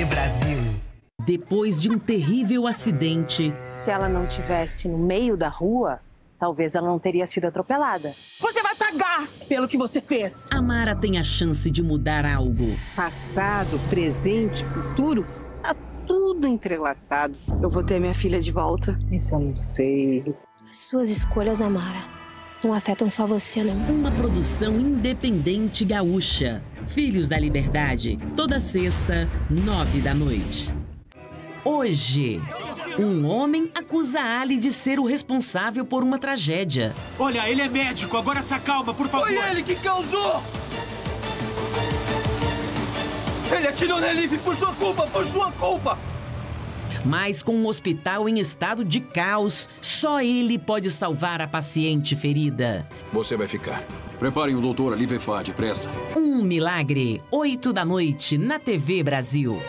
Brasil. Depois de um terrível acidente... Se ela não tivesse no meio da rua, talvez ela não teria sido atropelada. Você vai pagar pelo que você fez. A Mara tem a chance de mudar algo. Passado, presente, futuro, tá tudo entrelaçado. Eu vou ter minha filha de volta. Isso eu não sei. As suas escolhas, Amara, não afetam só você, não. Uma produção independente gaúcha. Filhos da Liberdade, toda sexta, 21h. Hoje, um homem acusa Ali de ser o responsável por uma tragédia. Olha, ele é médico, agora se acalma, por favor. Foi ele que causou! Ele atirou na Elif por sua culpa, por sua culpa! Mas com um hospital em estado de caos, só ele pode salvar a paciente ferida. Você vai ficar. Preparem o doutor Ali Vefá, depressa. Um milagre, 20h, na TV Brasil.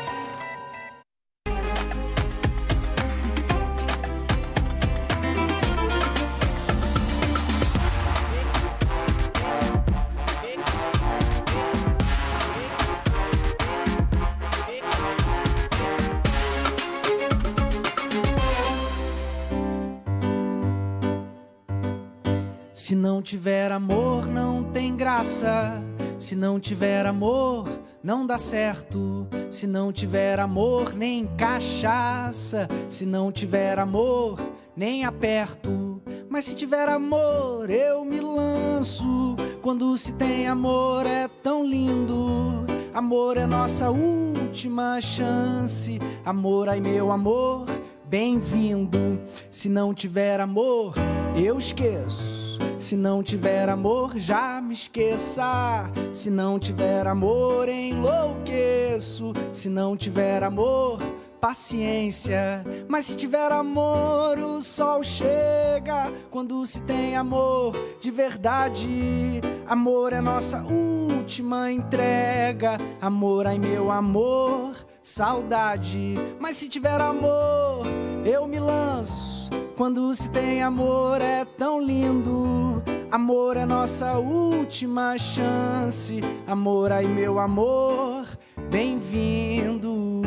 Se não tiver amor, não tem graça. Se não tiver amor, não dá certo. Se não tiver amor, nem cachaça. Se não tiver amor, nem aperto. Mas se tiver amor, eu me lanço. Quando se tem amor, é tão lindo. Amor é nossa última chance. Amor, ai meu amor, bem-vindo. Se não tiver amor, eu esqueço. Se não tiver amor, já me esqueça. Se não tiver amor, enlouqueço. Se não tiver amor, paciência. Mas se tiver amor, o sol chega. Quando se tem amor de verdade, amor é nossa última entrega. Amor, ai meu amor, saudade. Mas se tiver amor, eu me lanço. Quando se tem amor é tão lindo. Amor é nossa última chance. Amor, ai meu amor, bem-vindo.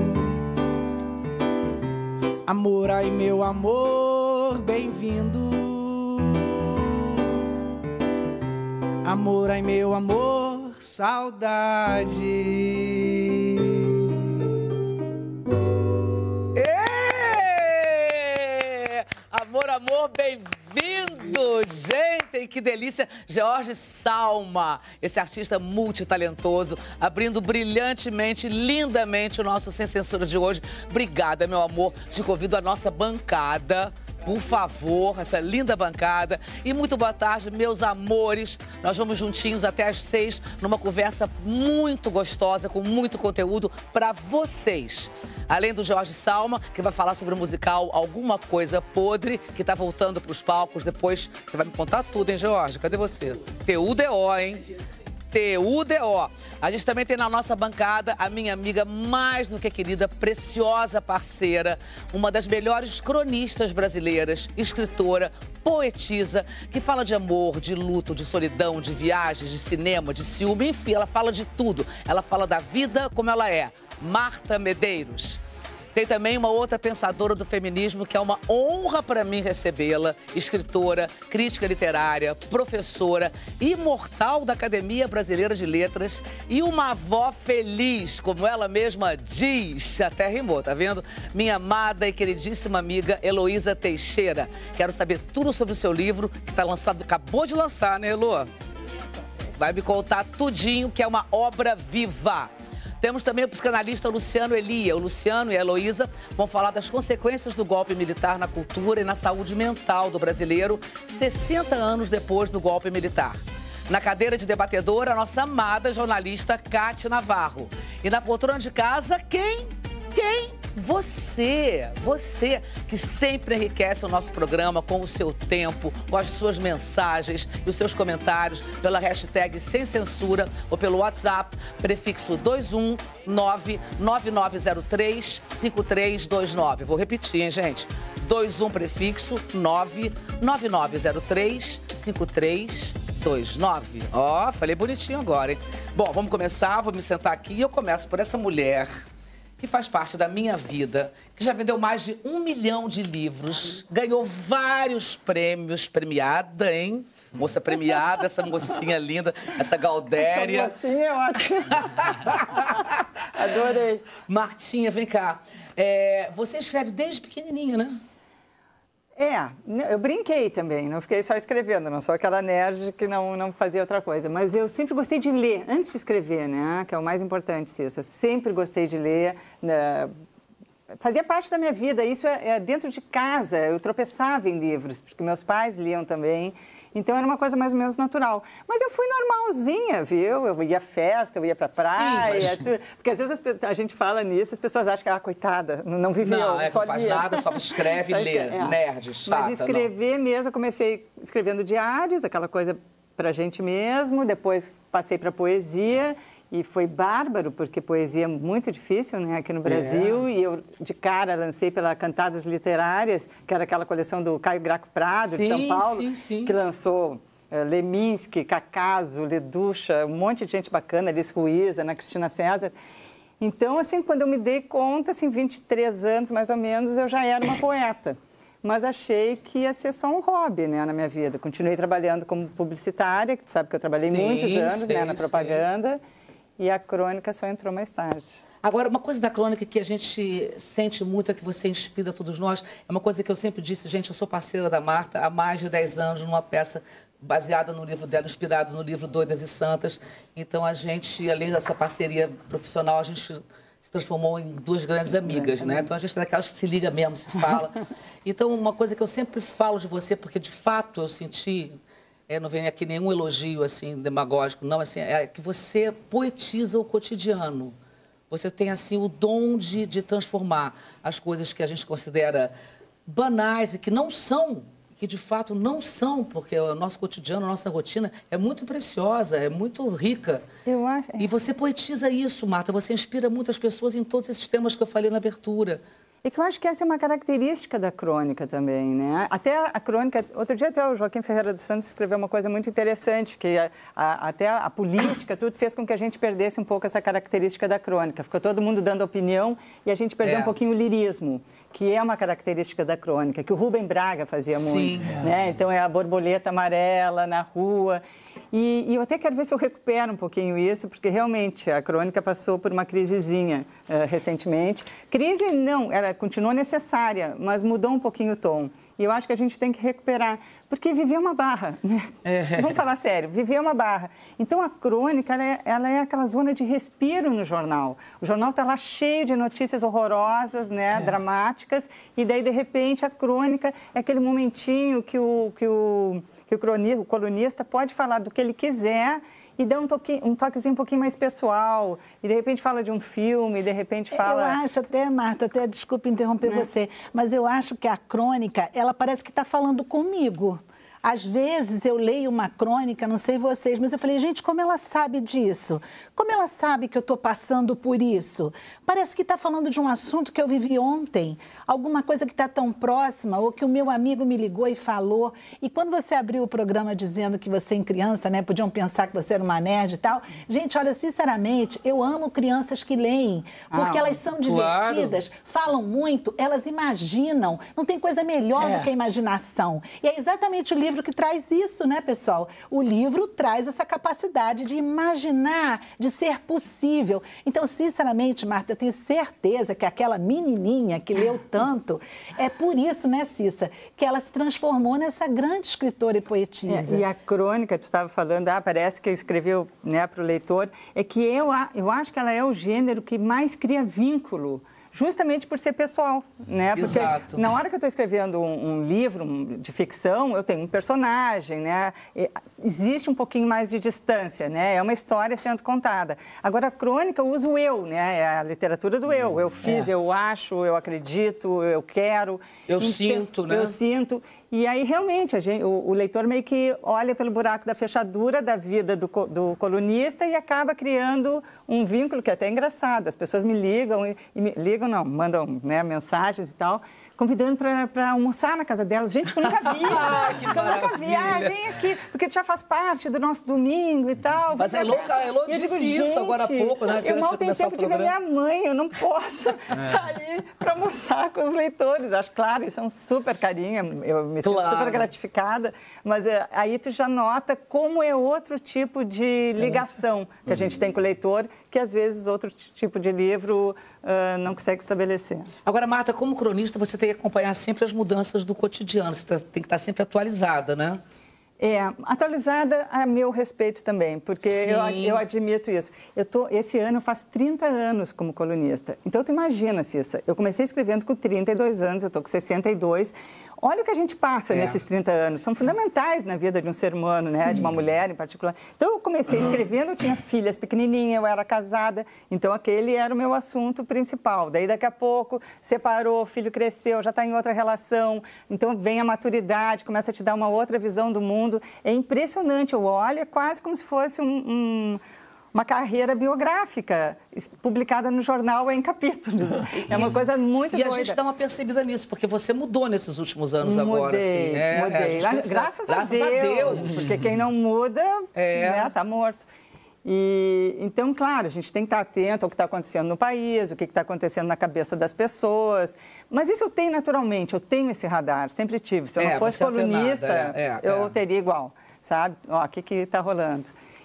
Amor, ai meu amor, bem-vindo. Amor, ai meu amor, saudade. Amor, amor, bem-vindo, gente, que delícia. George Salma, esse artista multitalentoso, abrindo brilhantemente, lindamente o nosso Sem Censura de hoje. Obrigada, meu amor, te convido à nossa bancada. Por favor, essa linda bancada. E muito boa tarde, meus amores. Nós vamos juntinhos até às 6, numa conversa muito gostosa, com muito conteúdo para vocês. Além do George Salma, que vai falar sobre o musical Alguma Coisa Podre, que tá voltando para os palcos. Depois você vai me contar tudo, hein, George? Cadê você? TUDO, hein? TUDO. A gente também tem na nossa bancada a minha amiga mais do que querida, preciosa parceira, uma das melhores cronistas brasileiras, escritora, poetisa, que fala de amor, de luto, de solidão, de viagens, de cinema, de ciúme, enfim, ela fala de tudo. Ela fala da vida como ela é. Marta Medeiros. Tem também uma outra pensadora do feminismo que é uma honra para mim recebê-la, escritora, crítica literária, professora, imortal da Academia Brasileira de Letras e uma avó feliz, como ela mesma diz. Até rimou, tá vendo? Minha amada e queridíssima amiga Heloísa Teixeira. Quero saber tudo sobre o seu livro, que está lançado, acabou de lançar, né, Elo? Vai me contar tudinho, que é uma obra viva. Temos também o psicanalista Luciano Elia. O Luciano e a Heloísa vão falar das consequências do golpe militar na cultura e na saúde mental do brasileiro, 60 anos depois do golpe militar. Na cadeira de debatedora, a nossa amada jornalista Cátia Navarro. E na poltrona de casa, quem? Você que sempre enriquece o nosso programa com o seu tempo, com as suas mensagens e os seus comentários pela hashtag Sem Censura ou pelo WhatsApp, prefixo 21999035329. Vou repetir, hein, gente? 21 prefixo 999035329. Ó, falei bonitinho agora, hein? Bom, vamos começar, vou me sentar aqui e eu começo por essa mulher que faz parte da minha vida, que já vendeu mais de 1 milhão de livros, ganhou vários prêmios, premiada, hein? Moça premiada, essa mocinha linda, essa Gaudéria. Essa mocinha é ótima. Adorei. Martinha, vem cá. Você escreve desde pequenininha, né? Eu brinquei também, não fiquei só escrevendo, não sou aquela nerd que não fazia outra coisa. Mas eu sempre gostei de ler, antes de escrever, né? Que é o mais importante, Cissa. Eu sempre gostei de ler, fazia parte da minha vida, isso é dentro de casa. Eu tropeçava em livros, porque meus pais liam também. Então, era uma coisa mais ou menos natural. Mas eu fui normalzinha, viu? Eu ia à festa, eu ia pra praia. Sim, mas... Porque às vezes a gente fala nisso, as pessoas acham que, coitada, não viveu, só não faz lia. nada, só escreve e lê. Nerd, chata. Mas escrever mesmo, eu comecei escrevendo diários, aquela coisa pra gente mesmo. Depois passei pra poesia. E foi bárbaro, porque poesia é muito difícil, né, aqui no Brasil. E eu, de cara, lancei pela Cantadas Literárias, que era aquela coleção do Caio Graco Prado, de São Paulo, que lançou Leminski, Cacaso, Leducha, um monte de gente bacana, Alice Ruiz, Ana Cristina César. Então, assim, quando eu me dei conta, assim, 23 anos, mais ou menos, eu já era uma poeta. Mas achei que ia ser só um hobby, né, na minha vida. Continuei trabalhando como publicitária, que tu sabe que eu trabalhei muitos anos, né, na propaganda. E a crônica só entrou mais tarde. Agora, uma coisa da crônica que a gente sente muito é que você inspira todos nós. É uma coisa que eu sempre disse, gente, eu sou parceira da Marta há mais de 10 anos numa peça baseada no livro dela, inspirado no livro Doidas e Santas. Então, a gente, além dessa parceria profissional, a gente se transformou em duas grandes amigas, né? Então, a gente é daquelas que se liga mesmo, se fala. Então, uma coisa que eu sempre falo de você, porque, de fato, eu senti... não vem aqui nenhum elogio, assim, demagógico, não, assim, é que você poetiza o cotidiano. Você tem, assim, o dom de transformar as coisas que a gente considera banais e que não são, que de fato não são, porque o nosso cotidiano, a nossa rotina é muito preciosa, é muito rica. Eu acho. E você poetiza isso, Marta, você inspira muitas pessoas em todos esses temas que eu falei na abertura. É que eu acho que essa é uma característica da crônica também, né? Até a crônica... Outro dia até o Joaquim Ferreira dos Santos escreveu uma coisa muito interessante, que até a política, tudo fez com que a gente perdesse um pouco essa característica da crônica. Ficou todo mundo dando opinião e a gente perdeu um pouquinho o lirismo, que é uma característica da crônica, que o Rubem Braga fazia muito. Né? Então, é a borboleta amarela na rua. E eu até quero ver se eu recupero um pouquinho isso, porque realmente a crônica passou por uma crisezinha recentemente. Crise não, ela continuou necessária, mas mudou um pouquinho o tom. E eu acho que a gente tem que recuperar, porque viver é uma barra, né? Vamos falar sério, viver é uma barra. Então, a crônica, ela é aquela zona de respiro no jornal. O jornal está lá cheio de notícias horrorosas, né? Dramáticas, e daí, de repente, a crônica é aquele momentinho que o colunista pode falar do que ele quiser e dá um toquezinho um pouquinho mais pessoal, e de repente fala de um filme, de repente fala... Eu acho até, Marta, desculpa interromper você, mas eu acho que a crônica, ela parece que está falando comigo. Às vezes eu leio uma crônica, não sei vocês, mas eu falei, gente, como ela sabe disso? Como ela sabe que eu estou passando por isso? Parece que está falando de um assunto que eu vivi ontem, alguma coisa que está tão próxima, ou que o meu amigo me ligou e falou. E quando você abriu o programa dizendo que você, em criança, né, podiam pensar que você era uma nerd e tal, gente, olha, sinceramente, eu amo crianças que leem, porque elas são divertidas, falam muito, elas imaginam, não tem coisa melhor do que a imaginação. E é exatamente o livro que traz isso, né, pessoal? O livro traz essa capacidade de imaginar, de ser possível. Então, sinceramente, Marta, eu tenho certeza que aquela menininha que leu tanto, é por isso, né, Cissa, que ela se transformou nessa grande escritora e poetisa. E a crônica, tu estava falando, parece que escreveu, né, para o leitor, é que eu acho que ela é o gênero que mais cria vínculo, justamente por ser pessoal, né? Porque na hora que eu estou escrevendo um livro de ficção, eu tenho um personagem, né? Existe um pouquinho mais de distância, né? É uma história sendo contada. Agora, a crônica, eu uso o eu, né? É a literatura do eu. Eu fiz, eu acho, eu acredito, eu quero. Eu sinto, né? Eu sinto. E aí, realmente, o leitor meio que olha pelo buraco da fechadura da vida do colunista e acaba criando um vínculo que é até engraçado. As pessoas me ligam, mandam, né, mensagens e tal, convidando para almoçar na casa delas. Gente que eu nunca vi. Que eu nunca vi. Vem aqui, porque tu já faz parte do nosso domingo e tal. Mas a Elô disse isso agora há pouco, né? Eu mal tenho tempo de ver minha mãe, eu não posso sair para almoçar com os leitores. Acho, claro, isso é um super carinho, eu me sinto super gratificada, mas aí tu já nota como é outro tipo de ligação que a gente tem com o leitor, que às vezes outro tipo de livro não consegue estabelecer. Agora, Marta, como cronista, você tem que acompanhar sempre as mudanças do cotidiano, você tem que estar sempre atualizada, né? Atualizada a meu respeito também, porque eu admito isso. Esse ano eu faço 30 anos como colunista. Então, tu imagina, Cissa, eu comecei escrevendo com 32 anos, eu estou com 62. Olha o que a gente passa nesses 30 anos. São fundamentais na vida de um ser humano, né? De uma mulher em particular. Então, eu comecei escrevendo, eu tinha filhas pequenininhas, eu era casada. Então, aquele era o meu assunto principal. Daí, daqui a pouco, separou, o filho cresceu, já está em outra relação. Então, vem a maturidade, começa a te dar uma outra visão do mundo. É impressionante, eu olho, é quase como se fosse uma carreira biográfica, publicada no jornal em capítulos. É uma coisa muito doida. E a gente dá uma percebida nisso, porque você mudou nesses últimos anos agora. Mudei. Graças a Deus, porque quem não muda, né, tá morto. Então, claro, a gente tem que estar atento ao que está acontecendo no país, o que está acontecendo na cabeça das pessoas. Mas isso eu tenho naturalmente, eu tenho esse radar, sempre tive. Se eu não fosse colunista, eu teria igual, sabe? Ó, o que está rolando?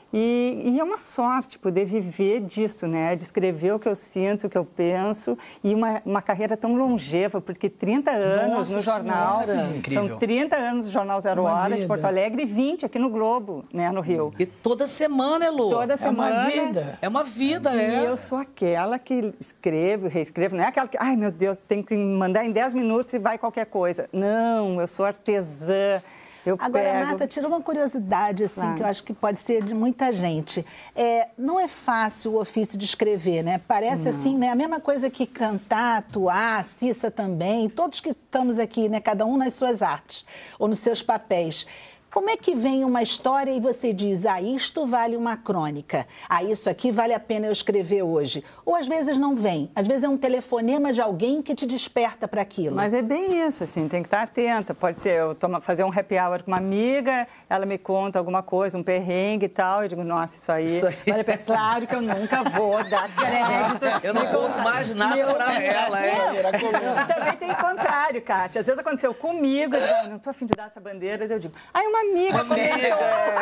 E é uma sorte poder viver disso, né? De escrever o que eu sinto, o que eu penso, e uma carreira tão longeva, porque 30 anos no jornal, são 30 anos no Jornal Zero Hora de Porto Alegre e 20 aqui no Globo, né, no Rio. E toda semana, Elô. Toda semana. É uma vida. É uma vida, E eu sou aquela que escrevo e reescrevo, não é aquela que, ai meu Deus, tem que mandar em 10 minutos e vai qualquer coisa. Não, eu sou artesã. Agora, Marta, tira uma curiosidade, assim, que eu acho que pode ser de muita gente. Não é fácil o ofício de escrever, né? Parece assim, né? A mesma coisa que cantar, atuar, Cissa também, todos que estamos aqui, né? Cada um nas suas artes ou nos seus papéis. Como é que vem uma história e você diz, isto vale uma crônica, isso aqui vale a pena eu escrever hoje? Ou às vezes não vem, às vezes é um telefonema de alguém que te desperta para aquilo. Mas é bem isso, assim, tem que estar atenta. Pode ser eu fazer um happy hour com uma amiga, ela me conta alguma coisa, um perrengue e tal, eu digo, nossa, isso aí vale a pena. Claro que eu nunca vou dar crédito. Eu não conto mais nada para ela. Também tem o contrário, Kátia. Às vezes aconteceu comigo, eu não estou a fim de dar essa bandeira, eu digo, uma amiga comentou.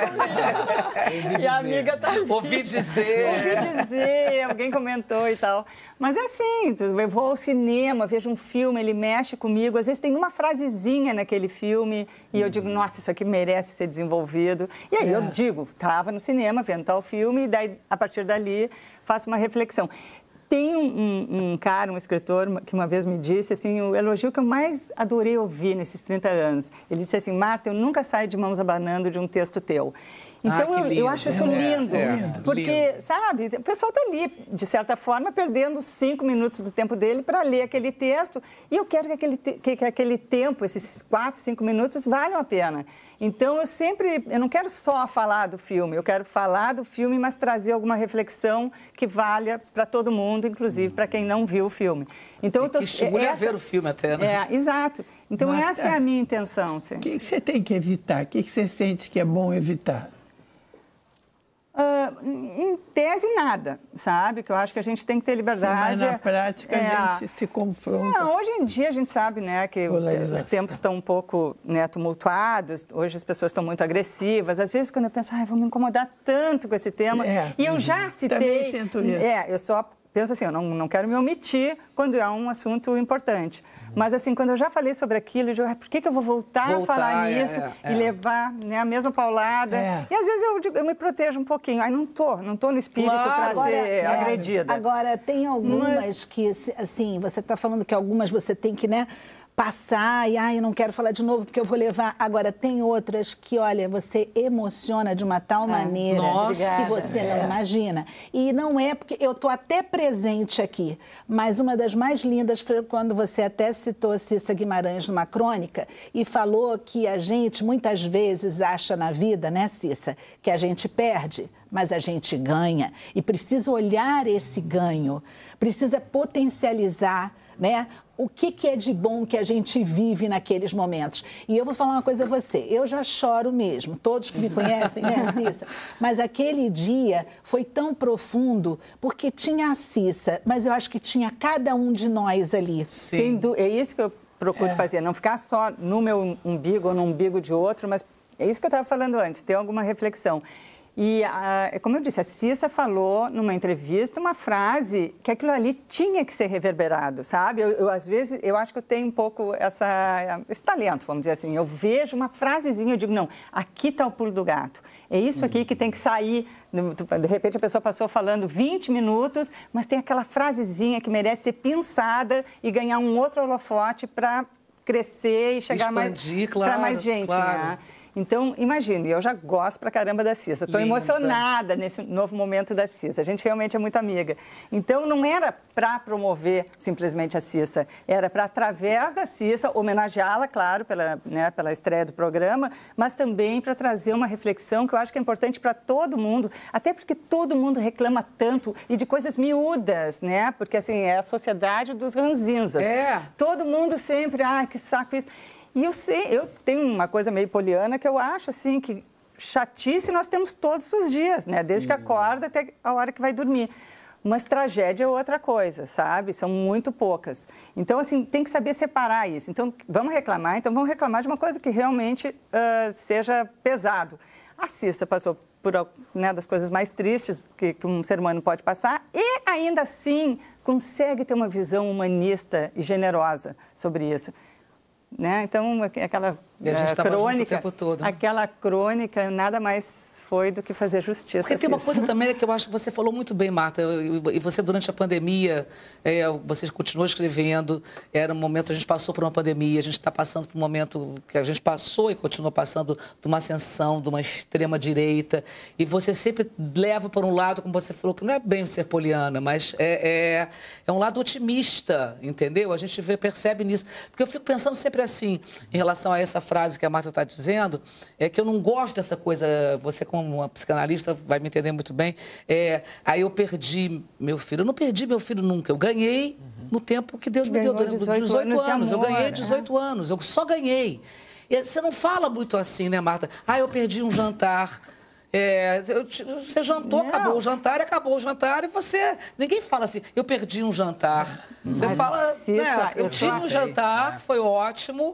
E a amiga tá assim. Ouvi dizer, alguém comentou e tal. Mas é assim, eu vou ao cinema, vejo um filme, ele mexe comigo. Às vezes tem uma frasezinha naquele filme e eu digo, nossa, isso aqui merece ser desenvolvido. E aí eu digo, estava no cinema vendo tal filme e daí, a partir dali, faço uma reflexão. Tem um cara, um escritor, que uma vez me disse, assim, o elogio que eu mais adorei ouvir nesses 30 anos. Ele disse assim, Marta, eu nunca saio de mãos abanando de um texto teu. Então, eu acho isso lindo, porque, sabe, o pessoal está ali, de certa forma, perdendo 5 minutos do tempo dele para ler aquele texto, e eu quero que aquele tempo, esses 4, 5 minutos, valham a pena. Então, eu não quero só falar do filme, eu quero falar do filme, mas trazer alguma reflexão que valha para todo mundo, inclusive para quem não viu o filme. Então, que estimule a ver o filme até, né? Exato. Então, Marta, essa é a minha intenção. O que você tem que evitar? O que você sente que é bom evitar? Em tese, nada, sabe? Que eu acho que a gente tem que ter liberdade. Mas na prática a gente se confronta. Não, hoje em dia a gente sabe, né, que os tempos estão um pouco, né, tumultuados, hoje as pessoas estão muito agressivas. Às vezes, quando eu penso, vou me incomodar tanto com esse tema, e eu já citei... Também sinto isso. Eu só penso assim, eu não quero me omitir quando é um assunto importante. Mas, assim, quando eu já falei sobre aquilo, eu digo, por que eu vou voltar a falar nisso e levar, né, a mesma paulada? E, às vezes, eu me protejo um pouquinho. Não tô no espírito para ser agredida. Agora, tem algumas que, assim, você está falando que algumas você tem que, né, passar e, eu não quero falar de novo porque eu vou levar. Agora, tem outras que, olha, você emociona de uma tal maneira que você não imagina. E não é porque eu estou até presente aqui, mas uma das mais lindas foi quando você até citou Cissa Guimarães numa crônica e falou que a gente muitas vezes acha na vida, né, Cissa, que a gente perde, mas a gente ganha. E precisa olhar esse ganho, precisa potencializar, né? O que é de bom que a gente vive naqueles momentos. E eu vou falar uma coisa a você, eu já choro mesmo, todos que me conhecem, né, Cissa? Mas aquele dia foi tão profundo, porque tinha a Cissa, mas eu acho que tinha cada um de nós ali. Sim. É isso que eu procuro fazer, não ficar só no meu umbigo ou no umbigo de outro, mas é isso que eu estava falando antes, ter alguma reflexão. E, como eu disse, a Cissa falou numa entrevista uma frase que aquilo ali tinha que ser reverberado, sabe? Às vezes, eu acho que eu tenho um pouco esse talento, vamos dizer assim. Eu vejo uma frasezinha, eu digo, não, aqui está o pulo do gato. É isso aqui que tem que sair. De repente, a pessoa passou falando 20 minutos, mas tem aquela frasezinha que merece ser pensada e ganhar um outro holofote para crescer e chegar para mais gente, né? Então, imagine, eu já gosto pra caramba da Cissa. Estou emocionada nesse novo momento da Cissa. A gente realmente é muito amiga. Então, não era para promover simplesmente a Cissa. Era para, através da Cissa, homenageá-la, claro, pela estreia do programa, mas também para trazer uma reflexão que eu acho que é importante para todo mundo, até porque todo mundo reclama tanto e de coisas miúdas, né? Porque, assim, é a sociedade dos ranzinzas. Todo mundo sempre, que saco isso. E eu tenho uma coisa meio poliana que eu acho, assim, que chatice nós temos todos os dias, né? Desde que acorda até a hora que vai dormir. Mas tragédia é outra coisa, sabe? São muito poucas. Então, assim, tem que saber separar isso. Então, vamos reclamar de uma coisa que realmente seja pesado. A Cissa passou por das coisas mais tristes que um ser humano pode passar e, ainda assim, consegue ter uma visão humanista e generosa sobre isso. Né? Então, aquela crônica, o tempo todo. Aquela crônica nada mais foi do que fazer justiça. Porque tem uma coisa também que eu acho que você falou muito bem, Marta, e você durante a pandemia, você continuou escrevendo, era um momento, a gente passou por uma pandemia, a gente está passando por um momento que a gente passou e continua passando de uma ascensão, de uma extrema-direita, e você sempre leva para um lado, como você falou, que não é bem ser poliana, mas é um lado otimista, entendeu? A gente percebe nisso. Porque eu fico pensando sempre assim, em relação a essa frase que a Marta está dizendo, é que eu não gosto dessa coisa, você como uma psicanalista vai me entender muito bem, aí eu perdi meu filho. Eu não perdi meu filho nunca, eu ganhei no tempo que Deus me deu, 18 anos. Eu ganhei 18 anos, eu só ganhei. E você não fala muito assim, né, Marta? Eu perdi um jantar. Você jantou, acabou o jantar e você... Ninguém fala assim, eu perdi um jantar. Você fala, Cissa, eu tive um jantar, foi ótimo,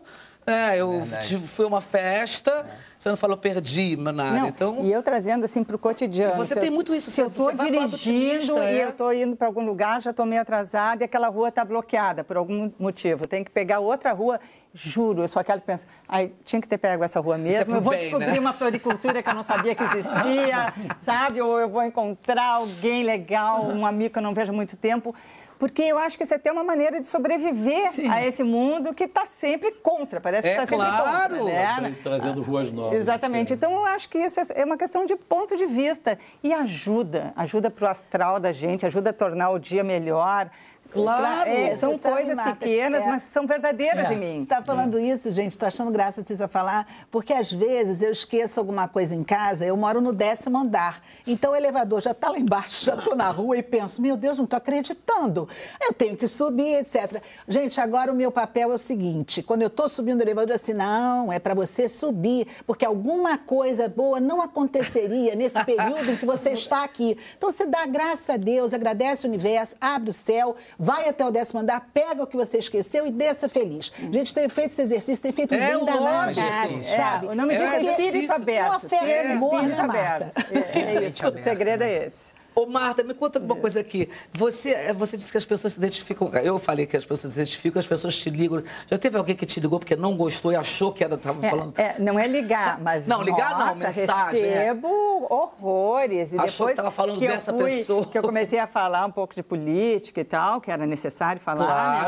fui a uma festa, você não falou perdi nada. Não, então... E eu trazendo assim para o cotidiano. Você tem muito isso. Se eu estou dirigindo e eu estou indo para algum lugar, já estou meio atrasada e aquela rua está bloqueada por algum motivo. Eu tenho que pegar outra rua, juro, eu sou aquela que pensa, tinha que ter pego essa rua mesmo, eu vou descobrir uma floricultura que eu não sabia que existia, sabe? Ou eu vou encontrar alguém legal, um amigo que eu não vejo há muito tempo. Porque eu acho que isso é até uma maneira de sobreviver a esse mundo que está sempre contra, parece que está sempre contra, né? Trazendo ruas novas. Exatamente. Então, eu acho que isso é uma questão de ponto de vista. E ajuda para o astral da gente, ajuda a tornar o dia melhor. Claro! São coisas pequenas, mas são verdadeiras em mim. Você está falando isso, gente, estou achando graça Cissa falar, porque às vezes eu esqueço alguma coisa em casa, eu moro no 10º andar, então o elevador já está lá embaixo, já estou na rua e penso, meu Deus, não estou acreditando, eu tenho que subir, etc. Gente, agora o meu papel é o seguinte, quando eu estou subindo o elevador, assim, não, é para você subir, porque alguma coisa boa não aconteceria nesse período em que você está aqui. Então você dá graça a Deus, agradece o universo, abre o céu, vai até o 10º andar, pega o que você esqueceu e desça feliz. A gente tem feito esse exercício, tem feito bem danado. O nome disso é espírito aberto. Espírito aberto. É isso, o segredo é esse. Ô, Marta, me conta uma coisa aqui. Você disse que as pessoas se identificam... Eu falei que as pessoas se identificam, as pessoas te ligam. Já teve alguém que te ligou porque não gostou e achou que estava falando... Não é ligar, mas... Não, ligar não, mensagem. Recebo horrores. E achou depois que estava falando dessa pessoa. Que eu comecei a falar um pouco de política e tal, que era necessário falar. Claro. Né?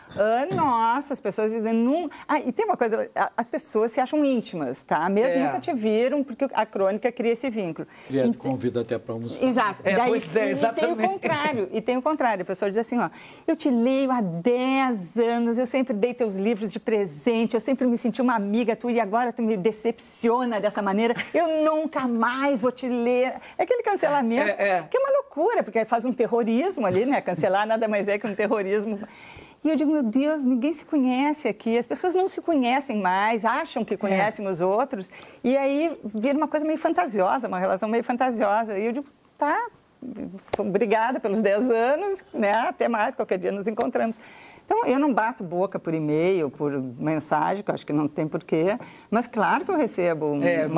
Nossa, as pessoas não... e tem uma coisa, as pessoas se acham íntimas, tá? Mesmo nunca te viram, porque a crônica cria esse vínculo. Convida até para almoçar. Exato. Exatamente. E tem o contrário, a pessoa diz assim, ó, eu te leio há 10 anos, eu sempre dei teus livros de presente, eu sempre me senti uma amiga tua e agora tu me decepciona dessa maneira, eu nunca mais vou te ler. É aquele cancelamento, que é uma loucura, porque faz um terrorismo ali, né? Cancelar nada mais é que um terrorismo. E eu digo, meu Deus, ninguém se conhece aqui, as pessoas não se conhecem mais, acham que conhecem os outros, e aí vira uma coisa meio fantasiosa, uma relação meio fantasiosa. E eu digo, tá, obrigada pelos 10 anos, né? Até mais, qualquer dia nos encontramos. Então, eu não bato boca por e-mail, por mensagem, que eu acho que não tem porquê, mas claro que eu recebo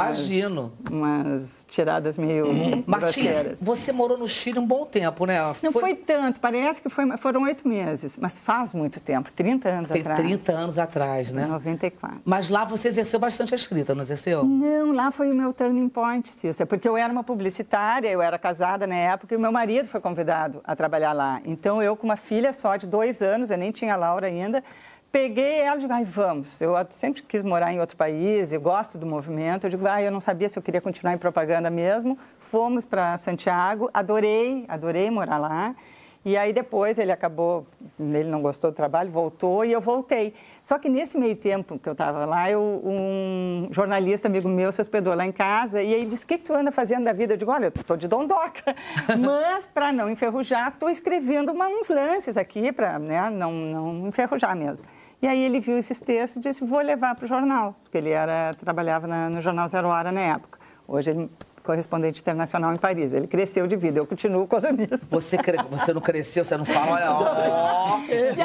umas tiradas meio grosseiras. Você morou no Chile um bom tempo, né? Não foi tanto, parece que foram 8 meses, mas faz muito tempo, 30 anos atrás. 30 anos atrás, né? 94. Mas lá você exerceu bastante a escrita, não exerceu? Não, lá foi o meu turning point, Cissa, porque eu era uma publicitária, eu era casada na época e o meu marido foi convidado a trabalhar lá. Então, eu com uma filha só de 2 anos, eu nem tinha a Laura ainda, peguei ela e digo, vamos, eu sempre quis morar em outro país, eu gosto do movimento, eu digo, eu não sabia se eu queria continuar em propaganda mesmo, fomos para Santiago, adorei morar lá. E aí depois ele não gostou do trabalho, voltou e eu voltei. Só que nesse meio tempo que eu estava lá, um jornalista amigo meu se hospedou lá em casa e aí disse, o que tu anda fazendo da vida? Eu digo, olha, eu estou de dondoca, mas para não enferrujar, estou escrevendo uns lances aqui para não enferrujar mesmo. E aí ele viu esses textos e disse, vou levar para o jornal, porque ele trabalhava no jornal Zero Hora na época. Hoje ele correspondente internacional em Paris. Ele cresceu de vida, eu continuo colunista. Você não cresceu, você não fala,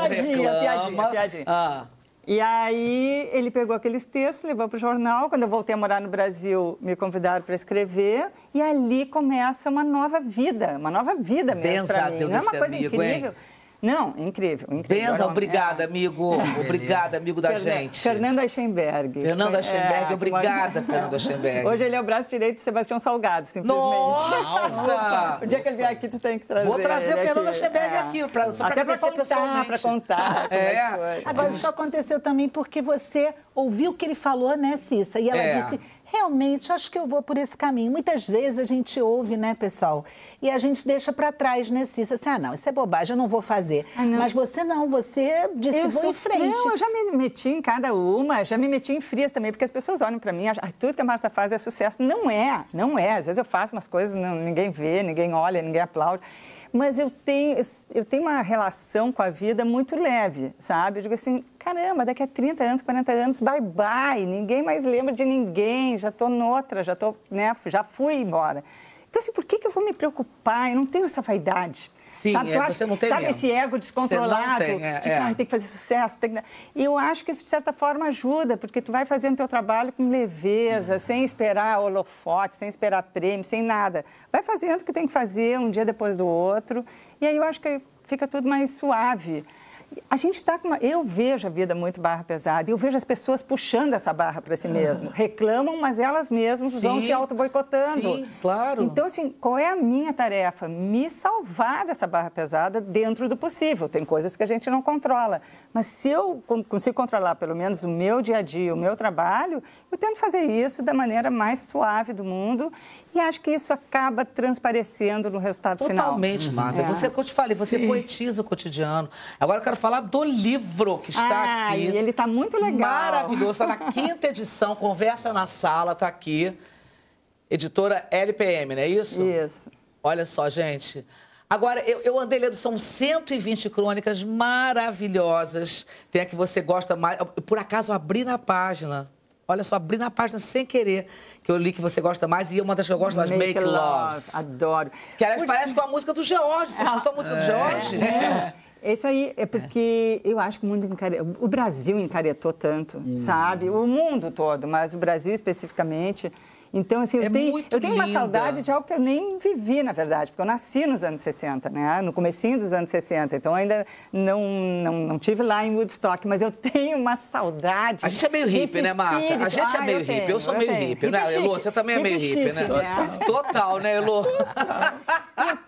piadinha. E aí ele pegou aqueles textos, levou para o jornal. Quando eu voltei a morar no Brasil, me convidaram para escrever. E ali começa uma nova vida mesmo para mim. Não é uma coisa incrível. Não, incrível. Benza, obrigada, amigo. Obrigada, amigo da gente. Fernando Eichenberg. Fernando Eichenberg, obrigada, Fernando Eichenberg. Hoje ele é o braço direito de Sebastião Salgado, simplesmente. Nossa! O dia que ele vier aqui, tu tem que trazer. Vou trazer o Fernando Eichenberg aqui, só para conhecer pessoalmente. Para contar. Agora, isso aconteceu também porque você ouviu o que ele falou, né, Cissa? E ela disse... Realmente, acho que eu vou por esse caminho. Muitas vezes a gente ouve, né, pessoal? E a gente deixa para trás, né, Cissa? Assim, não, isso é bobagem, eu não vou fazer. Mas você não, você disse, vou em frente. Não, eu já me meti em cada uma, já me meti em frias também, porque as pessoas olham para mim, tudo que a Marta faz é sucesso. Não é. Às vezes eu faço umas coisas, ninguém vê, ninguém olha, ninguém aplaude. Mas eu tenho uma relação com a vida muito leve, sabe? Eu digo assim, caramba, daqui a 30 anos, 40 anos, bye, ninguém mais lembra de ninguém, já estou noutra, já fui embora. Então, assim, por que eu vou me preocupar? Eu não tenho essa vaidade. Sim, você não tem sabe mesmo. Esse ego descontrolado, tem que fazer sucesso. E eu acho que isso, de certa forma, ajuda, porque tu vai fazendo teu trabalho com leveza, sem esperar holofote, sem esperar prêmio, sem nada. Vai fazendo o que tem que fazer, um dia depois do outro, e aí eu acho que fica tudo mais suave. A gente está com Eu vejo a vida muito barra pesada, e eu vejo as pessoas puxando essa barra para si mesmas. Reclamam, mas elas mesmas vão se auto-boicotando. Sim, claro. Então, assim, qual é a minha tarefa? Me salvar dessa barra pesada dentro do possível. Tem coisas que a gente não controla. Mas se eu consigo controlar, pelo menos, o meu dia a dia, o meu trabalho, eu tento fazer isso da maneira mais suave do mundo e acho que isso acaba transparecendo no resultado final. Totalmente, Marta. Você, como eu te falei, você poetiza o cotidiano. Agora eu quero falar do livro que está aqui. E ele está muito legal. Maravilhoso. Está na 5ª edição, Conversa na Sala, está aqui. Editora LPM, não é isso? Isso. Olha só, gente. Agora, eu andei lendo, são 120 crônicas maravilhosas. Tem a que você gosta mais. Por acaso, eu abri na página. Olha só, abri na página sem querer, que eu li que você gosta mais, e uma das que eu gosto mais, Make Love. Adoro. Que, aliás, parece com a música do George. Você escutou a música do George? Isso aí é porque eu acho que o Brasil encaretou tanto, sabe? O mundo todo, mas o Brasil especificamente. Então, assim, eu tenho uma saudade de algo que eu nem vivi, na verdade, porque eu nasci nos anos 60, né? No comecinho dos anos 60, então ainda não tive lá em Woodstock, mas eu tenho uma saudade. A gente é meio hippie, né, Marta? A gente é meio hippie, eu sou meio hippie, né, Elô? Você também é meio hippie, né? Total, né, Elô? Eu tenho uma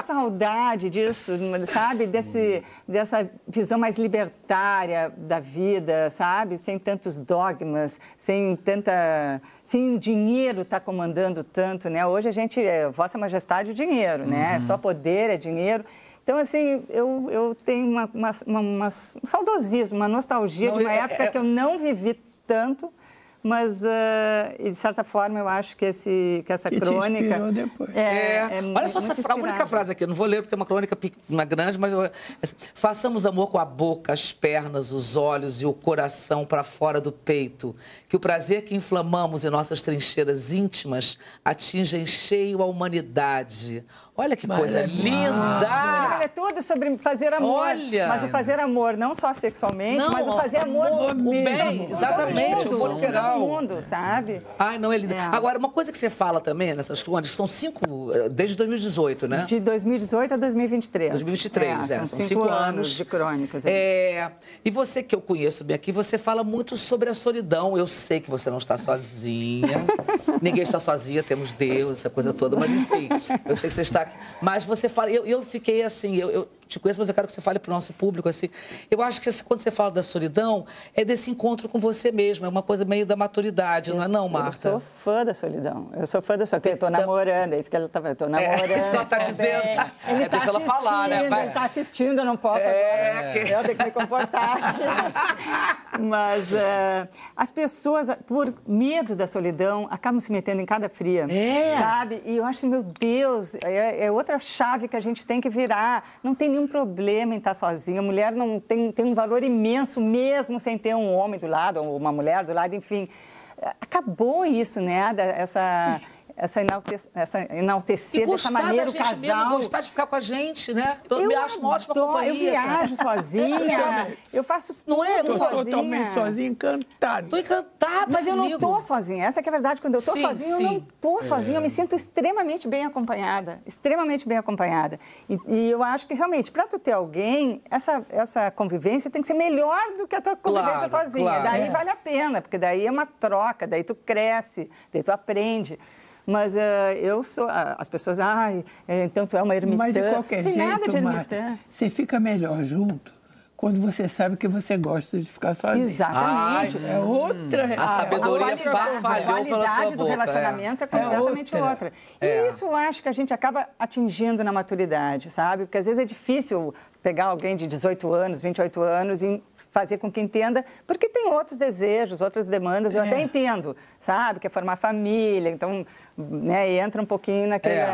saudade disso, sabe? Dessa visão mais libertária da vida, sabe? Sem tantos dogmas, sem o dinheiro estar comandando tanto, né? Hoje a gente, Vossa Majestade, o dinheiro, né? Só poder é dinheiro. Então, assim, eu tenho um saudosismo, uma nostalgia de uma época que eu não vivi tanto, mas, de certa forma, eu acho que essa crônica... Depois. Olha só a única frase aqui, eu não vou ler porque é uma crônica grande, mas façamos amor com a boca, as pernas, os olhos e o coração para fora do peito, que o prazer que inflamamos em nossas trincheiras íntimas atinja em cheio a humanidade. Olha que coisa linda! É tudo sobre fazer amor. Olha! Mas o fazer amor não só sexualmente, mas o fazer amor o bem, exatamente, o amor integral. Mundo, sabe? Ai, não, é lindo. Agora, uma coisa que você fala também nessas crônicas, são 5, desde 2018, né? De 2018 a 2023. 2023, são 5 anos de crônicas. E você, que eu conheço bem aqui, você fala muito sobre a solidão. Eu sei que você não está sozinha, ninguém está sozinha, temos Deus, essa coisa toda, mas enfim, eu sei que você está... Mas você fala, eu fiquei assim, eu te conheço, mas eu quero que você fale para o nosso público assim. Eu acho que quando você fala da solidão, é desse encontro com você mesmo, é uma coisa meio da maturidade, não é não, Marta? Eu sou fã da solidão, eu estou namorando, é isso que ela está falando, estou namorando. É isso que ela está dizendo. Ele deixa ela falar, né? Ele está assistindo, eu não posso agora. Eu tenho que me comportar. Mas as pessoas, por medo da solidão, acabam se metendo em cada fria, sabe? E eu acho assim, meu Deus, é outra chave que a gente tem que virar. Não tem nenhum problema em estar sozinha. A mulher não tem um valor imenso mesmo sem ter um homem do lado, ou uma mulher do lado, enfim. Acabou isso, né? Enaltecer dessa maneira o casal. Mesmo, gostar de ficar com a gente, né? Eu me acho uma ótima companhia. Eu viajo sozinha, eu faço tudo sozinha. Estou totalmente sozinha, encantada. Estou encantada Mas eu não estou sozinha, essa que é a verdade. Quando eu estou sozinha, eu não estou sozinha, eu me sinto extremamente bem acompanhada. Extremamente bem acompanhada. E eu acho que, realmente, para tu ter alguém, essa convivência tem que ser melhor do que a tua convivência sozinha. Claro. Daí vale a pena, porque daí é uma troca, daí tu cresce, daí tu aprende. Mas eu sou... As pessoas... então tu é uma ermitã. Mas de qualquer jeito, nada de ermitã. Marta, você fica melhor junto quando você sabe que você gosta de ficar sozinho. Exatamente. É outra... A sabedoria farfalhou pela sua boca. A qualidade do relacionamento é completamente outra. E isso eu acho que a gente acaba atingindo na maturidade, sabe? Porque às vezes é difícil pegar alguém de 18 anos, 28 anos e fazer com que entenda, porque tem outros desejos, outras demandas, eu até entendo, sabe? Quer formar família, então, né, entra um pouquinho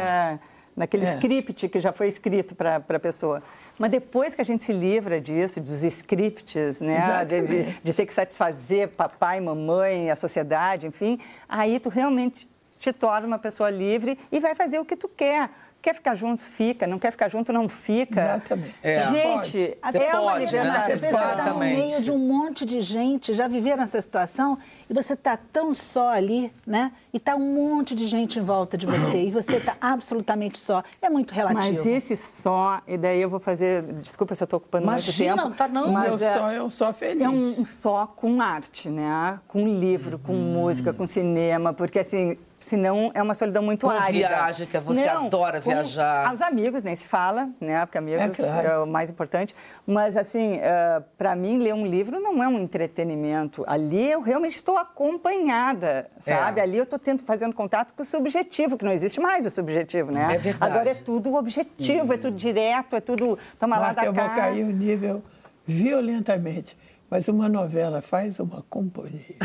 naquele script que já foi escrito para a pessoa. Mas depois que a gente se livra disso, dos scripts, né, de ter que satisfazer papai, mamãe, a sociedade, enfim, aí tu realmente te torna uma pessoa livre e vai fazer o que tu quer. Quer ficar junto, fica. Não quer ficar junto, não fica. Exatamente. Gente, é uma liberdade. Você está no meio de um monte de gente, já viveram essa situação, e você está tão só ali, né? E está um monte de gente em volta de você, e você está absolutamente só. É muito relativo. Mas esse só, e daí eu vou fazer... Desculpa se eu estou ocupando muito tempo. Não, tá não. Mas é um só feliz. É um só com arte, né? Com livro, com música, com cinema, porque assim... Senão é uma solidão muito árida. Viagem, que você adora viajar. Aos amigos nem se fala, né? Porque amigos é o mais importante. Mas, assim, para mim, ler um livro não é um entretenimento. Ali eu realmente estou acompanhada, sabe? Ali eu estou fazendo contato com o subjetivo, que não existe mais o subjetivo, né? É verdade. Agora é tudo objetivo, é tudo direto, é tudo... Toma lá da cá. Eu vou cair o nível violentamente. Mas uma novela faz uma companhia.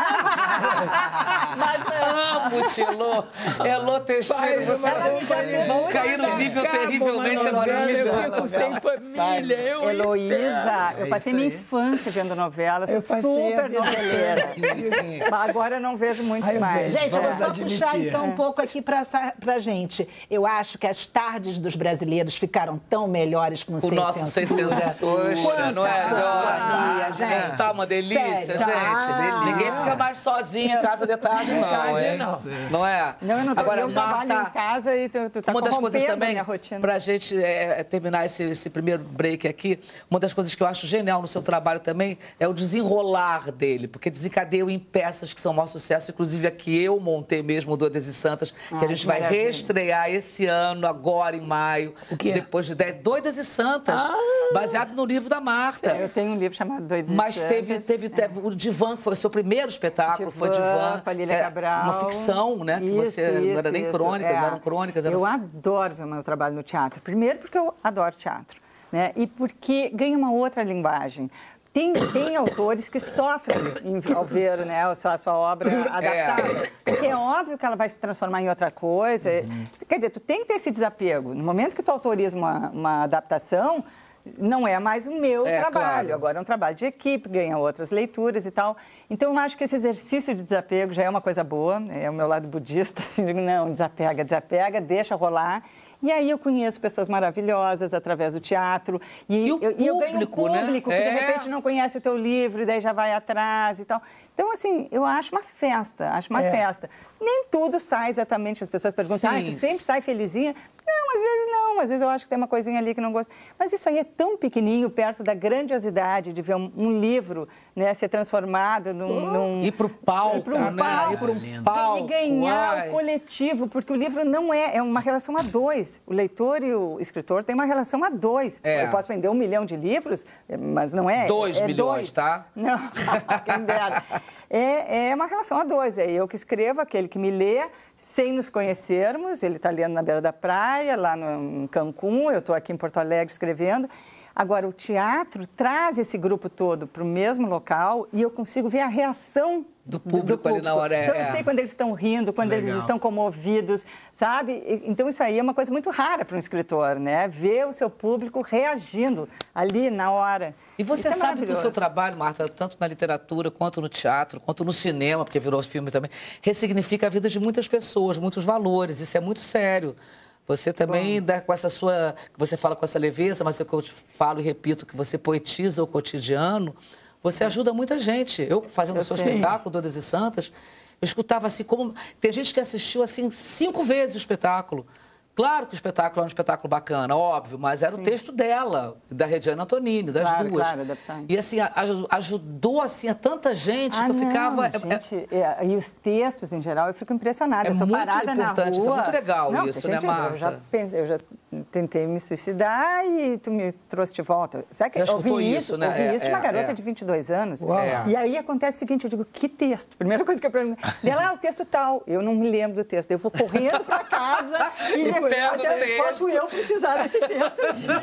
Amo, Tilô. Elô Teixeira, você vão cair no nível terrivelmente enorme. Eu fico sem família. Heloísa, eu passei minha infância vendo novela, sou super noveleira. Agora eu não vejo muito mais. Gente, eu vou só puxar então um pouco aqui pra gente. Eu acho que as tardes dos brasileiros ficaram tão melhores com o Sem Censura. O nosso Sem Censura, não é, Jorge? né? Tá uma delícia, Sério? gente. Ninguém fica mais sozinho em casa de tarde, não. Não é? Não, eu não tô, Agora, eu trabalho em casa e tu tá uma das coisas também, minha rotina. pra gente terminar esse primeiro break aqui, uma das coisas que eu acho genial no seu trabalho também é o desenrolar dele, porque desencadeia em peças que são o maior sucesso, inclusive a que eu montei mesmo, Doidas e Santas, que a gente vai reestrear esse ano, agora em maio, depois de 10, Doidas e Santas, baseado no livro da Marta. Eu tenho um livro chamado Doidas e Mas Santas. teve o Divã, que foi o seu primeiro espetáculo, foi Divã, com a Lília Cabral. uma ficção, né, que você não era nem crônica, não eram crônicas. Eu adoro ver o meu trabalho no teatro. Primeiro porque eu adoro teatro, né? E porque ganha uma outra linguagem. Tem autores que sofrem ao ver, né, a sua obra adaptada. Porque é óbvio que ela vai se transformar em outra coisa. Quer dizer, tu tem que ter esse desapego. No momento que tu autoriza uma adaptação, não é mais o meu trabalho. Claro. Agora é um trabalho de equipe, ganha outras leituras e tal. Então, eu acho que esse exercício de desapego já é uma coisa boa. É o meu lado budista, assim, digo, não, desapega, deixa rolar. E aí eu conheço pessoas maravilhosas através do teatro. E eu ganho um público, né? Que de repente não conhece o teu livro e daí já vai atrás e tal. Então, assim, eu acho uma festa, festa. Nem tudo sai exatamente, as pessoas perguntam, tu sempre sai felizinha? Não, às vezes não, às vezes eu acho que tem uma coisinha ali que não gosto. Mas isso aí é tão pequenininho, perto da grandiosidade de ver um livro, né, ser transformado num... Ir pro palco, né? Ir pro palco. E ganhar o coletivo, porque o livro não é uma relação a dois. O leitor e o escritor têm uma relação a dois. Eu posso vender 1 milhão de livros, mas não é... 2 milhões, tá? Não, quem dera. É uma relação a dois. É eu que escrevo, aquele que me lê, sem nos conhecermos. Ele está lendo na beira da praia, lá em Cancún, eu estou aqui em Porto Alegre escrevendo. Agora, o teatro traz esse grupo todo para o mesmo local e eu consigo ver a reação do público ali na hora. Então, eu sei quando eles estão rindo, quando eles estão comovidos, sabe? Então, isso aí é uma coisa muito rara para um escritor, né? Ver o seu público reagindo ali na hora. E você sabe que o seu trabalho, Marta, tanto na literatura, quanto no teatro, quanto no cinema, porque virou filme também, ressignifica a vida de muitas pessoas, muitos valores. Isso é muito sério. Você também dá com essa sua... Você fala com essa leveza, mas é que eu te falo e repito, que você poetiza o cotidiano. Você ajuda muita gente. Eu, fazendo o seu espetáculo, Doidas e Santas, eu escutava assim, como... Tem gente que assistiu, assim, 5 vezes o espetáculo. Claro que o espetáculo é um espetáculo bacana, óbvio, mas era o texto dela, da Regiane Antonini, das duas. Claro, e assim, ajudou assim, a tanta gente que eu ficava... Gente, e os textos, em geral, eu fico impressionada. Eu sou muito parada importante, na rua. isso é muito legal, isso, gente, né, Marta? Eu já tentei me suicidar e tu me trouxe de volta. Sabe que eu ouvi isso, né? Ouvi isso de uma garota de 22 anos. E aí acontece o seguinte, eu digo, que texto? Primeira coisa que eu pergunto, ela, o texto tal. Eu não me lembro do texto. Eu vou correndo para casa e posso eu precisar desse texto um dia.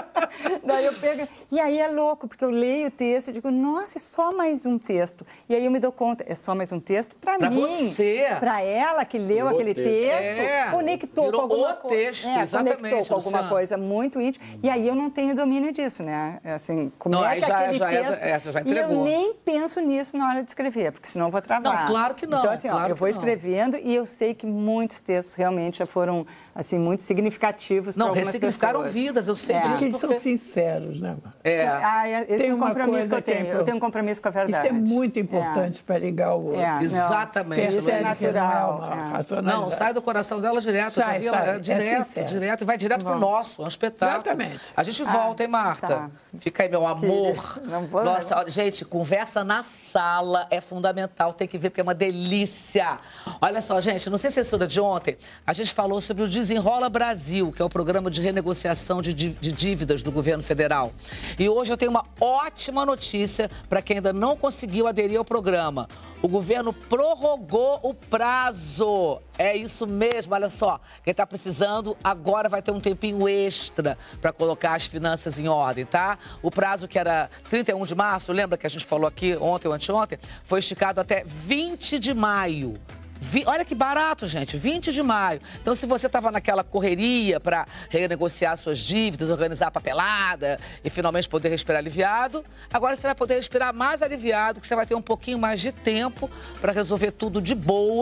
Daí eu pego... E aí é louco, porque eu leio o texto e digo, nossa, é só mais um texto. E aí eu me dou conta, é só mais um texto para mim. Para você. Para ela, que leu aquele texto, conectou com alguma coisa. Conectou com alguma coisa muito íntima. E aí eu não tenho domínio disso, né? Assim, como é que aquele texto... já e eu nem penso nisso na hora de escrever, porque senão eu vou travar. Não, claro que não. Então, assim, claro eu vou escrevendo e eu sei que muitos textos realmente já foram, assim, muito significativos para algumas pessoas. Ressignificaram vidas, eu sei disso. Eles são sinceros, né? Esse é um compromisso que eu tenho. Eu tenho um compromisso com a verdade. Isso é muito importante para ligar o outro. Exatamente. Isso é natural. Não, sai do coração dela direto. Direto e vai direto pro nosso, é um espetáculo. Exatamente. A gente volta, hein, Marta? Tá. Fica aí, meu amor. Não vou, nossa, não. Gente, conversa na sala é fundamental, tem que ver porque é uma delícia. Olha só, gente, no Censura de ontem, a gente falou sobre o Desenrola Brasil, que é o programa de renegociação de dívidas do governo federal. E hoje eu tenho uma ótima notícia para quem ainda não conseguiu aderir ao programa. O governo prorrogou o prazo. É isso mesmo, olha só. Quem está precisando agora vai ter um tempinho extra para colocar as finanças em ordem, tá? O prazo que era 31 de março, lembra que a gente falou aqui ontem ou anteontem? Foi esticado até 20 de maio. Olha que barato, gente, 20 de maio. Então, se você estava naquela correria para renegociar suas dívidas, organizar a papelada e finalmente poder respirar aliviado, agora você vai poder respirar mais aliviado, que você vai ter um pouquinho mais de tempo para resolver tudo de boa,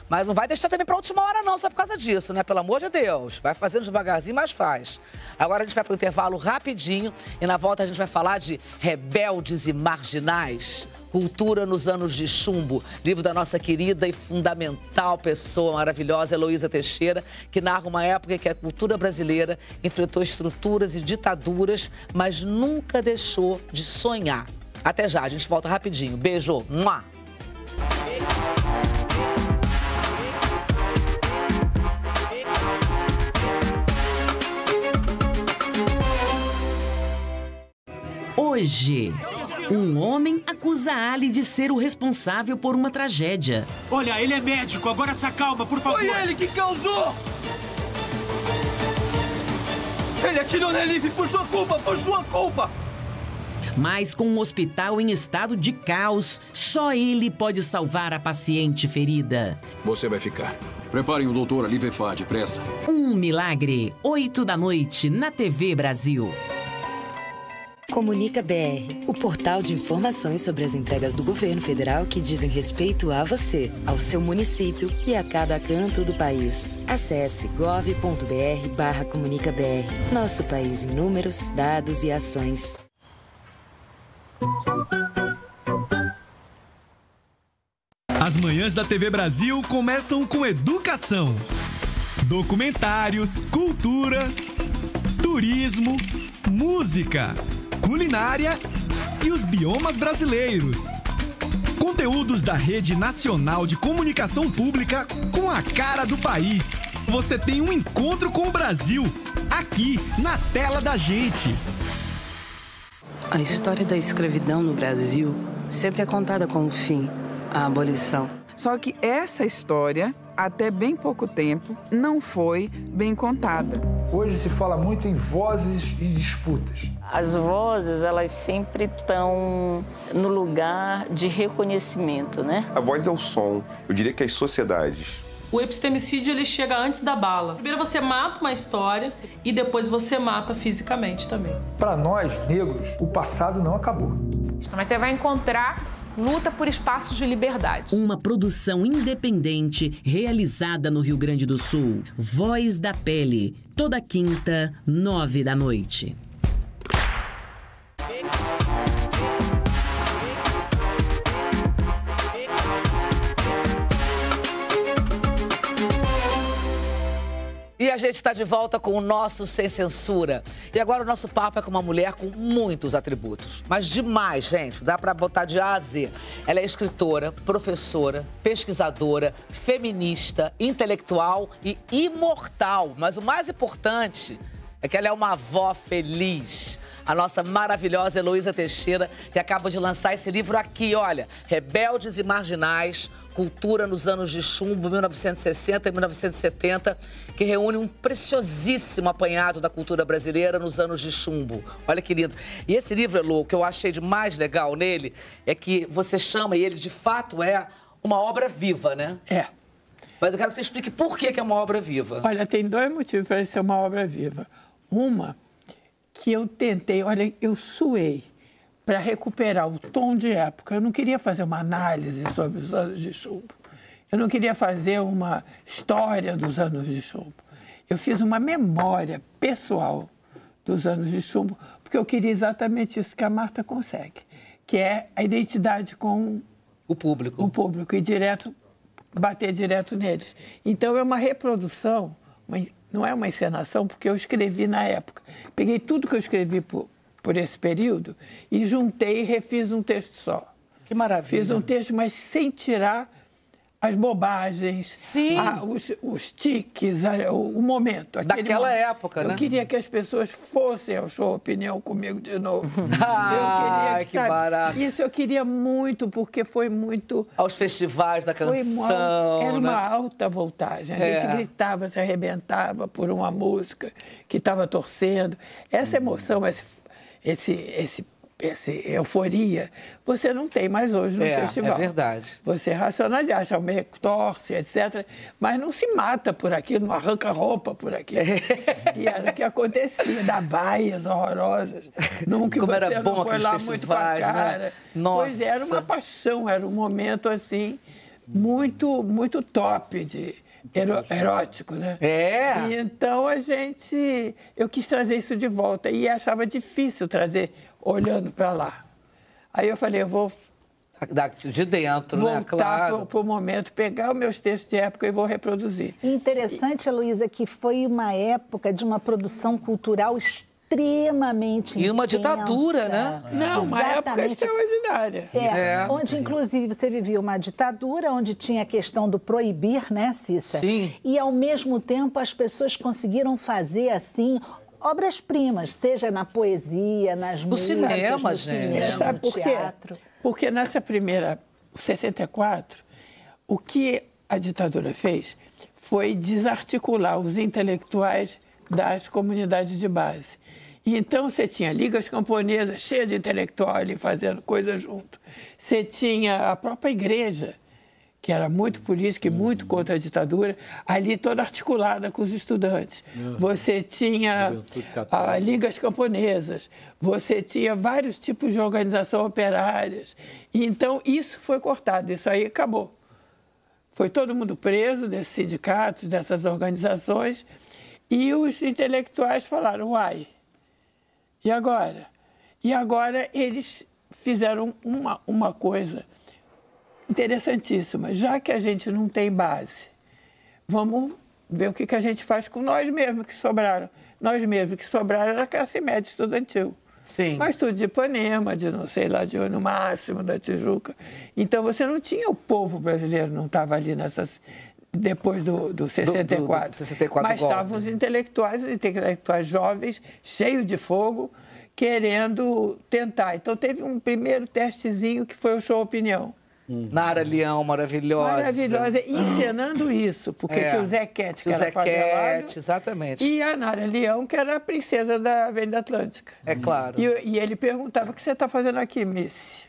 Mas não vai deixar também pra última hora não, só por causa disso, né? Pelo amor de Deus. Vai fazendo devagarzinho, mas faz. Agora a gente vai pro intervalo rapidinho e na volta a gente vai falar de Rebeldes e Marginais. Cultura nos Anos de Chumbo, livro da nossa querida e fundamental pessoa maravilhosa, Heloísa Teixeira, que narra uma época em que a cultura brasileira enfrentou estruturas e ditaduras, mas nunca deixou de sonhar. Até já, a gente volta rapidinho. Beijo! Mua! Hoje, um homem acusa Ali de ser o responsável por uma tragédia. Olha, ele é médico, agora se acalma, por favor. Foi ele que causou! Ele atirou na Elif por sua culpa, por sua culpa! Mas com um hospital em estado de caos, só ele pode salvar a paciente ferida. Você vai ficar. Preparem o doutor Ali Vefá, depressa. Um milagre, 8 da noite, na TV Brasil. Comunica BR, o portal de informações sobre as entregas do governo federal que dizem respeito a você, ao seu município e a cada canto do país. Acesse gov.br/comunicabr. Nosso país em números, dados e ações. As manhãs da TV Brasil começam com educação, documentários, cultura, turismo, música, culinária e os biomas brasileiros. Conteúdos da Rede Nacional de Comunicação Pública com a cara do país. Você tem um encontro com o Brasil, aqui na tela da gente. A história da escravidão no Brasil sempre é contada com o fim, a abolição. Só que essa história, até bem pouco tempo, não foi bem contada. Hoje se fala muito em vozes e disputas. As vozes, elas sempre estão no lugar de reconhecimento, né? A voz é o som. Eu diria que as sociedades. O epistemicídio, ele chega antes da bala. Primeiro você mata uma história e depois você mata fisicamente também. Para nós, negros, o passado não acabou. Mas você vai encontrar luta por espaços de liberdade. Uma produção independente realizada no Rio Grande do Sul. Voz da Pele, toda quinta, 9 da noite. E a gente está de volta com o nosso Sem Censura. E agora o nosso papo é com uma mulher com muitos atributos. Mas demais, gente. Dá para botar de A a Z. Ela é escritora, professora, pesquisadora, feminista, intelectual e imortal. Mas o mais importante é que ela é uma avó feliz. A nossa maravilhosa Heloísa Teixeira, que acaba de lançar esse livro aqui, olha. Rebeldes e Marginais, Cultura nos Anos de Chumbo, 1960 e 1970, que reúne um preciosíssimo apanhado da cultura brasileira nos anos de chumbo. Olha que lindo. E esse livro, Elô, o que eu achei de mais legal nele é que você chama, e ele de fato é uma obra viva, né? É. Mas eu quero que você explique por que é uma obra viva. Olha, tem dois motivos para ser uma obra viva. Uma, que eu tentei, olha, eu suei para recuperar o tom de época. Eu não queria fazer uma análise sobre os anos de chumbo. Eu não queria fazer uma história dos anos de chumbo. Eu fiz uma memória pessoal dos anos de chumbo, porque eu queria exatamente isso que a Marta consegue, que é a identidade com o público. O público, e bater direto neles. Então, é uma reprodução, não é uma encenação, porque eu escrevi na época. Peguei tudo que eu escrevi por esse período e juntei e refiz um texto só. Que maravilha. Fiz um texto, mas sem tirar as bobagens, os tiques, o momento. Daquela época, né? Eu queria que as pessoas fossem ao Show Opinião comigo de novo. Que barato. Isso eu queria muito, porque foi muito... Aos festivais da canção, era uma alta voltagem. A gente gritava, se arrebentava por uma música que estava torcendo. Essa emoção, essa euforia, você não tem mais hoje no festival. É verdade. Você racionaliza, meio torce, etc. Mas não se mata por aquilo, não arranca roupa por aquilo. E era o que acontecia, dá vaias horrorosas. Nunca Como você era bom não foi lá muito com a cara. Né? Nossa. Pois era uma paixão, era um momento assim muito, muito top de erótico, né? É. E então eu quis trazer isso de volta e achava difícil trazer olhando para lá. Aí eu falei, eu vou de dentro, né? Voltar Claro. para o momento, pegar os meus textos de época e vou reproduzir. Interessante, Heloísa, que foi uma época de uma produção cultural extremamente E uma intensa. ditadura, né? Não, uma época extraordinária. Onde, inclusive, você vivia uma ditadura, onde tinha a questão do proibir, né, Cissa? Sim. E, ao mesmo tempo, as pessoas conseguiram fazer, assim, obras-primas, seja na poesia, nas músicas, cinema, no gente. cinema, Sabe no por quê? teatro. Porque nessa primeira, 64, o que a ditadura fez foi desarticular os intelectuais das comunidades de base. E então você tinha ligas camponesas cheias de intelectuais ali fazendo coisas junto. Você tinha a própria igreja, que era muito política e muito contra a ditadura, ali toda articulada com os estudantes. Você tinha ligas camponesas, você tinha vários tipos de organização operárias. E então isso foi cortado, isso aí acabou. Foi todo mundo preso desses sindicatos, dessas organizações, e os intelectuais falaram, uai, e agora? E agora eles fizeram uma coisa interessantíssima. Já que a gente não tem base, vamos ver o que a gente faz com nós mesmos que sobraram. Nós mesmos que sobraram era a classe média estudantil. Sim. Mas tudo de Ipanema, de não sei lá, de no máximo da Tijuca. Então você não tinha o povo brasileiro, não estava ali nessas... Depois do 64. Do 64 mas estavam os intelectuais jovens, cheios de fogo, querendo tentar. Então teve um primeiro testezinho que foi o Show Opinião. Nara Leão, maravilhosa. Maravilhosa, encenando isso, porque tinha o Zé Quete, que era favelado, exatamente. e a Nara Leão, que era a princesa da Avenida Atlântica. É claro. E ele perguntava, o que você está fazendo aqui, Miss?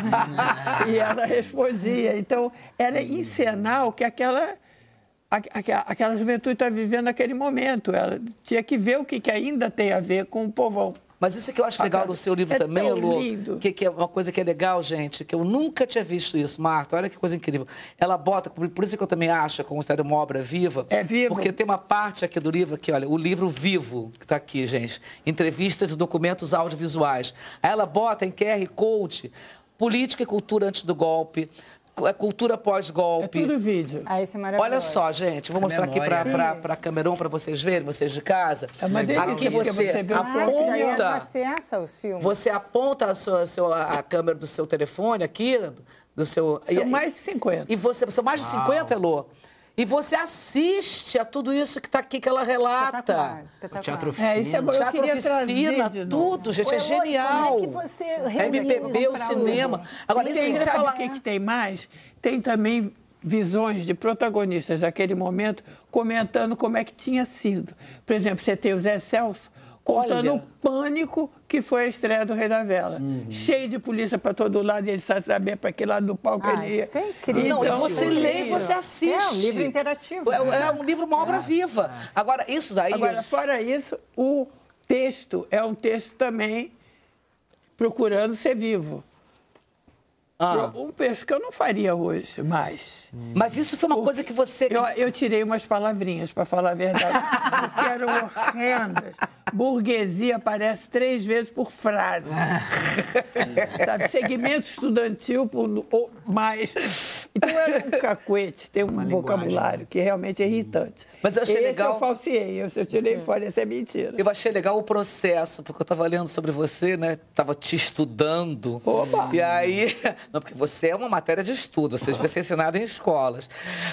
E ela respondia. Então, era encenar o que aquela juventude está vivendo naquele momento. Ela tinha que ver o que ainda tem a ver com o povão. Mas isso que eu acho legal do seu livro também, Elô, que é uma coisa que é legal, gente, que eu nunca tinha visto isso, Marta, olha que coisa incrível. Ela bota, por isso que eu também acho, como se era uma obra viva. É viva. Porque tem uma parte aqui do livro, aqui, olha, o livro vivo, que está aqui, gente, entrevistas e documentos audiovisuais. Aí ela bota em QR Code, política e cultura antes do golpe, cultura pós-golpe. É tudo vídeo. Isso é maravilhoso. Olha só, gente, vou mostrar aqui para a câmera para vocês verem, vocês de casa. É uma delícia, aqui você aponta, acessa os filmes. você aponta a câmera do seu telefone aqui, do seu... São mais de 50. E são mais de 50, Elô? E você assiste a tudo isso que está aqui, que ela relata. Espetacular. Teatro Oficina. Isso é bom. Teatro Oficina, tudo, gente, é genial. Como é que você reuniu MPB, o cinema. Agora, isso Sabe falar... o que tem mais? Tem também visões de protagonistas daquele momento comentando como é que tinha sido. Por exemplo, você tem o Zé Celso contando o pânico que foi a estreia do Rei da Vela. Cheio de polícia para todo lado, ele sabe saber para que lado do palco ele ia. Isso é incrível. Não, você lê e você assiste. É um livro interativo. É um livro, uma obra viva. Agora, isso daí... Agora, fora isso, o texto é um texto também procurando ser vivo. Um texto que eu não faria hoje mais. Mas isso foi uma coisa que você... Eu tirei umas palavrinhas, para falar a verdade, porque eram horrendas. Burguesia aparece 3 vezes por frase. Sabe? Segmento estudantil ou mais. Então era um cacuete, tem um vocabulário que realmente é irritante. Mas eu achei legal... eu falsiei, eu tirei fora, isso é mentira. Eu achei legal o processo, porque eu estava lendo sobre você, né? Estava te estudando. Oba! E aí... Não, porque você é uma matéria de estudo, você devia ser ensinada em escolas.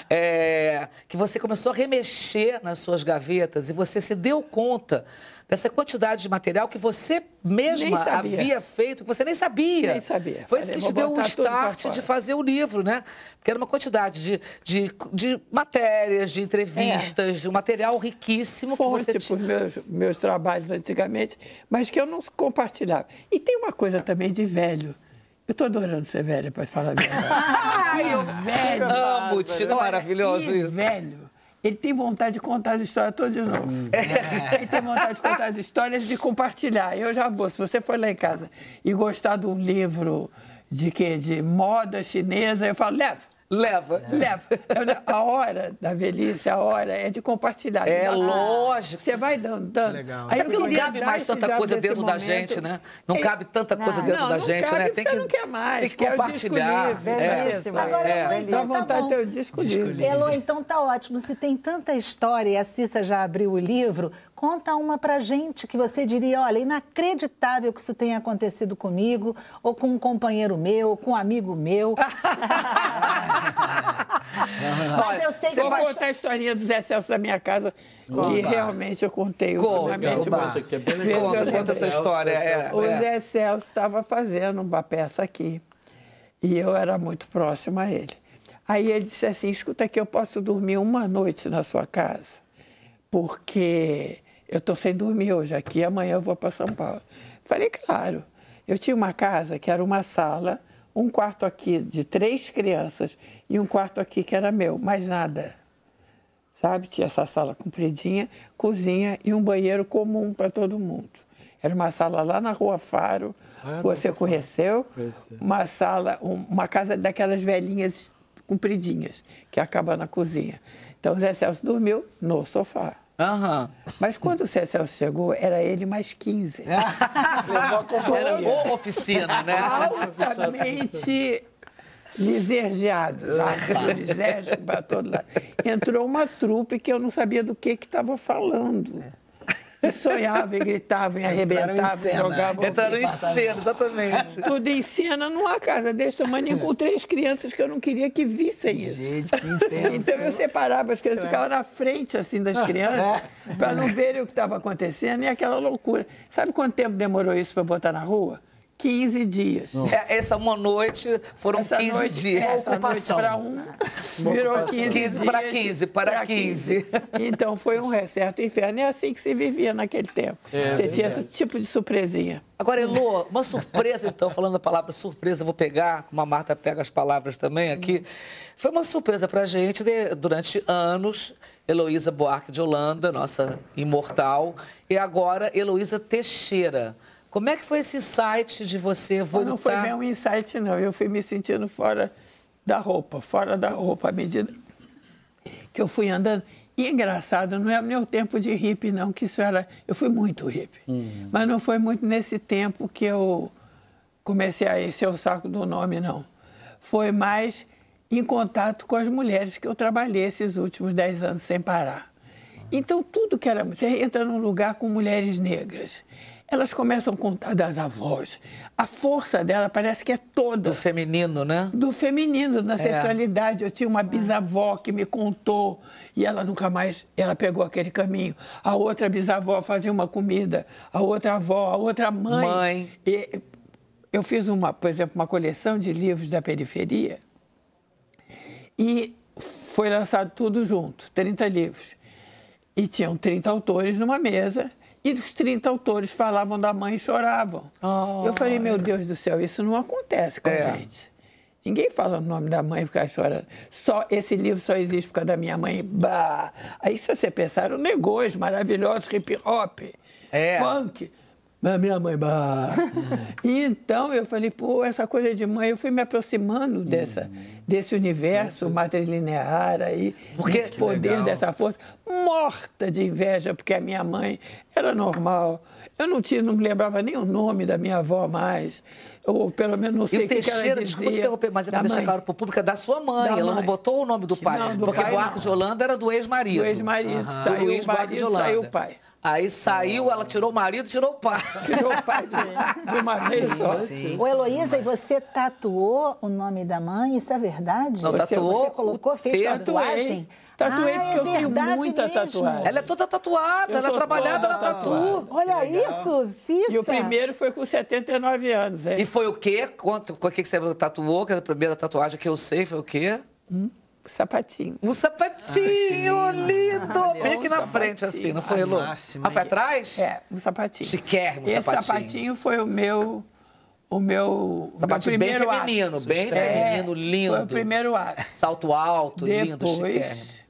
Que você começou a remexer nas suas gavetas e você se deu conta dessa quantidade de material que você mesma havia feito, que você nem sabia. Nem sabia. Foi isso que te deu o start de fazer o livro, né? Porque era uma quantidade de matérias, de entrevistas, de um material riquíssimo que você tinha. Por meus trabalhos antigamente, mas que eu não compartilhava. E tem uma coisa também de velho. Eu estou adorando ser velha, para falar a verdade. Ai, eu velho! Amo, Tina, maravilhoso isso. Velho, ele tem vontade de contar as histórias todas de novo. Ele tem vontade de contar as histórias e de compartilhar. Eu já vou. Se você for lá em casa e gostar de um livro de moda chinesa, eu falo, leva. Leva. A hora da velhice, a hora é de compartilhar. É lógico. Você vai dando. Legal. Até porque não cabe mais tanta coisa dentro da gente, né? Não cabe tanta coisa dentro da gente, né? Tem que não quer mais. Tem que compartilhar. Agora, dá vontade de ter o disco livre. Elô, então tá ótimo. Se tem tanta história e a Cissa já abriu o livro, conta uma pra gente que você diria, olha, inacreditável que isso tenha acontecido comigo, ou com um companheiro meu, ou com um amigo meu. Mas eu sei que eu vou contar a historinha do Zé Celso da minha casa, que realmente eu contei ultimamente. Conta essa história. O Zé Celso estava fazendo uma peça aqui, e eu era muito próxima a ele. Aí ele disse assim, escuta aqui, eu posso dormir uma noite na sua casa, porque eu estou sem dormir hoje aqui, amanhã eu vou para São Paulo. Falei, claro. Eu tinha uma casa que era uma sala, um quarto aqui de 3 crianças e um quarto aqui que era meu, mais nada. Sabe? Tinha essa sala compridinha, cozinha e um banheiro comum para todo mundo. Era uma sala lá na Rua Faro, você conheceu? Uma sala, uma casa daquelas velhinhas compridinhas, que acaba na cozinha. Então o Zé Celso dormiu no sofá. Mas quando o Zé Celso chegou, era ele mais 15. Era uma oficina, né? Altamente lisergiados, lisérgico para todo lado. Entrou uma trupe que eu não sabia do que estava falando. E sonhava, e gritava, e arrebentava, e jogava. Entraram em cena, exatamente. Tudo em cena numa casa desse tamanho, com 3 crianças que eu não queria que vissem isso. Gente, que intenso. Então eu separava as crianças, ficava na frente assim das crianças, para não verem o que estava acontecendo, e aquela loucura. Sabe quanto tempo demorou isso para botar na rua? 15 dias. Essa uma noite foram 15 dias. Essa noite para virou 15 para 15, para 15. Então foi um certo inferno. É assim que se vivia naquele tempo. Você tinha esse tipo de surpresinha. Agora, Elô, uma surpresa, então, falando a palavra surpresa, vou pegar, como a Marta pega as palavras também aqui. Foi uma surpresa para a gente, durante anos, Heloísa Buarque de Holanda, nossa imortal, e agora Heloísa Teixeira. Como é que foi esse insight de você voltar? Não foi bem um insight, não. Eu fui me sentindo fora da roupa, à medida que eu fui andando. E engraçado, não é o meu tempo de hippie, não, que isso era... Eu fui muito hippie. Mas não foi muito nesse tempo que eu comecei a encher o saco do nome, não. Foi mais em contato com as mulheres que eu trabalhei esses últimos 10 anos sem parar. Então, tudo que era... Você entra num lugar com mulheres negras. Elas começam a contar das avós. A força dela parece que é toda. Do feminino, né? Do feminino, da ancestralidade. Eu tinha uma bisavó que me contou e ela nunca mais... Ela pegou aquele caminho. A outra bisavó fazia uma comida. A outra avó, a outra mãe. E eu fiz, por exemplo, uma coleção de livros da periferia e foi lançado tudo junto, 30 livros. E tinham 30 autores numa mesa... E os 30 autores falavam da mãe e choravam. Eu falei, meu Deus do céu, isso não acontece com a gente. Ninguém fala o nome da mãe e fica chorando. Esse livro só existe por causa da minha mãe. Bah! Aí, se você pensar, eram negões maravilhosos, hip-hop, funk. Mas minha mãe, bah! E então, eu falei, pô, essa coisa de mãe, eu fui me aproximando desse universo matrilinear aí, desse poder, dessa força, morta de inveja, porque a minha mãe era normal. Eu não me lembrava nem o nome da minha avó mais, ou pelo menos não sei o que ela dizia. Desculpa te interromper, mas é para deixar claro para o público, é da sua mãe. Ela não botou o nome do pai, porque Buarque de Holanda era do ex-marido. Do ex-marido, saiu o marido, saiu o pai. Aí saiu, ela tirou o marido, tirou o pai. Tirou o pai de uma vez só. Ô, Heloísa, e você tatuou o nome da mãe? Isso é verdade? Não, tatuou. Você colocou, fez tatuagem? Tatuei porque eu tenho muita tatuagem. Ela é toda tatuada, ela é trabalhada na tatu. Olha isso, Cissa. E o primeiro foi com 79 anos. E foi o quê? O que você tatuou? Que a primeira tatuagem que eu sei foi o quê? Sapatinho. Um sapatinho lindo! Bem aqui na frente, assim, não foi, Elô? Foi atrás? Um sapatinho. Chiquérrimo, sapatinho. Esse sapatinho foi o meu sapatinho bem feminino, ato. Bem feminino, lindo. Foi o primeiro ato. Salto alto, lindo, chiquérrimo.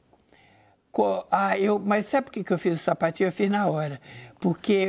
Mas sabe por que eu fiz o sapatinho? Eu fiz na hora. Porque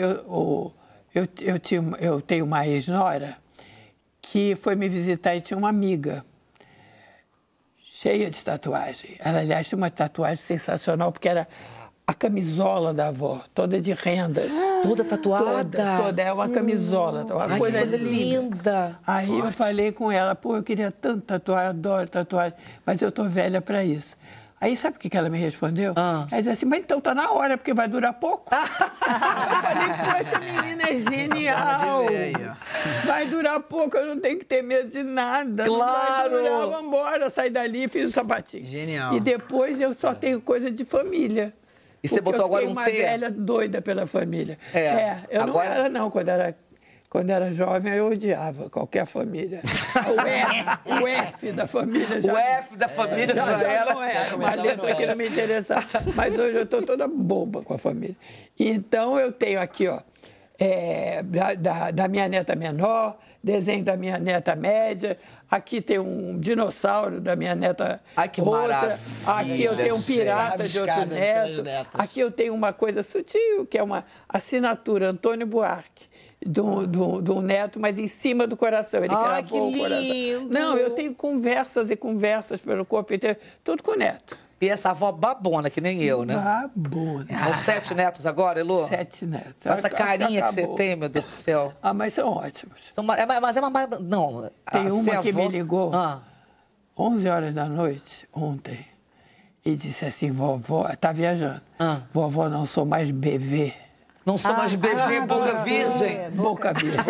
eu tenho uma ex-nora que foi me visitar e tinha uma amiga cheia de tatuagem. Ela, aliás, tinha uma tatuagem sensacional, porque era a camisola da avó, toda de rendas. Toda tatuada? Toda, é uma camisola, uma coisa linda. Aí eu falei com ela, pô, eu queria tanto tatuar, eu adoro tatuagem, mas eu tô velha para isso. Aí sabe o que ela me respondeu? Ela disse assim, mas então tá na hora, porque vai durar pouco. Eu falei, pô, essa menina é genial. Vai durar pouco, eu não tenho que ter medo de nada. Claro! Vai durar, vamos embora, saí dali e fiz o sapatinho. Genial. E depois eu só tenho coisa de família. E você botou agora um uma T? velha doida pela família. Eu agora... não era não, quando era jovem, eu odiava qualquer família. O F da família já... O F da família já era. Não era uma letra que não me interessava. Mas hoje eu estou toda boba com a família. Então, eu tenho aqui, ó, da minha neta menor, desenho da minha neta média. Aqui tem um dinossauro da minha neta outra. Aqui eu tenho um pirata de outro neto. Aqui eu tenho uma coisa sutil, que é uma assinatura Antônio Buarque. De um neto, mas em cima do coração. Ele gravou o coração. Não, eu tenho conversas e conversas pelo corpo inteiro, tudo com o neto. E essa avó babona, que nem eu, né? Babona. São 7 netos agora, Elô? 7 netos. Essa carinha que você tem, meu Deus do céu. Mas são ótimos. Mas é uma... Não. Tem uma que me ligou 11 horas da noite, ontem, e disse assim, vovó, tá viajando. Vovó, não sou mais bebê. Não sou mais bebê, boca virgem. Boca virgem.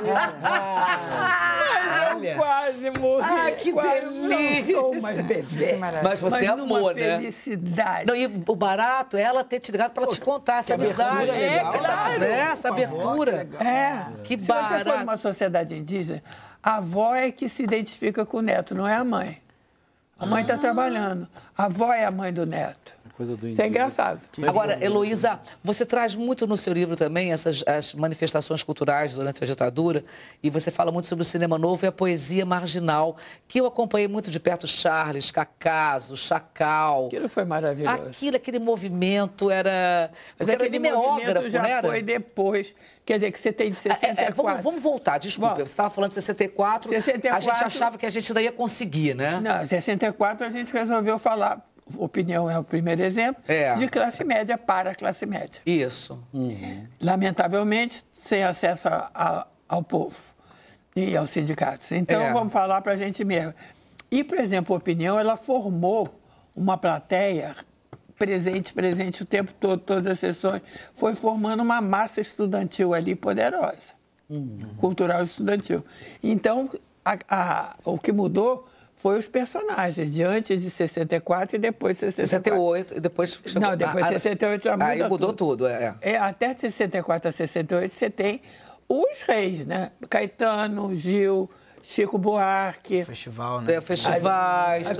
Mas eu quase morri. Que delícia. Não sou mais bebê. Mas você amou, né? Felicidade. Não, e o barato é ela ter te ligado para ela te contar essa amizade. Essa abertura. Que barato. Se você for numa sociedade indígena, a avó é que se identifica com o neto, não é a mãe. A mãe está trabalhando. A avó é a mãe do neto. Isso é engraçado. Agora, Heloísa, você traz muito no seu livro também as manifestações culturais durante a ditadura, e você fala muito sobre o cinema novo e a poesia marginal, que eu acompanhei muito de perto, Charles, Cacaso, Chacal. Aquilo foi maravilhoso. Aquele movimento era... Mas aquele movimento já foi depois. Quer dizer, que você tem de 64. Vamos voltar, desculpa. Você estava falando de 64, a gente achava que a gente ainda ia conseguir, né? Não, em 64 a gente resolveu falar... Opinião é o primeiro exemplo, de classe média para classe média. Isso. Lamentavelmente, sem acesso ao povo e aos sindicatos. Então, vamos falar para a gente mesmo. E, por exemplo, a Opinião, ela formou uma plateia presente o tempo todo, todas as sessões, foi formando uma massa estudantil ali poderosa, cultural e estudantil. Então, o que mudou foi os personagens, de antes de 64 e depois de 68. E depois... Não, depois de 68 já muda tudo. Aí mudou tudo, até de 64 a 68 você tem os reis, né? Caetano, Gil, Chico Buarque. Festival, né? Festivais.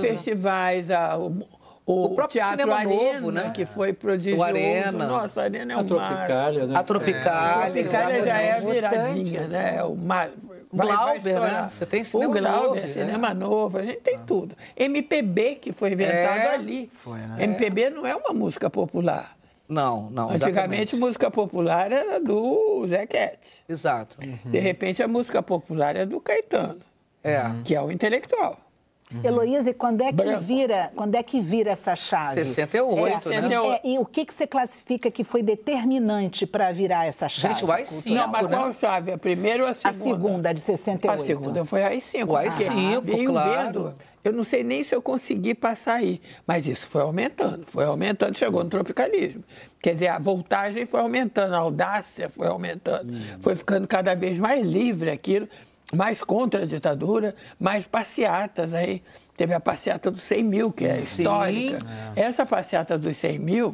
O próprio Teatro cinema Arena, novo, né? Que foi prodigioso. O Arena. Nossa, a Arena é um Tropicália, né? A Tropicália. A Tropicália já é a viradinha, né? O Glauber, né? Você tem cinema novo. O Glauber, novo, cinema novo, a gente tem tudo. MPB, que foi inventado ali. Foi, né? MPB não é uma música popular. Não, Antigamente, música popular era do Zé Quete. Exato. De repente, a música popular é do Caetano, que é o intelectual. Heloísa, e quando é que vira essa chave? 68, né? E o que você classifica que foi determinante para virar essa chave? Gente, o AI-5, Não, mas qual chave? A primeira ou a segunda? A segunda, de 68. A segunda foi a AI-5. O AI-5, claro. Eu não sei nem se eu consegui passar aí, mas isso foi aumentando, chegou no tropicalismo. Quer dizer, a voltagem foi aumentando, a audácia foi aumentando, foi ficando cada vez mais livre aquilo, mais contra a ditadura, mais passeatas aí. Teve a passeata dos 100 mil, que é histórica. Essa passeata dos 100 mil,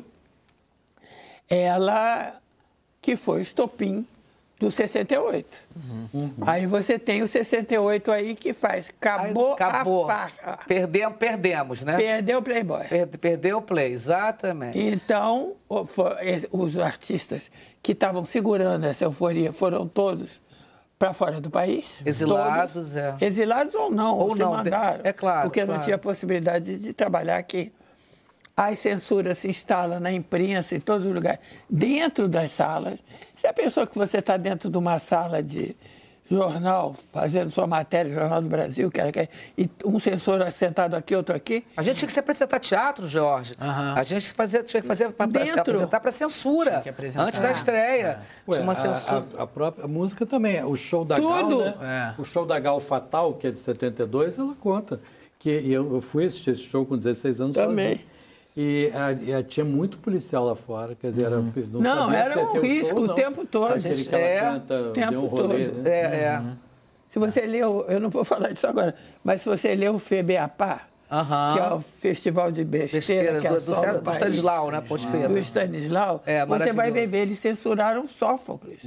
ela que foi o estopim do 68. Aí você tem o 68 aí que faz acabou. A farra. Perdemos, né? Perdeu o Playboy. Perdeu o Play, exatamente. Então, os artistas que estavam segurando essa euforia foram todos para fora do país. Exilados, todos, exilados ou não, ou se não, mandaram. É claro. Porque não tinha possibilidade de trabalhar aqui. As censuras se instalam na imprensa, em todos os lugares, dentro das salas. Se a pessoa que você está dentro de uma sala de jornal, fazendo sua matéria, Jornal do Brasil, e um censor sentado aqui, outro aqui. A gente tinha que se apresentar teatro, Jorge. A gente tinha que fazer para apresentar para censura, antes da estreia. Ué, Tinha uma censura. A própria música também, o show da Tudo. Gal, né? O show da Gal Fatal, que é de 72, ela conta. Que eu fui assistir esse show com 16 anos também. Sozinho. E tinha muito policial lá fora, quer dizer, era um risco o tempo todo. Aquele que ela canta, deu um rolê, né? Se você leu, eu não vou falar disso agora, mas se você leu o FEBEAPA, que é o Festival de Besteira, que do Stanislau, né? Ponte Preta. Do Stanislau, você vai ver, eles censuraram Sófocles.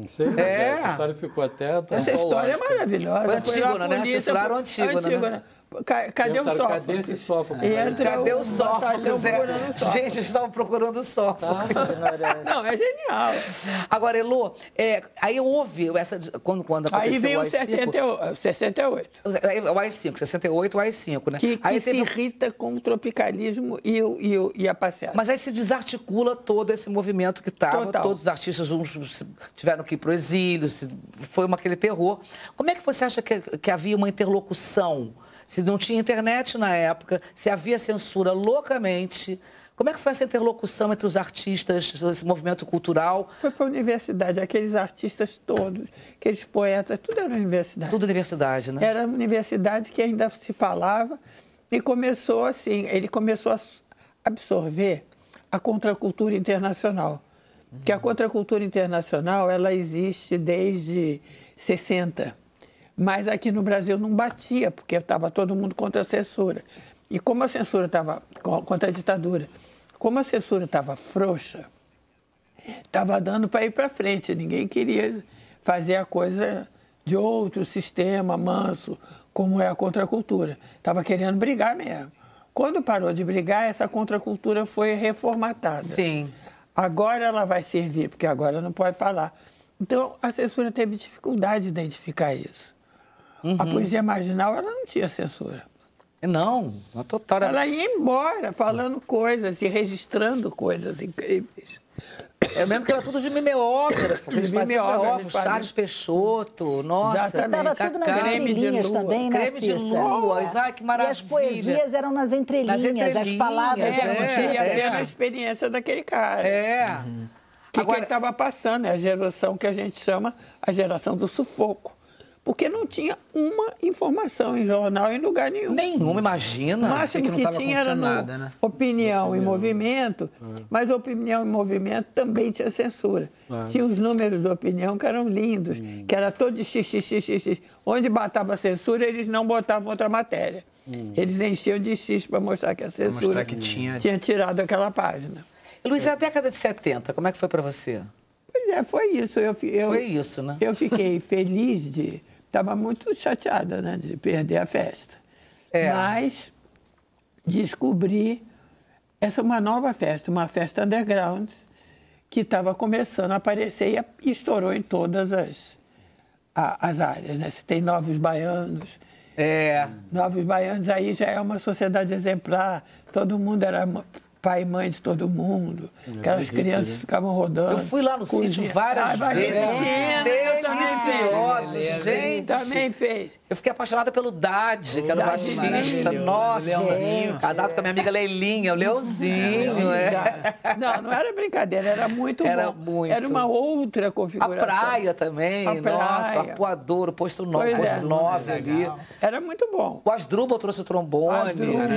Essa história ficou até... Essa história é maravilhosa. Foi Antígona, né? Censuraram Antígona, né? Cadê o Sófocles? Cadê esse Sófocles? Cadê o Sófocles? Gente, eles estavam procurando o Sófocles. Não, é genial. Agora, Elô, aí houve essa... Quando aconteceu aí veio o 68. O AI-5, 68, o AI-5, né? Que se irrita com o tropicalismo e a passeada. Mas aí se desarticula todo esse movimento que estava. Todos os artistas uns tiveram que ir para o exílio, foi aquele terror. Como é que você acha que havia uma interlocução? Se não tinha internet na época, se havia censura loucamente, como é que foi essa interlocução entre os artistas, esse movimento cultural? Foi para a universidade, aqueles artistas todos, aqueles poetas, tudo era universidade. Tudo universidade, né? Era a universidade que ainda se falava e começou assim, ele começou a absorver a contracultura internacional. Porque a contracultura internacional, ela existe desde 60. Mas aqui no Brasil não batia, porque estava todo mundo contra a censura. E como a censura estava contra a ditadura, como a censura estava frouxa, estava dando para ir para frente. Ninguém queria fazer a coisa de outro sistema manso, como é a contracultura. Estava querendo brigar mesmo. Quando parou de brigar, essa contracultura foi reformatada. Sim. Agora ela vai servir, porque agora não pode falar. Então, a censura teve dificuldade de identificar isso. A poesia marginal, ela não tinha censura. Não, a total. Ela ia embora falando coisas e registrando coisas incríveis. Eu lembro que era tudo de mimeógrafo. Eles faziam Charles Peixoto, nossa. Estava tudo nas entrelinhas também, né, Creme de lua, ai, que maravilha. E as poesias eram nas entrelinhas, as palavras eram... Tinha apenas a experiência daquele cara. O que ele estava passando, é a geração que a gente chama a geração do sufoco. Porque não tinha uma informação em jornal em lugar nenhum. Nenhuma, imagina. O máximo que tinha era nada, né? Opinião e Movimento, mas Opinião e Movimento também tinha censura. Tinha os números da Opinião que eram lindos, que era todo de xxxx. Onde batava a censura, eles não botavam outra matéria. Eles enchiam de X para mostrar que a censura tinha tirado aquela página. Luiz, a década de 70, como é que foi para você? Pois é, foi isso. Foi isso, né? Eu fiquei feliz de... Estava muito chateada, né, de perder a festa. Mas descobri uma nova festa, uma festa underground, que estava começando a aparecer e estourou em todas as áreas, né? Você tem Novos Baianos. Novos Baianos aí já é uma sociedade exemplar, todo mundo era pai e mãe de todo mundo, aquelas crianças ficavam rodando. Eu fui lá no sítio várias vezes. Delicioso, gente. Também fez. Eu fiquei apaixonada pelo Dade, que era o baixista. Nossa, casado com a minha amiga Leilinha, o Leãozinho. Não era brincadeira, era muito bom. Era uma outra configuração. A praia também, nossa, Arpoador, o posto 9 ali. Era muito bom. O Asdrubal trouxe o trombone.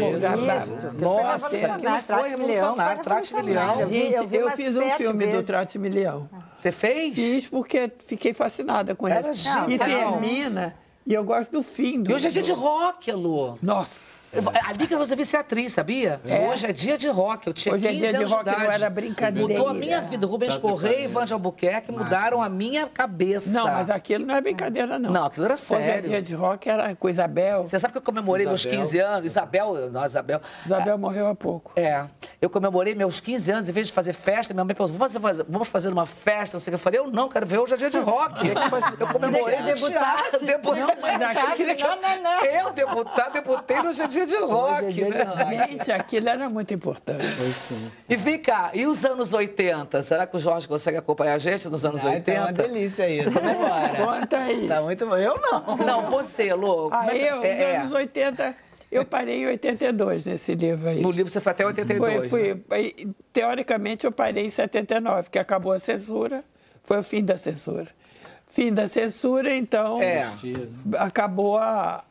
Nossa, que foi revolucionário, Trate-Milhão. Eu fiz um filme do Trate-Milhão. Você fez? Fiz porque fiquei fascinada com ele. E termina, e eu gosto do fim. E hoje é dia de rock, Elô. Nossa. Ali que eu resolvi ser atriz, sabia? Hoje é dia de rock. Eu tinha 15 anos de idade. Hoje é dia de rock, não era brincadeira. Mudou a minha vida. Rubens Correia e Ivan de Albuquerque mudaram a minha cabeça. Não, mas aquilo não é brincadeira, não. Não, aquilo era sério. Hoje é dia de rock, era com Isabel. Você sabe que eu comemorei meus 15 anos? Isabel morreu há pouco. Eu comemorei meus 15 anos, em vez de fazer festa, minha mãe pensou, vamos fazer uma festa, não sei o que. Eu falei, eu não, quero ver, hoje é dia de rock. Eu comemorei no teatro. Não, mas aqui... Eu debutei no dia de dia de rock, Hoje é dia né? de rock. Gente, aquilo era muito importante. E vem cá, e os anos 80? Será que o Jorge consegue acompanhar a gente nos anos 80? Tá uma delícia isso, vambora. Conta aí. Tá muito bom. Eu não. Não, você, Lô. Aí, nos anos 80, eu parei em 82 nesse livro aí. No livro você foi até 82, Teoricamente, eu parei em 79, que acabou a censura, foi o fim da censura. Fim da censura, então, acabou a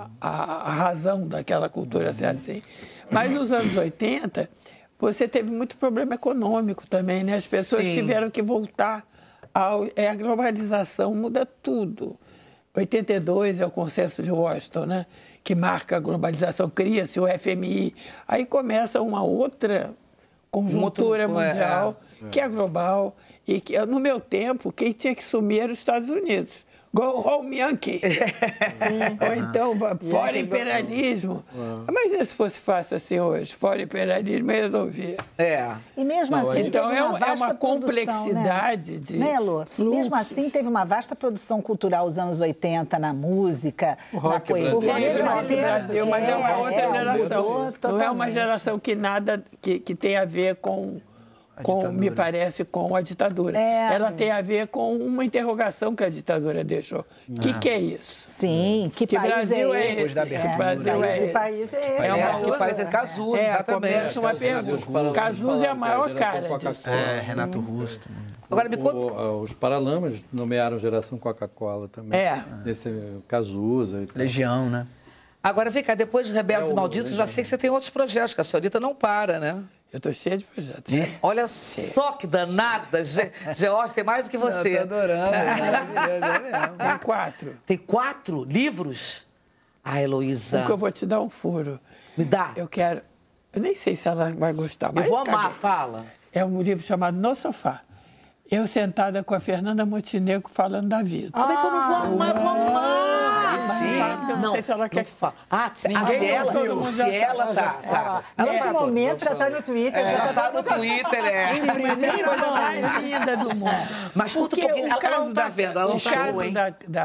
razão daquela cultura ser assim. Mas nos anos 80, você teve muito problema econômico também, né? As pessoas tiveram que voltar a globalização muda tudo. 82 é o Consenso de Washington, né? Que marca a globalização, cria-se o FMI. Aí começa uma outra conjuntura mundial, que é global, e que, no meu tempo, quem tinha que sumir era os Estados Unidos. Go home, Yankee. Ou então, fora imperialismo. Imagina se fosse fácil assim hoje, fora imperialismo, resolvia. E mesmo assim, então teve uma vasta complexidade produção, né, Lô? Mesmo assim, teve uma vasta produção cultural nos anos 80, na música, na poesia. Brasil, mas é uma outra geração. Não é uma geração que nada que tem a ver com me parece, com a ditadura. Ela tem a ver com uma interrogação que a ditadura deixou. O que é isso? Sim, que país Brasil é esse? Que Brasil é esse? Que país é esse? Que país é Cazuza, exatamente. Começa uma pergunta. Cazuza é a maior cara disso. Renato Russo. Agora me conta... Os Paralamas nomearam Geração Coca-Cola também. Nesse Cazuza. Legião, né? Agora, vem cá, depois de Rebeldes Malditos, já sei que você tem outros projetos, que a senhorita não para, né? Eu estou cheia de projetos. Olha só que danada. George tem mais do que você. Eu tô adorando. Tem 4. Tem 4 livros? Ah, Heloísa. Porque eu vou te dar um furo. Me dá. Eu quero... Eu nem sei se ela vai gostar. Eu vou amar, fala. É um livro chamado No Sofá. Eu sentada com a Fernanda Montenegro falando da vida. Como é que eu não vou amar? Vou amar! Não sei se ela quer falar. Se ela tá. Nesse momento já está no Twitter. Já está no Twitter, mais linda do mundo. Mas conta um pouquinho, ela não está vendo, ela não chegou, hein?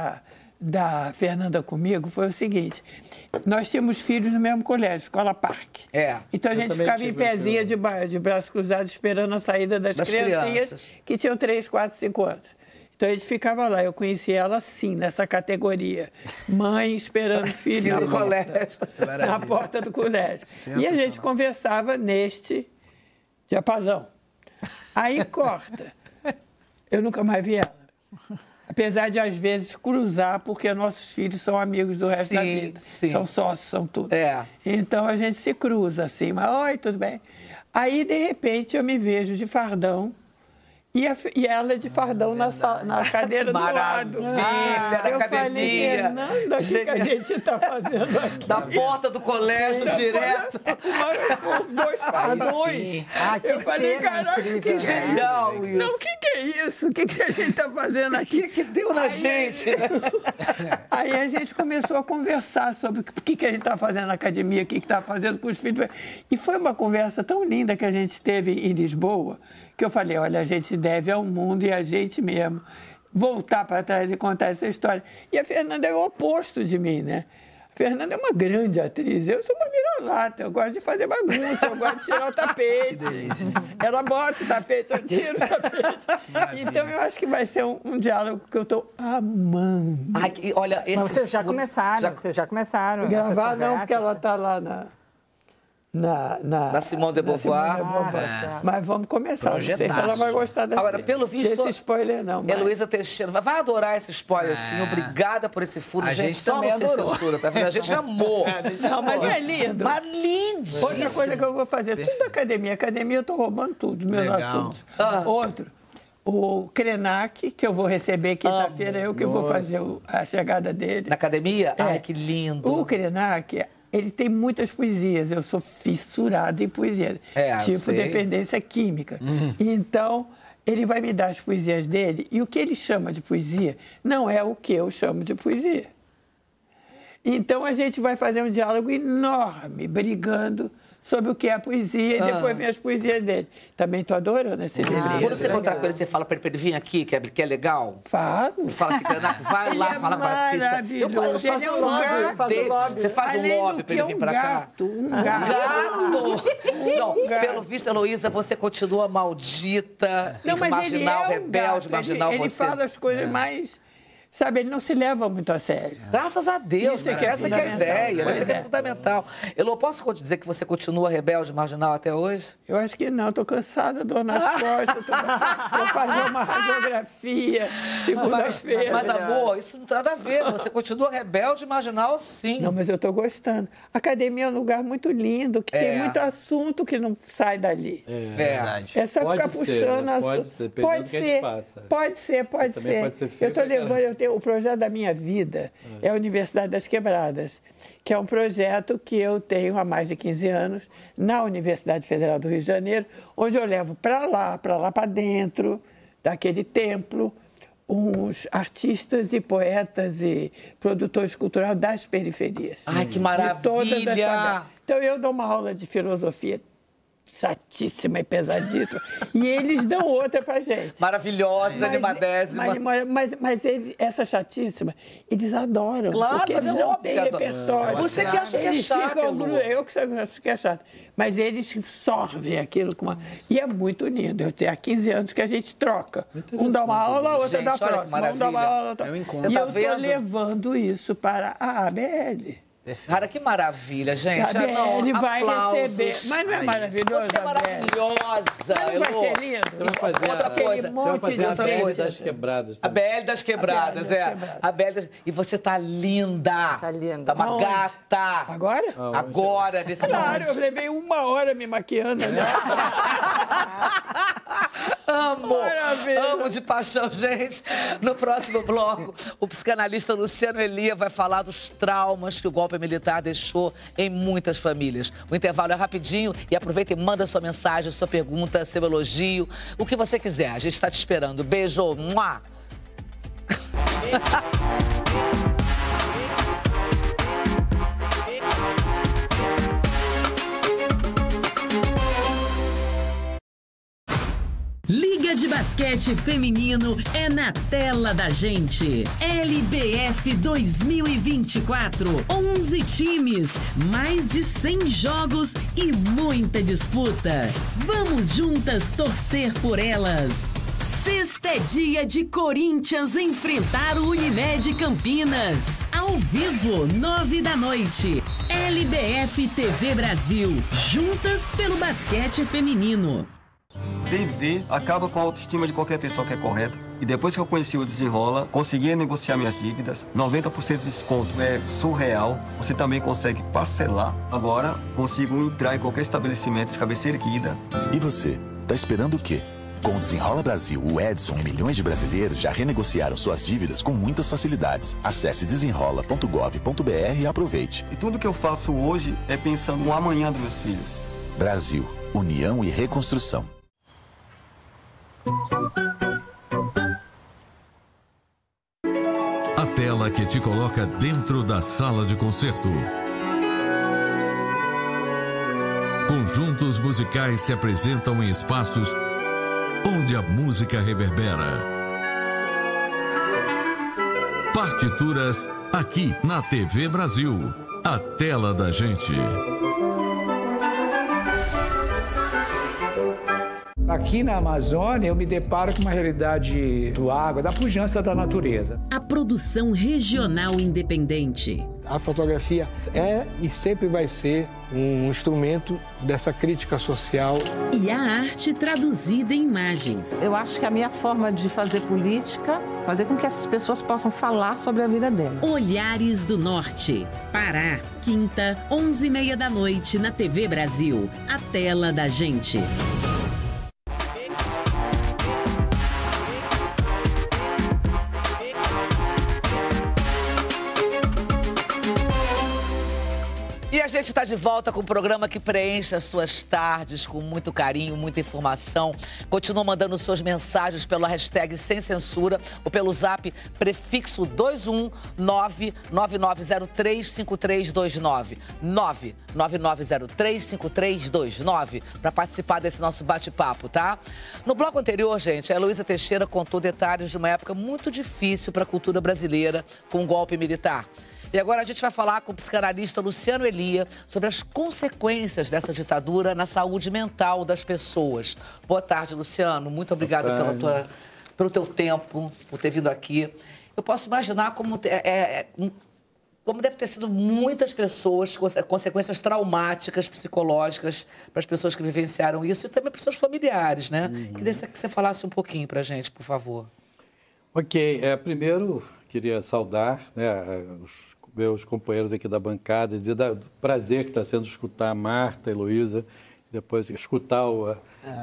Da Fernanda comigo foi o seguinte: nós tínhamos filhos no mesmo colégio, Escola Parque. Então a gente ficava em pezinha de braços cruzados esperando a saída das criancinhas que tinham 3, 4, 5 anos. Então a gente ficava lá, eu conheci ela assim, nessa categoria. Mãe esperando filho na porta do colégio. E a gente conversava neste diapasão. Aí corta. Eu nunca mais vi ela. Apesar de, às vezes, cruzar, porque nossos filhos são amigos do resto da vida. São sócios, são tudo. Então, a gente se cruza assim, mas, oi, tudo bem? Aí, de repente, eu me vejo de fardão e ela de fardão na cadeira do lado. Eu falei, Fernanda, o que a gente está fazendo aqui? Da porta do colégio, direto. Com 2 fardões. Eu falei, caraca, que genial isso. Não, o que é isso? O que a gente está fazendo aqui? O que deu na gente? Aí a gente começou a conversar sobre o que a gente está fazendo na academia, o que está fazendo com os filhos. E foi uma conversa tão linda que a gente teve em Lisboa, que eu falei, olha, a gente deve ao mundo e a gente mesmo voltar para trás e contar essa história. E a Fernanda é o oposto de mim, né? A Fernanda é uma grande atriz, eu sou uma vira-lata, eu gosto de fazer bagunça, eu gosto de tirar o tapete. Ela bota o tapete, eu tiro o tapete. Então eu acho que vai ser um diálogo que eu estou amando. Olha, mas vocês já começaram. Gravar não, porque ela está lá na Simone de Beauvoir. Mas vamos começar. Não sei se ela vai gostar desse spoiler, não. Heloísa Teixeira vai adorar esse spoiler, sim. Obrigada por esse furo. A gente só não sem censura, tá vendo? A gente amou. Mas não é lindo? Mas lindíssimo. Outra coisa que eu vou fazer, tudo da academia. Academia eu estou roubando tudo, meus assuntos. Outro. O Krenak, que eu vou receber quinta-feira, eu que vou fazer a chegada dele. Na academia? Ai, que lindo. O Krenak, ele tem muitas poesias. Eu sou fissurada em poesia. Tipo dependência química. Então, ele vai me dar as poesias dele. E o que ele chama de poesia não é o que eu chamo de poesia. Então, a gente vai fazer um diálogo enorme, brigando sobre o que é a poesia e depois vem as poesias dele. Também estou adorando esse livro. Quando você encontrar com ele, você fala para ele vir aqui, que é legal? Falo. Você fala assim, vai lá, fala com a Cissa. Eu faço o lobby. Você faz um lobby para ele vir para cá? Um gato. Não, pelo visto, Heloísa, você continua maldita, marginal, rebelde, marginal. Ele fala as coisas mais... Sabe, ele não se leva muito a sério. Graças a Deus, essa que é a ideia, essa que é fundamental. Elô, posso dizer que você continua rebelde, marginal até hoje? Eu acho que não, estou cansada, dor nas costas, vou fazer uma radiografia segunda-feira. Mas, amor, isso não tem nada a ver, você continua rebelde, marginal, sim. Não, mas eu estou gostando. A academia é um lugar muito lindo, que tem muito assunto que não sai dali. É verdade. É só ficar puxando assunto. Pode ser. Eu estou levando... O projeto da minha vida é a Universidade das Quebradas, que é um projeto que eu tenho há mais de 15 anos na Universidade Federal do Rio de Janeiro, onde eu levo para lá para dentro daquele templo, uns artistas e poetas e produtores culturais das periferias. Ai, que maravilha! Então, eu dou uma aula de filosofia chatíssima e pesadíssima. E eles dão outra pra gente. Maravilhosa, animadésima. Mas essa chatíssima, eles adoram. Claro, porque eles não têm repertório. Você que acha que é chato, eu que acho que é chato. Mas eles absorvem aquilo com uma... E é muito lindo. Eu tenho há 15 anos que a gente troca. Um dá uma aula, outro dá a próxima. Um dá uma aula, outro... E eu estou levando isso para a ABL. Cara, que maravilha, gente. Ele vai receber. Mas não é maravilhoso? Você é maravilhosa. Mas não vai ser lindo? Você vai fazer outra coisa. a BL das Quebradas. A BL das Quebradas, A BL das... E você tá linda. Tá linda. Tá uma gata. Agora? Agora, nesse Claro, eu levei 1 hora me maquiando. Né? Amo de paixão, gente. No próximo bloco, o psicanalista Luciano Elia vai falar dos traumas que o golpe militar deixou em muitas famílias. O intervalo é rapidinho e aproveita e manda sua mensagem, sua pergunta, seu elogio, o que você quiser. A gente está te esperando. Beijo. Mua. Liga de Basquete Feminino é na tela da gente. LBF 2024. 11 times, mais de 100 jogos e muita disputa. Vamos juntas torcer por elas. Sexta é dia de Corinthians enfrentar o Unimed Campinas. Ao vivo, 9 da noite. LBF TV Brasil. Juntas pelo basquete feminino. DV acaba com a autoestima de qualquer pessoa que é correta. E depois que eu conheci o Desenrola, consegui negociar minhas dívidas. 90% de desconto é surreal. Você também consegue parcelar. Agora, consigo entrar em qualquer estabelecimento de cabeça erguida. E você, tá esperando o quê? Com o Desenrola Brasil, o Edson e milhões de brasileiros já renegociaram suas dívidas com muitas facilidades. Acesse desenrola.gov.br e aproveite. E tudo que eu faço hoje é pensando no amanhã dos meus filhos. Brasil, união e reconstrução. A tela que te coloca dentro da sala de concerto. Conjuntos musicais se apresentam em espaços onde a música reverbera. Partituras aqui na TV Brasil. A tela da gente. Aqui na Amazônia, eu me deparo com uma realidade do água, da pujança da natureza. A produção regional independente. A fotografia é e sempre vai ser um instrumento dessa crítica social. E a arte traduzida em imagens. Eu acho que a minha forma de fazer política, fazer com que essas pessoas possam falar sobre a vida delas. Olhares do Norte. Pará, quinta, 11h30 da noite, na TV Brasil. A tela da gente. a gente está de volta com um programa que preenche as suas tardes com muito carinho, muita informação. Continua mandando suas mensagens pela hashtag Sem Censura ou pelo zap prefixo 21999035329. 999035329 para participar desse nosso bate-papo, tá? No bloco anterior, gente, a Heloísa Teixeira contou detalhes de uma época muito difícil para a cultura brasileira com o golpe militar. E agora a gente vai falar com o psicanalista Luciano Elia sobre as consequências dessa ditadura na saúde mental das pessoas. Boa tarde, Luciano. Muito obrigada pelo teu tempo, por ter vindo aqui. Eu posso imaginar como deve ter sido muitas pessoas, consequências traumáticas, psicológicas, para as pessoas que vivenciaram isso e também para os seus familiares, né? Queria que você falasse um pouquinho para a gente, por favor. Ok. Primeiro, queria saudar, né, os meus companheiros aqui da bancada, dizer do prazer que está sendo escutar a Marta, a Heloísa, depois escutar o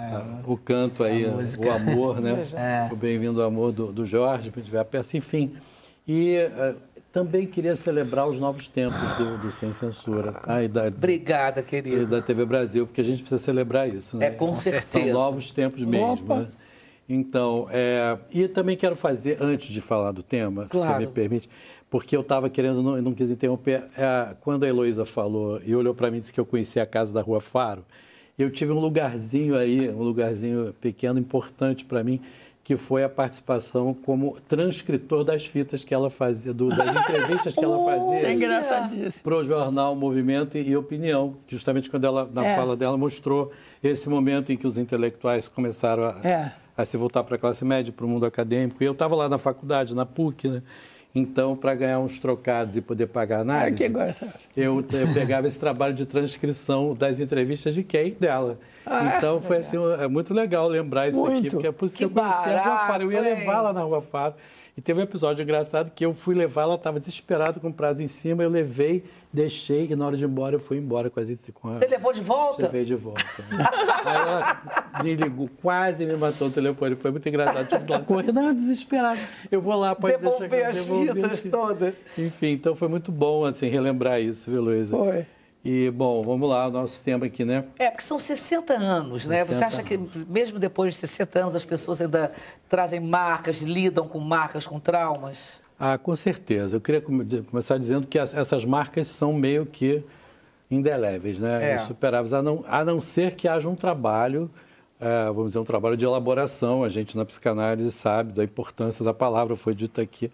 canto aí, o amor, né? O Bem-vindo ao Amor do Jorge, para tiver a peça, enfim. E também queria celebrar os novos tempos do Sem Censura. Tá? Obrigada, querido. E da TV Brasil, porque a gente precisa celebrar isso, né? Com certeza. São novos tempos mesmo, né? Então, e também quero fazer, antes de falar do tema, se você me permite, porque eu estava querendo, não quis interromper, quando a Heloísa falou e olhou para mim e disse que eu conhecia a casa da Rua Faro, eu tive um lugarzinho pequeno, importante para mim, que foi a participação como transcritor das fitas que ela fazia, das entrevistas que ela fazia para o jornal Movimento e Opinião, que justamente quando ela, na fala dela, mostrou esse momento em que os intelectuais começaram a se voltar para a classe média, para o mundo acadêmico. E eu estava lá na faculdade, na PUC, né? Então, para ganhar uns trocados e poder pagar a análise, eu pegava esse trabalho de transcrição das entrevistas de quem? Dela. Então, foi assim, muito legal lembrar isso aqui, porque é por isso que eu conhecia a Rua Faro. Eu ia levar lá na Rua Faro. E teve um episódio engraçado que eu fui levar, ela estava desesperada com o prazo em cima, eu levei, deixei e na hora de ir embora eu fui embora com a... Você levou de volta? Levei de volta. Aí ela me ligou, quase me matou o telefone, foi muito engraçado. Tive que ir lá correndo, desesperado. Eu vou lá, pode devolver as fitas todas. Enfim, então foi muito bom assim, relembrar isso, viu, Luísa? Foi. E, bom, vamos lá, o nosso tema aqui, né? Porque são 60 anos, né? Você acha que mesmo depois de 60 anos as pessoas ainda trazem marcas, lidam com marcas, com traumas? Com certeza. Eu queria começar dizendo que essas marcas são meio que indeléveis, né? Insuperáveis, a não ser que haja um trabalho, vamos dizer, um trabalho de elaboração. A gente na psicanálise sabe da importância da palavra, foi dito aqui.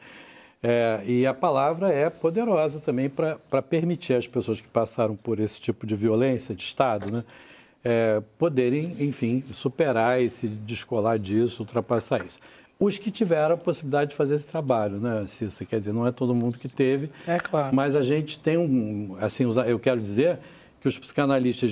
E a palavra é poderosa também para permitir às pessoas que passaram por esse tipo de violência de Estado, né, poderem, enfim, superar e se descolar disso, ultrapassar isso. Os que tiveram a possibilidade de fazer esse trabalho, né, Cissa? Quer dizer, não é todo mundo que teve, claro. Mas a gente tem eu quero dizer que os psicanalistas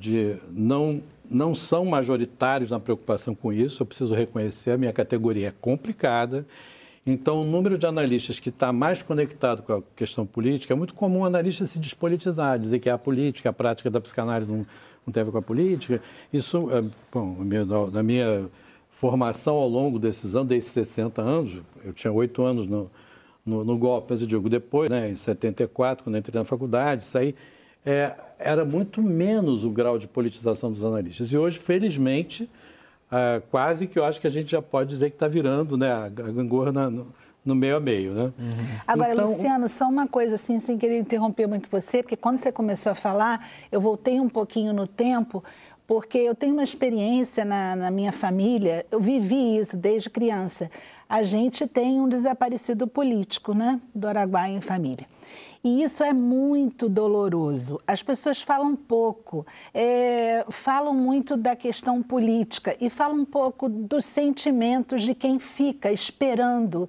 não são majoritários na preocupação com isso, eu preciso reconhecer, a minha categoria é complicada. Então, o número de analistas que está mais conectado com a questão política, é muito comum o analista se despolitizar, dizer que a política, a prática da psicanálise não tem a ver com a política. Isso, na minha formação ao longo desses anos, desde 60 anos, eu tinha 8 anos no golpe, mas eu digo depois, né, em 74, quando eu entrei na faculdade, isso aí era muito menos o grau de politização dos analistas. E hoje, felizmente, quase que eu acho que a gente já pode dizer que está virando, né, a gangorra no meio a meio, né? Agora, então, Luciano, só uma coisa assim, sem querer interromper muito você, porque quando você começou a falar, eu voltei um pouquinho no tempo, porque eu tenho uma experiência na minha família, eu vivi isso desde criança. A gente tem um desaparecido político, né, do Araguaia em família. E isso é muito doloroso. As pessoas falam pouco, falam muito da questão política e falam um pouco dos sentimentos de quem fica esperando,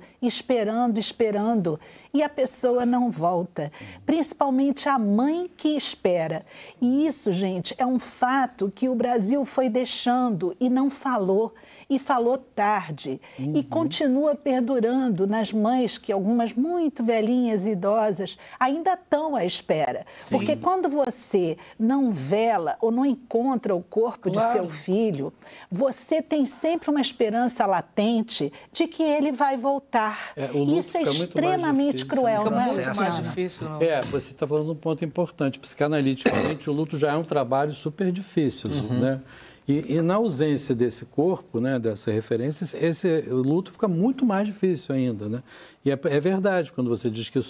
e a pessoa não volta. Principalmente a mãe que espera. E isso, gente, é um fato que o Brasil foi deixando e não falou. E falou tarde. E continua perdurando nas mães, que algumas muito velhinhas e idosas ainda estão à espera. Sim. Porque quando você não vela ou não encontra o corpo de seu filho, você tem sempre uma esperança latente de que ele vai voltar. Isso é extremamente cruel, não é? Muito mais difícil. Não. Você está falando de um ponto importante. Psicanaliticamente, o luto já é um trabalho super difícil, né? E na ausência desse corpo, né, dessa referência, o luto fica muito mais difícil ainda, né? E é verdade quando você diz que isso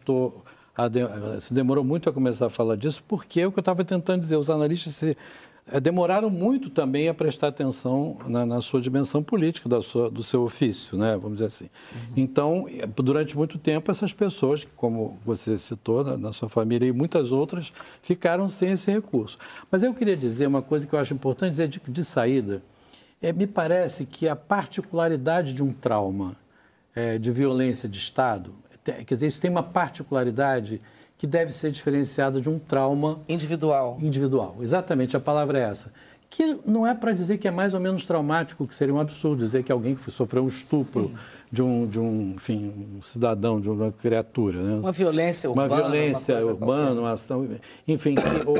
se demorou muito a começar a falar disso, porque é o que eu estava tentando dizer, os analistas demoraram muito também a prestar atenção na sua dimensão política, do seu ofício, né, vamos dizer assim. Então, durante muito tempo, essas pessoas, como você citou, na sua família e muitas outras, ficaram sem esse recurso. Mas eu queria dizer uma coisa que eu acho importante dizer de saída. Me parece que a particularidade de um trauma de violência de Estado, quer dizer, isso tem uma particularidade que deve ser diferenciada de um trauma... Individual. Individual, exatamente, a palavra é essa. Que não é para dizer que é mais ou menos traumático, que seria um absurdo dizer que alguém que sofreu um estupro de um cidadão, de uma criatura. Né? Uma violência urbana. Uma violência urbana, uma ação... Enfim,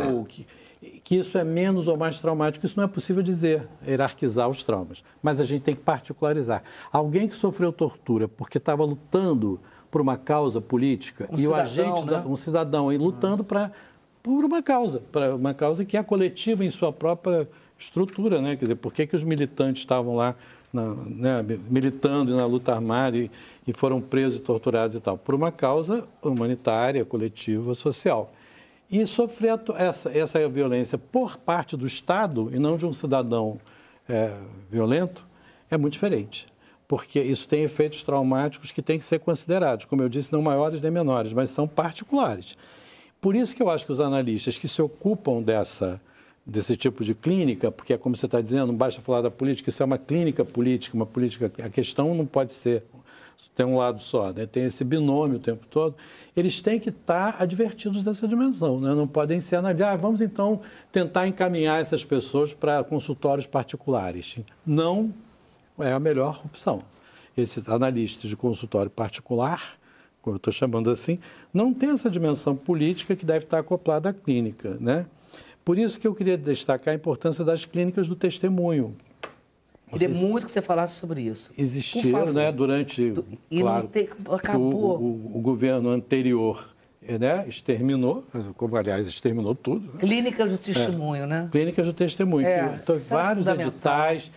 que isso é menos ou mais traumático, isso não é possível dizer, hierarquizar os traumas. Mas a gente tem que particularizar. Alguém que sofreu tortura porque estava lutando por uma causa política, um cidadão lutando por uma causa que é coletiva em sua própria estrutura, né? Quer dizer, por que os militantes estavam lá militando na luta armada e foram presos e torturados e tal? Por uma causa humanitária, coletiva, social. E sofrer essa violência por parte do Estado e não de um cidadão violento é muito diferente. Porque isso tem efeitos traumáticos que têm que ser considerados. Como eu disse, não maiores nem menores, mas são particulares. Por isso que eu acho que os analistas que se ocupam desse tipo de clínica, porque é como você está dizendo, não basta falar da política, isso é uma clínica política, a questão não pode ser, tem um lado só, né? Tem esse binômio o tempo todo, eles têm que estar advertidos dessa dimensão, né? Não podem ser analisados, vamos então tentar encaminhar essas pessoas para consultórios particulares. Não é a melhor opção. Esses analistas de consultório particular, como eu estou chamando assim, não tem essa dimensão política que deve estar acoplada à clínica, né? Por isso que eu queria destacar a importância das clínicas do testemunho. Queria muito que você falasse sobre isso. Existiram, né, durante... Claro, acabou. O governo anterior, né, exterminou, como aliás exterminou tudo. Né? Clínicas do testemunho, né? Clínicas do testemunho. Então, vários editais...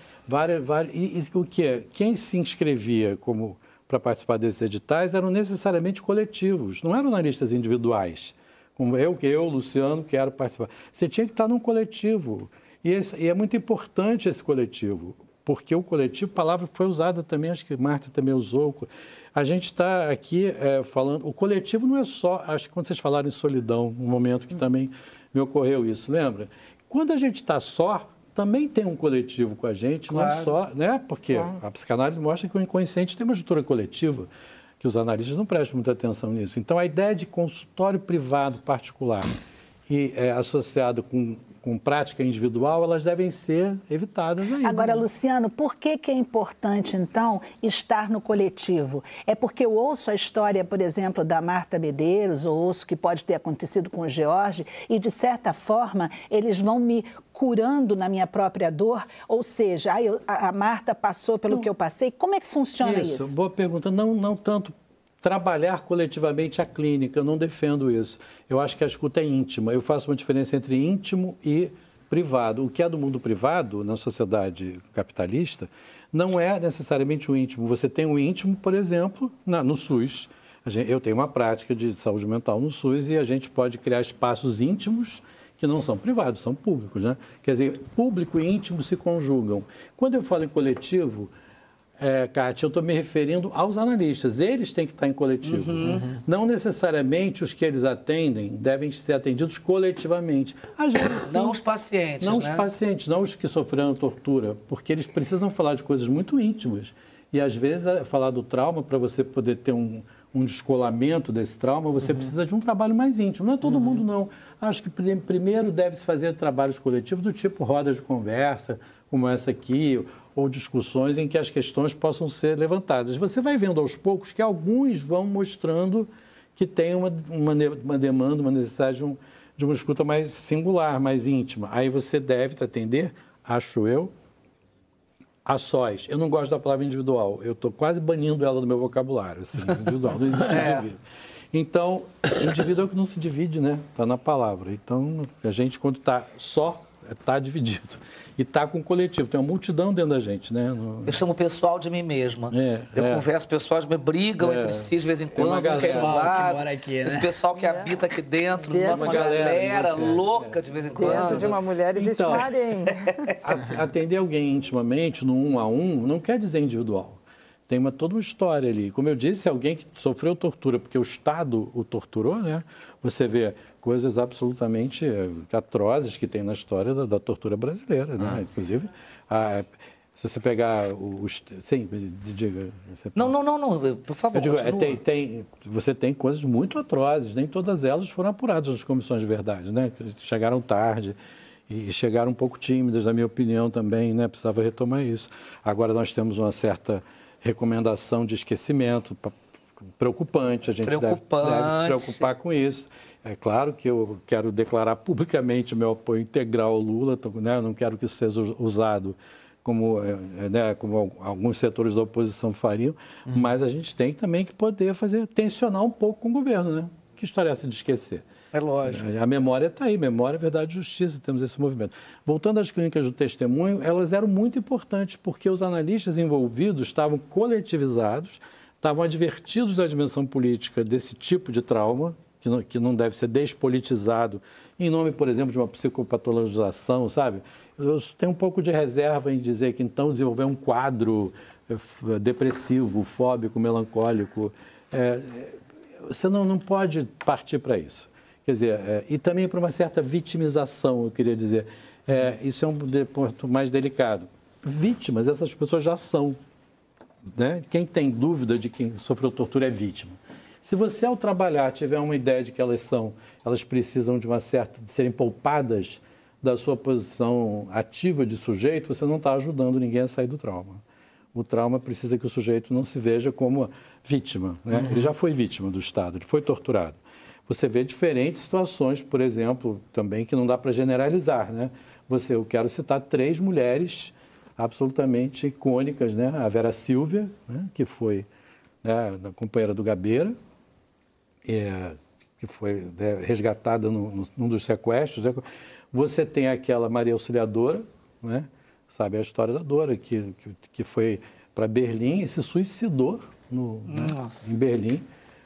E o que é? Quem se inscrevia para participar desses editais eram necessariamente coletivos, não eram analistas individuais, como eu, Luciano, quero participar. Você tinha que estar num coletivo. E é muito importante esse coletivo, porque o coletivo, palavra que foi usada também, acho que Marta também usou. A gente está aqui falando, o coletivo não é só, acho que quando vocês falaram em solidão, um momento que também me ocorreu isso, lembra? Quando a gente está só, também tem um coletivo com a gente, claro. Não só, né? Porque a psicanálise mostra que o inconsciente tem uma estrutura coletiva, que os analistas não prestam muita atenção nisso. Então, a ideia de consultório privado particular e associado com prática individual, elas devem ser evitadas ainda. Agora, Luciano, por que é importante, então, estar no coletivo? É porque eu ouço a história, por exemplo, da Marta Medeiros, ou ouço que pode ter acontecido com o George, e, de certa forma, eles vão me curando na minha própria dor? Ou seja, a Marta passou pelo que eu passei. Como é que funciona isso? Boa pergunta. Não tanto trabalhar coletivamente a clínica, eu não defendo isso. Eu acho que a escuta é íntima. Eu faço uma diferença entre íntimo e privado. O que é do mundo privado, na sociedade capitalista, não é necessariamente o íntimo. Você tem o íntimo, por exemplo, no SUS. Eu tenho uma prática de saúde mental no SUS e a gente pode criar espaços íntimos que não são privados, são públicos, né? Quer dizer, público e íntimo se conjugam. Quando eu falo em coletivo, Kátia, eu estou me referindo aos analistas. Eles têm que estar em coletivo. Não necessariamente os que eles atendem devem ser atendidos coletivamente. Às vezes, sim, não os pacientes, não os pacientes, não os que sofreram tortura, porque eles precisam falar de coisas muito íntimas. E, às vezes, falar do trauma, para você poder ter um descolamento desse trauma, você precisa de um trabalho mais íntimo. Não é todo mundo, não. Acho que primeiro deve-se fazer trabalhos coletivos do tipo rodas de conversa, como essa aqui, ou discussões em que as questões possam ser levantadas. Você vai vendo aos poucos que alguns vão mostrando que tem uma demanda, uma necessidade de uma escuta mais singular, mais íntima. Aí você deve atender, acho eu, a sós. Eu não gosto da palavra individual. Eu estou quase banindo ela do meu vocabulário. Assim, individual. Não existe indivíduo. Então, indivíduo é o que não se divide, né? Está na palavra. Então, a gente, quando está só, está dividido. E está com o coletivo. Tem uma multidão dentro da gente, né? Eu chamo o pessoal de mim mesma. Eu converso, pessoas brigam entre si de vez em quando. Que mora aqui, né? Esse pessoal que habita aqui dentro, uma galera louca de vez em quando. Dentro de uma mulher existe Então, um harém. Atender alguém intimamente, no 1 a 1, não quer dizer individual. Tem toda uma história ali. Como eu disse, alguém que sofreu tortura porque o Estado o torturou, né? Você vê coisas absolutamente atrozes que tem na história da tortura brasileira, né? Inclusive, se você pegar os... Sim, diga. Não, por favor, você tem coisas muito atrozes, nem todas elas foram apuradas nas comissões de verdade, né? Chegaram tarde e chegaram um pouco tímidas, na minha opinião também, né? Precisava retomar isso. Agora nós temos uma certa recomendação de esquecimento, preocupante, a gente deve se preocupar com isso. É claro que eu quero declarar publicamente o meu apoio integral ao Lula, né? Eu não quero que isso seja usado como alguns setores da oposição fariam, mas a gente tem também que poder tensionar um pouco com o governo, né? Que história é essa de esquecer? É lógico. A memória está aí, memória, verdade e justiça, temos esse movimento. Voltando às clínicas do testemunho, elas eram muito importantes porque os analistas envolvidos estavam coletivizados, estavam advertidos da dimensão política desse tipo de trauma, que não deve ser despolitizado, em nome, por exemplo, de uma psicopatologização, sabe? Eu tenho um pouco de reserva em dizer que, então, desenvolver um quadro depressivo, fóbico, melancólico, você não pode partir para isso. Quer dizer, e também para uma certa vitimização, eu queria dizer. Isso é um ponto mais delicado. Vítimas, essas pessoas já são. Né? Quem tem dúvida de quem sofreu tortura é vítima. Se você, ao trabalhar, tiver uma ideia de que elas precisam de serem poupadas da sua posição ativa de sujeito, você não está ajudando ninguém a sair do trauma. O trauma precisa que o sujeito não se veja como vítima. Né? Ele já foi vítima do Estado, ele foi torturado. Você vê diferentes situações, por exemplo, também que não dá para generalizar. Né? Eu quero citar 3 mulheres absolutamente icônicas, né? A Vera Silvia, né? Que foi a companheira do Gabeira, que foi resgatada num dos sequestros. Né? Você tem aquela Maria Auxiliadora, né? Sabe a história da Dora, que foi para Berlim e se suicidou em Berlim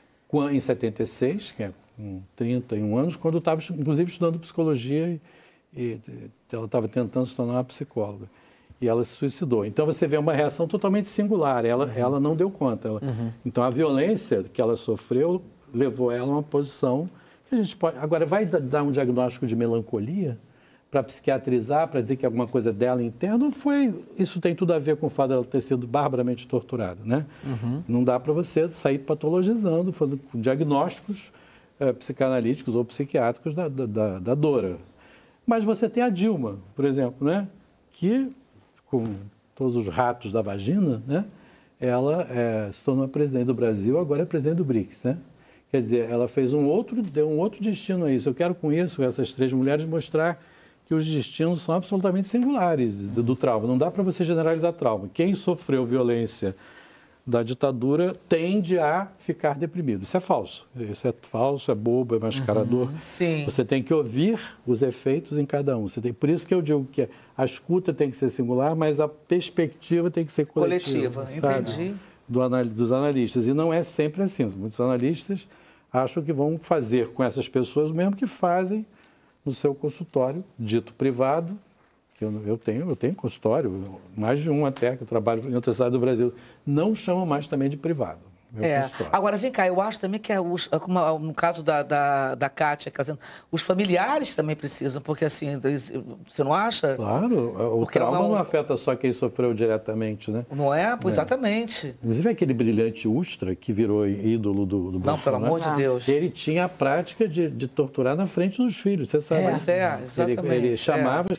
em 76, que é com 31 anos, quando estava, inclusive, estudando psicologia e ela estava tentando se tornar uma psicóloga. E ela se suicidou. Então, você vê uma reação totalmente singular. Ela não deu conta. Então, a violência que ela sofreu levou ela a uma posição que a gente pode... Agora, vai dar um diagnóstico de melancolia para psiquiatrizar, para dizer que alguma coisa dela interna? Não foi... Isso tem tudo a ver com o fato dela ter sido barbaramente torturada, né? Não dá para você sair patologizando, falando com diagnósticos psicanalíticos ou psiquiátricos da Dora. Mas você tem a Dilma, por exemplo, né? Que, com todos os ratos da vagina, né? Ela se tornou presidente do Brasil, agora é presidente do BRICS, né? Quer dizer, ela deu um outro destino a isso. Eu quero com isso, essas 3 mulheres, mostrar que os destinos são absolutamente singulares do trauma. Não dá para você generalizar trauma. Quem sofreu violência da ditadura tende a ficar deprimido. Isso é falso. Isso é falso, é bobo, é mascarador. Sim. Você tem que ouvir os efeitos em cada um. Por isso que eu digo que a escuta tem que ser singular, mas a perspectiva tem que ser coletiva. Entendi. Dos analistas. E não é sempre assim. Muitos analistas acham que vão fazer com essas pessoas o mesmo que fazem no seu consultório, dito privado, que eu tenho consultório, mais de um até, que eu trabalho em outra cidade do Brasil, não chamam mais também de privado. Agora, vem cá, eu acho também que como no caso da Kátia, os familiares também precisam, porque assim, você não acha? Claro, o trauma não afeta só quem sofreu diretamente, né? Não é? Exatamente. Inclusive aquele brilhante Ustra, que virou ídolo do Bolsonaro. Não, pelo amor de Deus. Ele tinha a prática de torturar na frente dos filhos, você sabe. Exatamente. Ele chamava,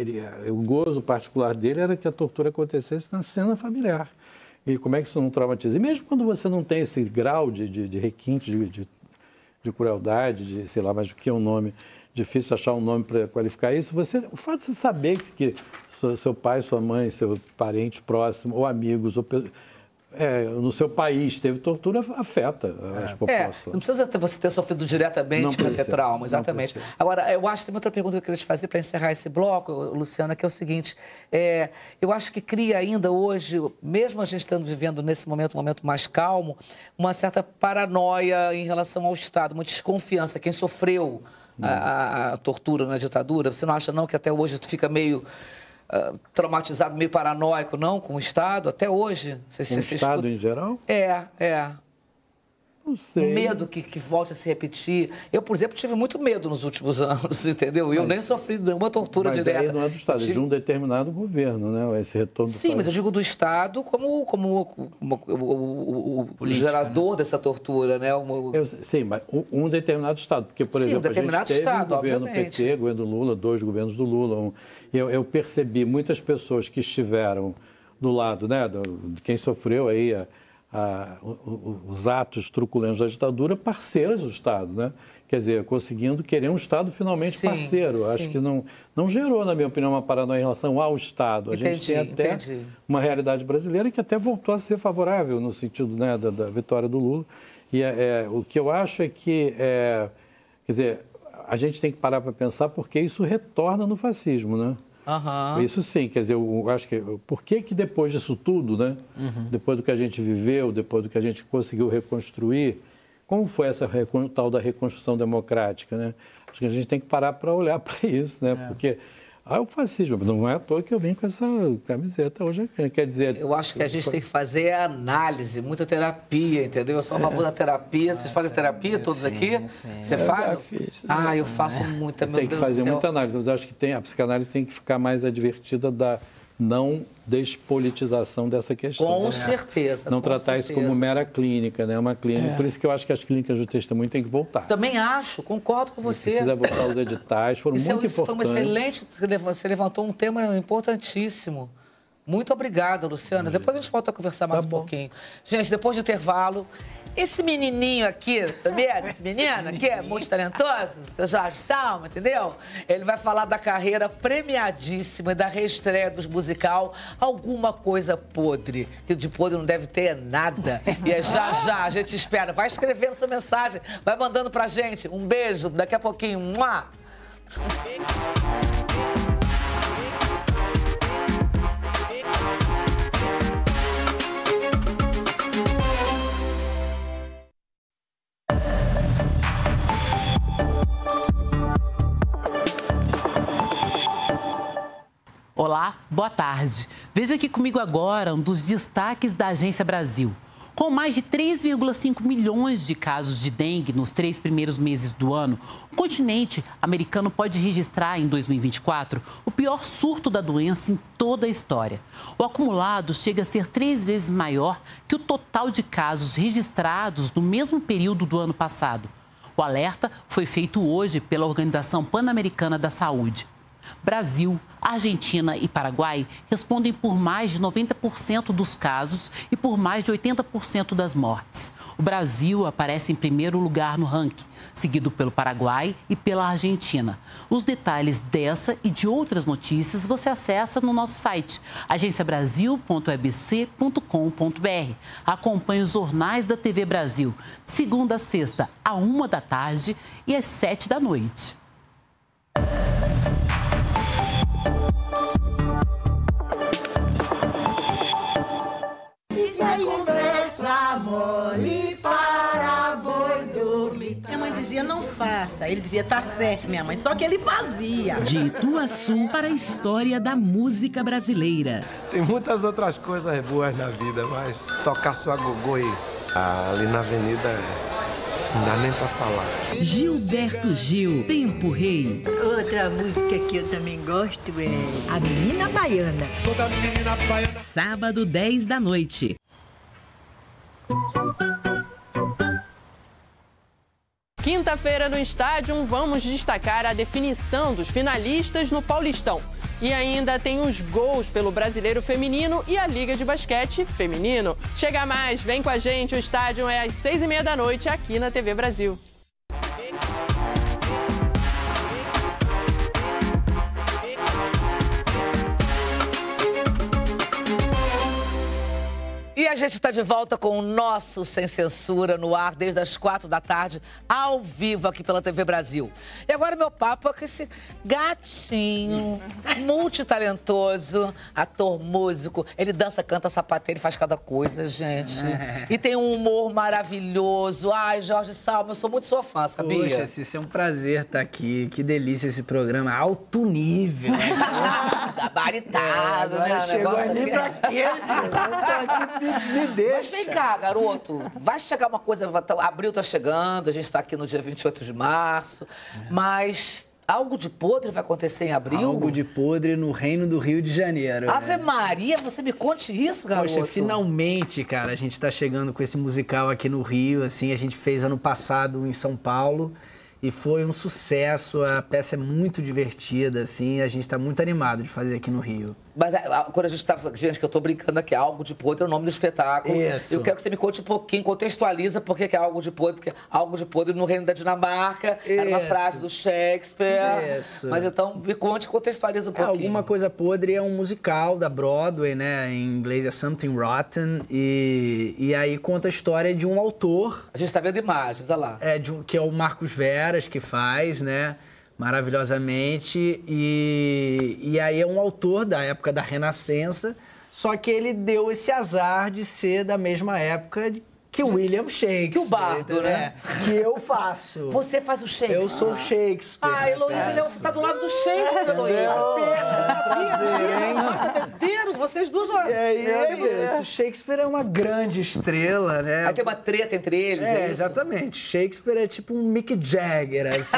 o gozo particular dele era que a tortura acontecesse na cena familiar. E como é que isso não traumatiza? E mesmo quando você não tem esse grau de requinte, de crueldade, de sei lá, mas o que é um nome, difícil achar um nome para qualificar isso, o fato de você saber que seu pai, sua mãe, seu parente próximo, ou amigos, ou no seu país teve tortura, afeta as populações. Não precisa você ter sofrido diretamente para ter trauma, exatamente. Agora, eu acho que tem outra pergunta que eu queria te fazer para encerrar esse bloco, Luciana, que é o seguinte, eu acho que cria ainda hoje, mesmo a gente estando vivendo nesse momento, um momento mais calmo, uma certa paranoia em relação ao Estado, uma desconfiança. Quem sofreu a tortura na ditadura, você não acha não que até hoje tu fica meio traumatizado, meio paranoico, não, com o Estado, até hoje? Com o Estado em geral? Não sei. Medo que volte a se repetir. Eu, por exemplo, tive muito medo nos últimos anos, entendeu? Eu nem sofri nenhuma tortura direta. Mas aí não é do Estado, é de um determinado governo, né? Esse retorno do Sim, mas eu digo do Estado como o gerador dessa tortura, né? Sim, mas um determinado Estado. Porque, por exemplo, a gente teve um governo PT, governo Lula, 2 governos do Lula. Eu percebi muitas pessoas que estiveram do lado, né, de quem sofreu aí os atos truculentos da ditadura, parceiras do Estado, né? Quer dizer, conseguindo querer um Estado finalmente parceiro. Acho que não gerou, na minha opinião, uma paranoia em relação ao Estado. A gente tem até uma realidade brasileira que até voltou a ser favorável no sentido, né, da vitória do Lula. E o que eu acho é que, quer dizer, a gente tem que parar para pensar porque isso retorna no fascismo, né? Isso sim, quer dizer, eu acho que por que depois disso tudo, né? Depois do que a gente viveu, depois do que a gente conseguiu reconstruir, como foi essa tal da reconstrução democrática, né? Acho que a gente tem que parar para olhar para isso, né? Porque o fascismo, não é à toa que eu vim com essa camiseta hoje, quer dizer... Eu acho que a gente tem que fazer análise, muita terapia, entendeu? Eu sou a favor da terapia. Vocês fazem terapia todos aqui? Você faz? Eu faço muita, meu Deus do céu. Tem que fazer muita análise, mas eu acho que a psicanálise tem que ficar mais advertida da não despolitização dessa questão. Com certeza. Não tratar isso como mera clínica, né? Uma clínica. Por isso que eu acho que as clínicas do testemunho têm que voltar. Também acho, concordo com você. Precisa voltar os editais, foram muito importantes. Foi uma excelente, você levantou um tema importantíssimo. Muito obrigada, Luciana. Depois a gente volta a conversar mais um pouquinho. Gente, depois do intervalo, esse menininho aqui, tá vendo? Esse menino aqui é muito talentoso, seu Jorge Salma, entendeu? Ele vai falar da carreira premiadíssima e da reestreia do musical Alguma Coisa Podre. Que de podre não deve ter nada. E já, a gente espera. Vai escrevendo essa mensagem, vai mandando pra gente. Um beijo, daqui a pouquinho. Mua! Olá, boa tarde. Veja aqui comigo agora um dos destaques da Agência Brasil. Com mais de 3,5 milhões de casos de dengue nos 3 primeiros meses do ano, o continente americano pode registrar em 2024 o pior surto da doença em toda a história. O acumulado chega a ser 3 vezes maior que o total de casos registrados no mesmo período do ano passado. O alerta foi feito hoje pela Organização Pan-Americana da Saúde. Brasil, Argentina e Paraguai respondem por mais de 90% dos casos e por mais de 80% das mortes. O Brasil aparece em primeiro lugar no ranking, seguido pelo Paraguai e pela Argentina. Os detalhes dessa e de outras notícias você acessa no nosso site, agenciabrasil.abc.com.br. Acompanhe os jornais da TV Brasil, de segunda a sexta, à 13h e às 19h. Conversa mole para boi dormir. Minha mãe dizia, não faça. Ele dizia, tá certo, minha mãe. Só que ele fazia. De Ituaçu para a história da música brasileira. Tem muitas outras coisas boas na vida, mas tocar sua gogô ali na avenida não dá nem pra falar. Gilberto Gil, Tempo Rei. Outra música que eu também gosto é A Menina Baiana. Toda menina baiana. Sábado, 10 da noite. Quinta-feira no Estádio, vamos destacar a definição dos finalistas no Paulistão. E ainda tem os gols pelo Brasileiro Feminino e a Liga de Basquete Feminino. Chega mais, vem com a gente, o Estádio é às 6h30 da noite aqui na TV Brasil. a gente está de volta com o nosso Sem Censura no ar, desde as 4 da tarde, ao vivo aqui pela TV Brasil. E agora meu papo é com esse gatinho, multitalentoso, ator, músico. Ele dança, canta, sapateia, ele faz cada coisa, gente. E tem um humor maravilhoso. Ai, Jorge Salma, eu sou muito sua fã, sabia? Poxa, Cícera, é um prazer estar aqui. Que delícia esse programa, alto nível. Gabaritado, né? Chegou ali pra quê, me deixa. Mas vem cá, garoto. Vai chegar uma coisa... Abril tá chegando, a gente tá aqui no dia 28 de março. Mas algo de podre vai acontecer em abril? Algo de podre no Reino do Rio de Janeiro. Ave Maria, você me conte isso, garoto. Poxa, finalmente, cara, a gente tá chegando com esse musical aqui no Rio. Assim, a gente fez ano passado em São Paulo. E foi um sucesso, a peça é muito divertida, assim, a gente está muito animado de fazer aqui no Rio. Mas quando a gente tá... Gente, que eu tô brincando aqui, Algo de Podre é o nome do espetáculo. Isso. Eu quero que você me conte um pouquinho, contextualiza por que é Algo de Podre, porque Algo de Podre no Reino da Dinamarca, era uma frase do Shakespeare. Isso. Mas então, me conte, contextualiza um pouquinho. Alguma Coisa Podre é um musical da Broadway, né, em inglês é Something Rotten, e aí conta a história de um autor... A gente tá vendo imagens, olha lá. Que é o Marcos Veras, que faz, né, maravilhosamente, e aí é um autor da época da Renascença, só que ele deu esse azar de ser da mesma época que o William Shakespeare. Que o bardo, né? Que eu faço. Você faz o Shakespeare? Eu sou o Shakespeare. Ah, Heloísa, você tá do lado do Shakespeare, Heloísa. Meu Deus, vocês duas... É isso. Shakespeare é uma grande estrela, né? Aí tem uma treta entre eles, é isso? Exatamente. Shakespeare é tipo um Mick Jagger, assim,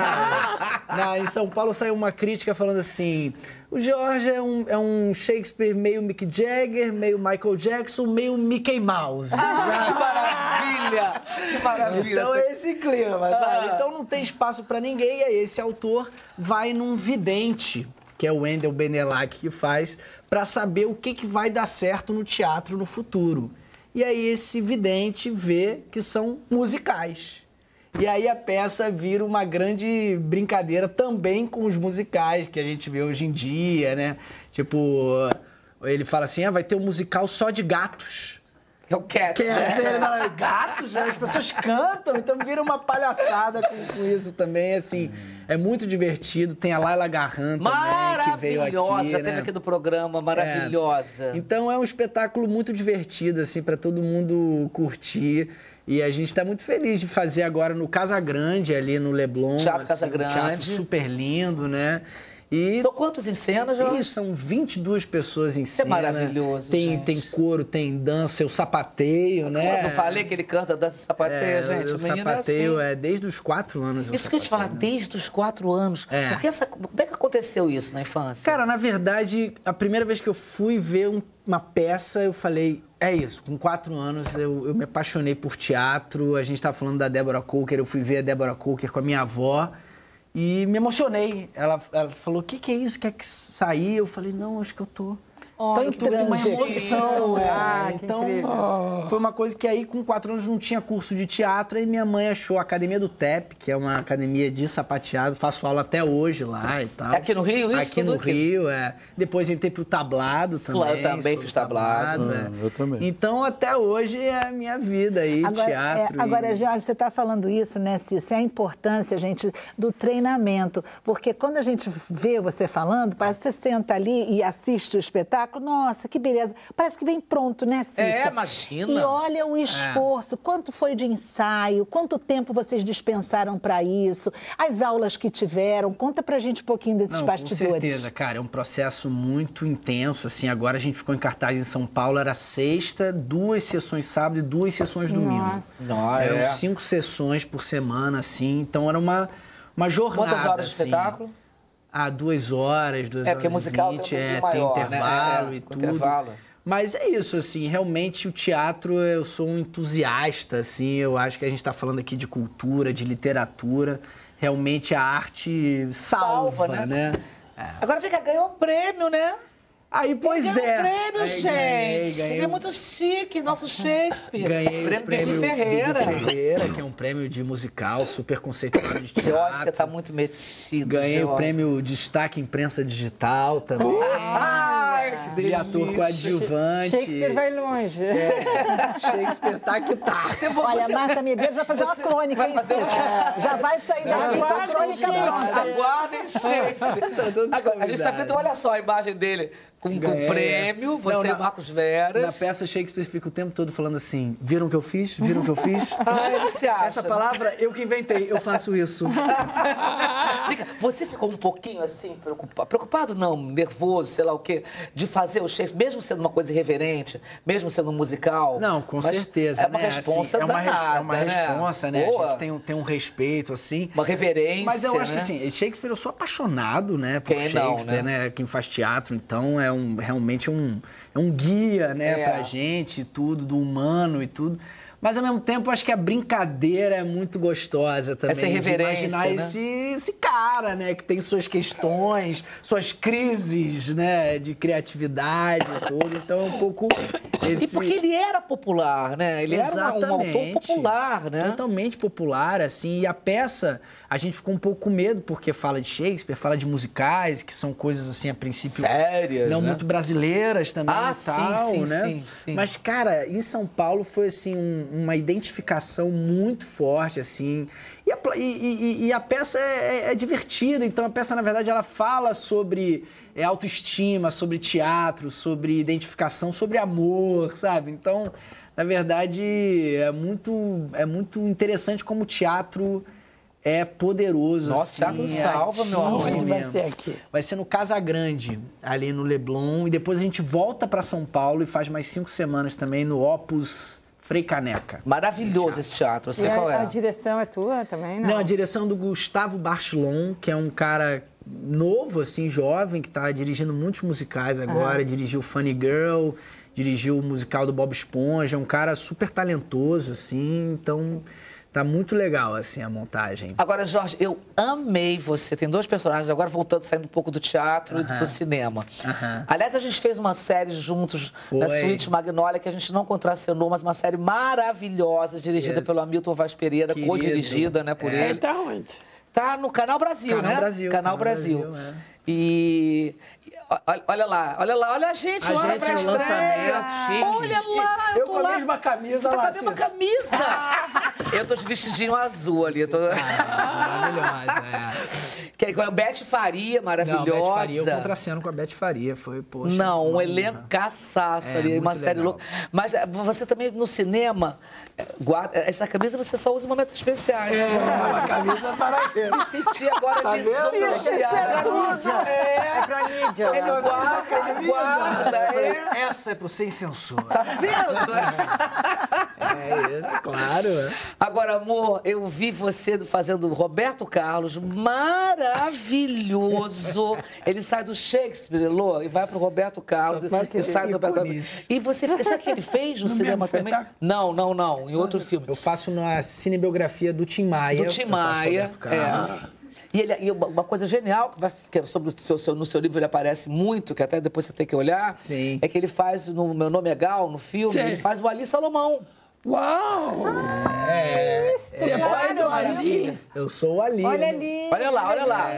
sabe? Em São Paulo saiu uma crítica falando assim... O George é um Shakespeare meio Mick Jagger, meio Michael Jackson, meio Mickey Mouse. Que maravilha! Que maravilha! Então é esse clima, sabe? Então não tem espaço pra ninguém. E aí esse autor vai num vidente, que é o Wendell Benelak que faz, pra saber o que vai dar certo no teatro no futuro. E aí esse vidente vê que são musicais. E aí a peça vira uma grande brincadeira também com os musicais que a gente vê hoje em dia, né? Tipo, ele fala assim, vai ter um musical só de gatos. É o Cats, né? Ele fala, gatos, né? As pessoas cantam, então vira uma palhaçada com isso também, assim. É muito divertido. Tem a Laila Garran também, que veio aqui, já né? teve aqui no programa, maravilhosa. Então é um espetáculo muito divertido, assim, para todo mundo curtir. E a gente está muito feliz de fazer agora no Casa Grande, ali no Leblon. Teatro Casa Grande. Um teatro super lindo, né? E são quantos em cena, Jorge? São 22 pessoas em cena. Isso é maravilhoso, tem coro, tem dança, eu sapateio, né? Eu não falei que ele canta, dança e sapateia, gente? O sapateio desde os 4 anos. Isso que eu ia te falar, desde os 4 anos. Porque como é que aconteceu isso na infância? Cara, na verdade, a primeira vez que eu fui ver uma peça, eu falei... É isso, com 4 anos eu me apaixonei por teatro, a gente estava falando da Deborah Coker, eu fui ver a Deborah Coker com a minha avó e me emocionei. Ela falou, o que é isso, quer que sair? Eu falei, não, acho que eu tô uma emoção. Então, foi uma coisa que aí com 4 anos não tinha curso de teatro, aí minha mãe achou a Academia do TEP, que é uma academia de sapateado, faço aula até hoje lá e tal. É aqui no Rio isso? Aqui no Rio, Depois entrei pro tablado também. Claro, eu também fiz tablado. Eu também. Então, até hoje é a minha vida aí, teatro. Agora, Jorge, você está falando isso, né, Cícera? É a importância, gente, do treinamento. Porque quando a gente vê você falando, parece que você senta ali e assiste o espetáculo, nossa, que beleza. Parece que vem pronto, né, Cícera? Imagina. E olha o esforço, quanto foi de ensaio, quanto tempo vocês dispensaram para isso, as aulas que tiveram. Conta pra gente um pouquinho desses bastidores. Com certeza, cara, é um processo muito intenso, assim, agora a gente ficou em cartaz em São Paulo, era sexta, 2 sessões sábado e 2 sessões domingo. Nossa. Eram 5 sessões por semana, assim, então era uma jornada. Quantas horas de assim. espetáculo? 2 horas, 2 horas porque musical 20, tem maior, tem intervalo, né? e tudo. Intervalo. Mas é isso, assim, realmente o teatro, eu sou um entusiasta, assim, eu acho que a gente está falando aqui de cultura, de literatura, realmente a arte salva, né? Agora fica, ganhou um prêmio, né? Aí, pois ganhou um prêmio, gente. Ganhei. Ele é muito chique, nosso Shakespeare. Ganhei o prêmio Ferreira. Ferreira, que é um prêmio de musical super conceituado de teatro. Jorge, você tá muito metido. Ganhei o prêmio Destaque Imprensa Digital também. de ator coadjuvante. Shakespeare vai longe. Shakespeare tá que tá. Olha, Marta Medeiros vai fazer uma crônica, hein? Já vai sair daqui com a crônica pronta. Aguardem Shakespeare. Agora, a gente tá vendo, olha só a imagem dele com prêmio, você e Marcos Veras. Na peça, Shakespeare fica o tempo todo falando assim, viram o que eu fiz? Viram o que eu fiz? Ele se acha. Essa palavra, eu que inventei, eu faço isso. Você ficou um pouquinho assim, preocupado não, nervoso, sei lá o quê, de fazer o Shakespeare, mesmo sendo uma coisa irreverente, mesmo sendo um musical? Não, com certeza, é uma né? responsa assim, danada, é uma responsa, né? Boa. A gente tem um respeito, assim. Uma reverência, mas eu acho né? que, assim, Shakespeare, eu sou apaixonado, né? Por Shakespeare, né? Quem faz teatro, então, realmente um guia, né? Pra gente, tudo, do humano e tudo. Mas, ao mesmo tempo, eu acho que a brincadeira é muito gostosa também. Essa reverência, imaginar esse cara, né? Que tem suas questões, suas crises, né? De criatividade e tudo. Então, é um pouco E porque ele era popular, né? Ele era um autor popular, né? Totalmente popular, assim. E a peça, a gente ficou um pouco com medo, porque fala de Shakespeare, fala de musicais, que são coisas, assim, a princípio... Sérias, não né? muito brasileiras também e tal, né? Sim. Mas, cara, em São Paulo foi, assim, uma identificação muito forte, assim. E a peça é divertida, então a peça, na verdade, ela fala sobre autoestima, sobre teatro, sobre identificação, sobre amor, sabe? Então, na verdade, é muito interessante como o teatro é poderoso. Nossa, assim, teatro salva, meu amor. Onde vai ser aqui? Vai ser no Casa Grande, ali no Leblon, e depois a gente volta para São Paulo e faz mais 5 semanas também no Opus Frei Caneca. Maravilhoso esse teatro, você qual é? A direção é tua também, não? Não, a direção do Gustavo Barchelon, que é um cara novo, assim, jovem, que está dirigindo muitos musicais agora, dirigiu Funny Girl, dirigiu o musical do Bob Esponja, um cara super talentoso, assim, então... Tá muito legal, assim, a montagem. Agora, Jorge, eu amei você. Tem 2 personagens, agora voltando, saindo um pouco do teatro e pro cinema. Aliás, a gente fez uma série juntos na Suíte Magnólia, que a gente não contracenou, mas uma série maravilhosa, dirigida pelo Hamilton Vaz Pereira, co-dirigida, né, por ele. Tá onde? Tá no Canal Brasil, né? Canal Brasil. E... Olha lá, olha a gente lá pra no lançamento, chique. Olha lá, eu com a mesma camisa lá. Com a mesma camisa. Eu tô de vestidinho azul ali. Eu tô... Maravilhosa, Que é a Beth Faria, maravilhosa. Não, Beth Faria, eu contraceno com a Beth Faria, foi, poxa. Não, um elenco caçaço ali, uma série louca. Mas você também, no cinema, guarda, essa camisa você só usa em momentos especiais. Uma camisa para ver. Me senti agora lisonjeado. É pra mídia. Ele guarda. Essa é pro Sem Censura. Tá vendo? É isso, claro. Agora, amor, eu vi você fazendo Roberto Carlos, maravilhoso. Ele sai do Shakespeare, Lô, e vai pro Roberto Carlos. E sai do Roberto Carlos. E você, sabe o que ele fez no cinema também? Não, em outro filme. Eu faço na cinebiografia do Tim Maia. Do Tim Maia, E uma coisa genial, que sobre no seu livro ele aparece muito, que até depois você tem que olhar, é que ele faz, no Meu Nome é Gal, no filme, ele faz o Ali Salomão. Uau! Claro, Ali. Eu sou o Ali. Olha ali. Olha lá.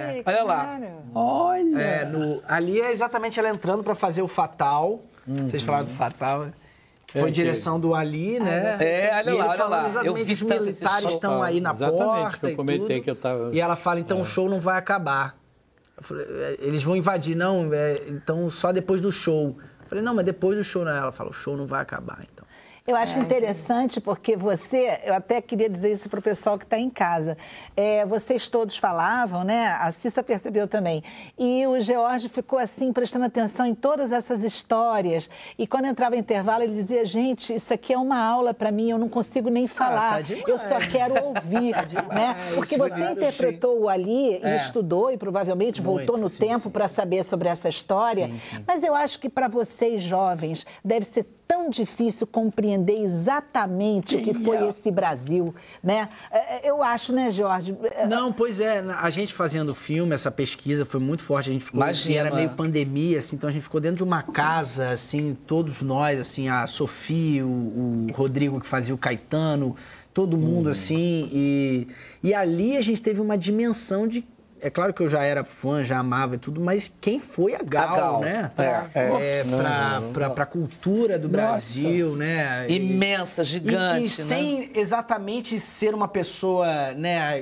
Olha. Ali é exatamente ela entrando para fazer o Fatal. Vocês falaram do Fatal. Foi direção do Ali, né? Olha lá. Exatamente, os militares estão aí na porta que eu comentei que eu tava... E ela fala, então o show não vai acabar. Eu falei, eles vão invadir, não, então só depois do show. Eu falei, não, mas depois do show não. Ela fala, o show não vai acabar, então. Eu acho interessante porque eu até queria dizer isso para o pessoal que está em casa. Vocês todos falavam, né? A Cissa percebeu também. E o George ficou assim, prestando atenção em todas essas histórias. E quando entrava em intervalo, ele dizia, gente, isso aqui é uma aula para mim, eu não consigo nem falar. Eu só quero ouvir, né? Porque você interpretou o Ali e estudou e provavelmente voltou no tempo para saber sobre essa história. Sim. Mas eu acho que para vocês jovens deve ser tão difícil compreender exatamente o que foi esse Brasil, né? Eu acho, né, Jorge? Não, pois é. A gente fazendo o filme, essa pesquisa foi muito forte. A gente ficou, assim, era meio pandemia, assim, então a gente ficou dentro de uma casa, assim, todos nós, assim, a Sofia, o Rodrigo que fazia o Caetano, todo mundo, assim, e ali a gente teve uma dimensão de É claro que eu já era fã, já amava e tudo, mas quem foi a Gal, né? Pra cultura do Brasil, né? Imensa, gigante, e sem exatamente ser uma pessoa, né,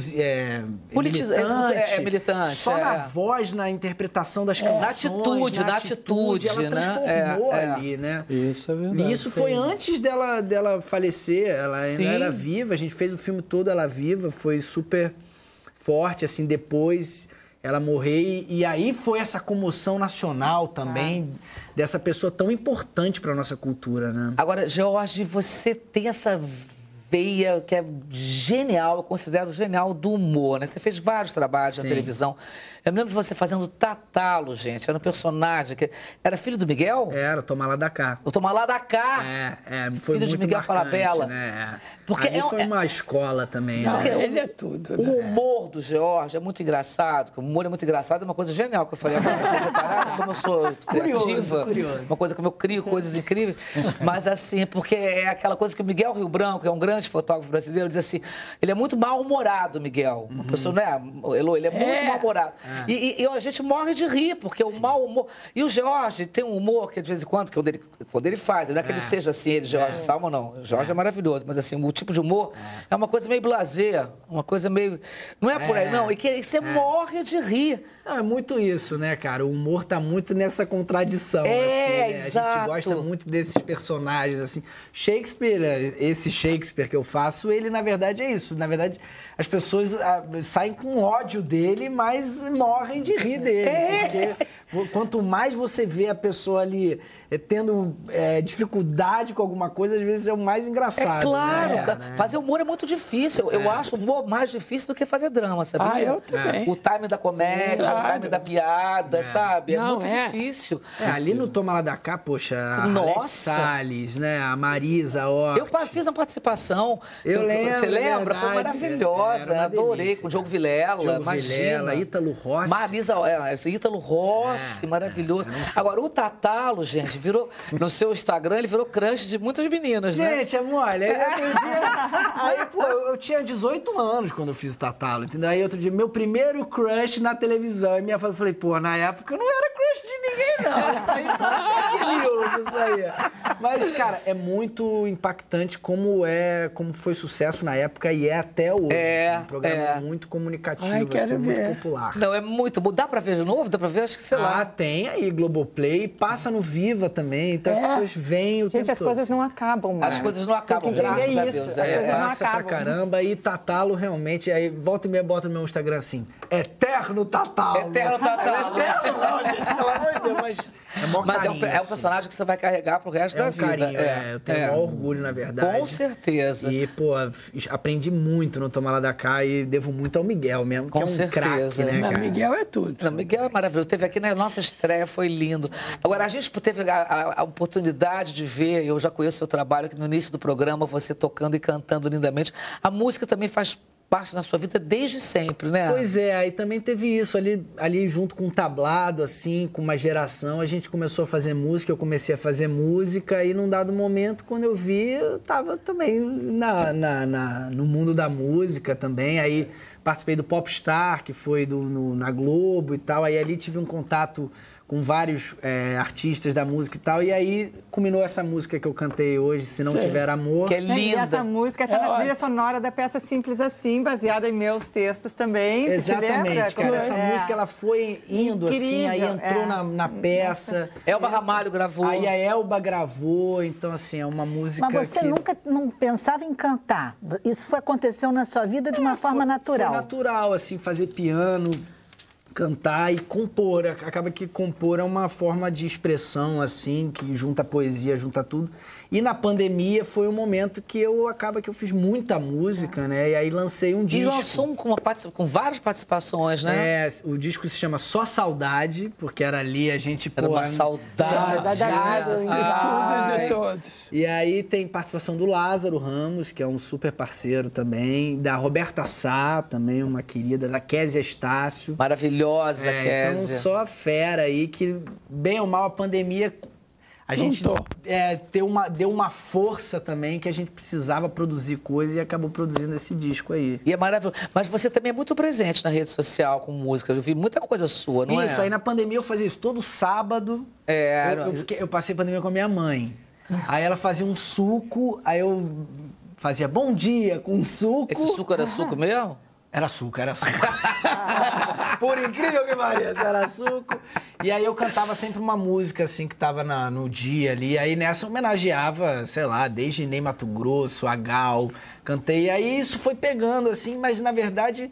militante. Só na voz, na interpretação das canções. Na atitude, ela transformou ali, né? Isso é verdade. E isso foi antes dela falecer, ela ainda era viva, a gente fez o filme todo ela viva, foi super forte, assim, depois ela morrer, e aí foi essa comoção nacional também, dessa pessoa tão importante para nossa cultura, né? Agora, George, você tem essa veia que é genial, eu considero genial, do humor, né? Você fez vários trabalhos na televisão. Eu me lembro de você fazendo Tatalo, gente. Era um personagem que... Era filho do Miguel? Era, o Tomar Lá da Cá. O Tomar Lá da Cá. Foi filho muito de Miguel Falabella. Né? Porque foi uma escola também. Não, né? ele é tudo. O humor do George é muito engraçado. O humor é muito engraçado, é uma coisa genial que eu falei. Como eu sou criativa, uma coisa como eu crio coisas incríveis. Mas assim, porque é aquela coisa que o Miguel Rio Branco, que é um grande fotógrafo brasileiro, diz assim, ele é muito mal-humorado, Miguel. Uma pessoa, né? Ele é muito mal-humorado. E a gente morre de rir, porque o mau humor... E o George tem um humor que, de vez em quando, que quando ele faz, não é que ele seja assim, ele, George Salma, não. O George é maravilhoso, mas assim, o tipo de humor é uma coisa meio blasé, uma coisa meio... Não é por aí, não. E que você morre de rir. Não, é muito isso, né, cara? O humor tá muito nessa contradição, assim, né? Exato. A gente gosta muito desses personagens, assim. Shakespeare, esse Shakespeare que eu faço, ele, na verdade, é isso. Na verdade, as pessoas saem com ódio dele, mas morrem de rir dele. Porque quanto mais você vê a pessoa ali tendo dificuldade com alguma coisa, às vezes é o mais engraçado. Claro, né? Fazer humor é muito difícil. Eu acho o humor mais difícil do que fazer drama, sabia? Eu também. O time da comédia, o time da piada, sabe? É muito difícil. Ali no Toma Lá da Cá, poxa, a Alex Salles, né? A Marisa Hort. Eu fiz uma participação. Eu lembro. Você lembra? Foi maravilhosa. Adorei. Com o Diogo Vilela, imagina. Ítalo Rossi. Marisa, Ítalo Rossi, maravilhoso. Agora, o Tatalo, gente, virou... No seu Instagram, ele virou crush de muitas meninas, né? Gente, é mole. Aí, pô, eu tinha 18 anos quando eu fiz o Tatalo, entendeu? Aí, outro dia, meu primeiro crush na televisão. E minha fã, eu falei, pô, na época eu não era crush de ninguém, não. Isso aí tá fake news, isso aí. Mas, cara, é muito impactante como foi sucesso na época e é até hoje. Um programa muito comunicativo, muito popular. Não, é muito bom. Dá pra ver de novo? Dá pra ver? Acho que, sei lá. Tem aí, Globoplay. Passa no Viva também. Então as pessoas veem o tempo todo. Gente, as coisas não acabam mais. As coisas não acabam, graças a Deus. As coisas não passa acabam. pra caramba. E Tatalo, realmente, aí volta e meia, bota no meu Instagram assim, Eterno Tatalo. Eterno Tatalo. Eterno, não, pelo amor de Deus, mas... Mas é um personagem que você vai carregar pro resto da vida. Carinho, eu tenho maior orgulho, na verdade. Com certeza. E, pô, aprendi muito no Tomar Lá da Cá e devo muito ao Miguel mesmo, que é um craque, né, cara? Miguel é tudo. Não, Miguel é maravilhoso. Teve aqui na nossa estreia, foi lindo. Agora, a gente teve a oportunidade de ver, eu já conheço o seu trabalho, que no início do programa, você tocando e cantando lindamente. A música também faz parte da sua vida desde sempre, né? Pois é, aí também teve isso, ali junto com um tablado, assim, com uma geração, a gente começou a fazer música, eu comecei a fazer música e num dado momento, quando eu vi, eu tava também no mundo da música também, aí participei do Popstar, que foi na Globo e tal, aí ali tive um contato com vários artistas da música e tal, e aí culminou essa música que eu cantei hoje, Se Não Tiver Amor. Que é linda. E essa música está na trilha sonora da peça Simples Assim, baseada em meus textos também. Exatamente, cara. Essa música, ela foi indo assim, aí entrou na peça. Elba Ramalho gravou. Aí a Elba gravou, então assim, é uma música Mas você nunca não pensava em cantar? Isso aconteceu na sua vida de uma forma natural? Foi natural, assim, fazer piano, cantar e compor. Acaba que compor é uma forma de expressão, assim, que junta poesia, junta tudo. E na pandemia foi um momento que eu fiz muita música, né? E aí lancei um disco. E lançou com várias participações, né? O disco se chama Só Saudade, porque era ali a gente... Era uma saudade. De todos. E aí tem participação do Lázaro Ramos, que é um super parceiro também, da Roberta Sá, também uma querida, da Kézia Estácio. Maravilhosa, Kézia. Então, só fera aí que, bem ou mal, a pandemia A gente deu uma força também que a gente precisava produzir coisa e acabou produzindo esse disco aí. E é maravilhoso. Mas você também é muito presente na rede social com música. Eu vi muita coisa sua, não é? Isso, aí na pandemia eu fazia isso todo sábado. Eu passei a pandemia com a minha mãe. Aí ela fazia um suco, aí eu fazia bom dia com um suco. Esse suco era suco mesmo? Era suco. Por incrível que pareça, era suco. E aí eu cantava sempre uma música, assim, que tava no dia ali. Aí nessa eu homenageava, sei lá, desde Ney Mato Grosso, a Gal. Cantei, e aí isso foi pegando, assim, mas na verdade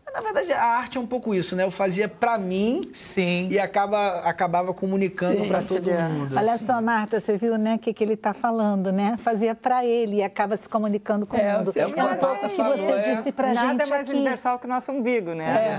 a arte é um pouco isso, né? Eu fazia pra mim. Sim. E acabava comunicando pra todo mundo. Olha só, Marta, você viu, né, o que ele tá falando, né? Fazia pra ele e acaba se comunicando com o mundo. É o que você disse pra gente nada mais aqui. universal que o nosso umbigo, né?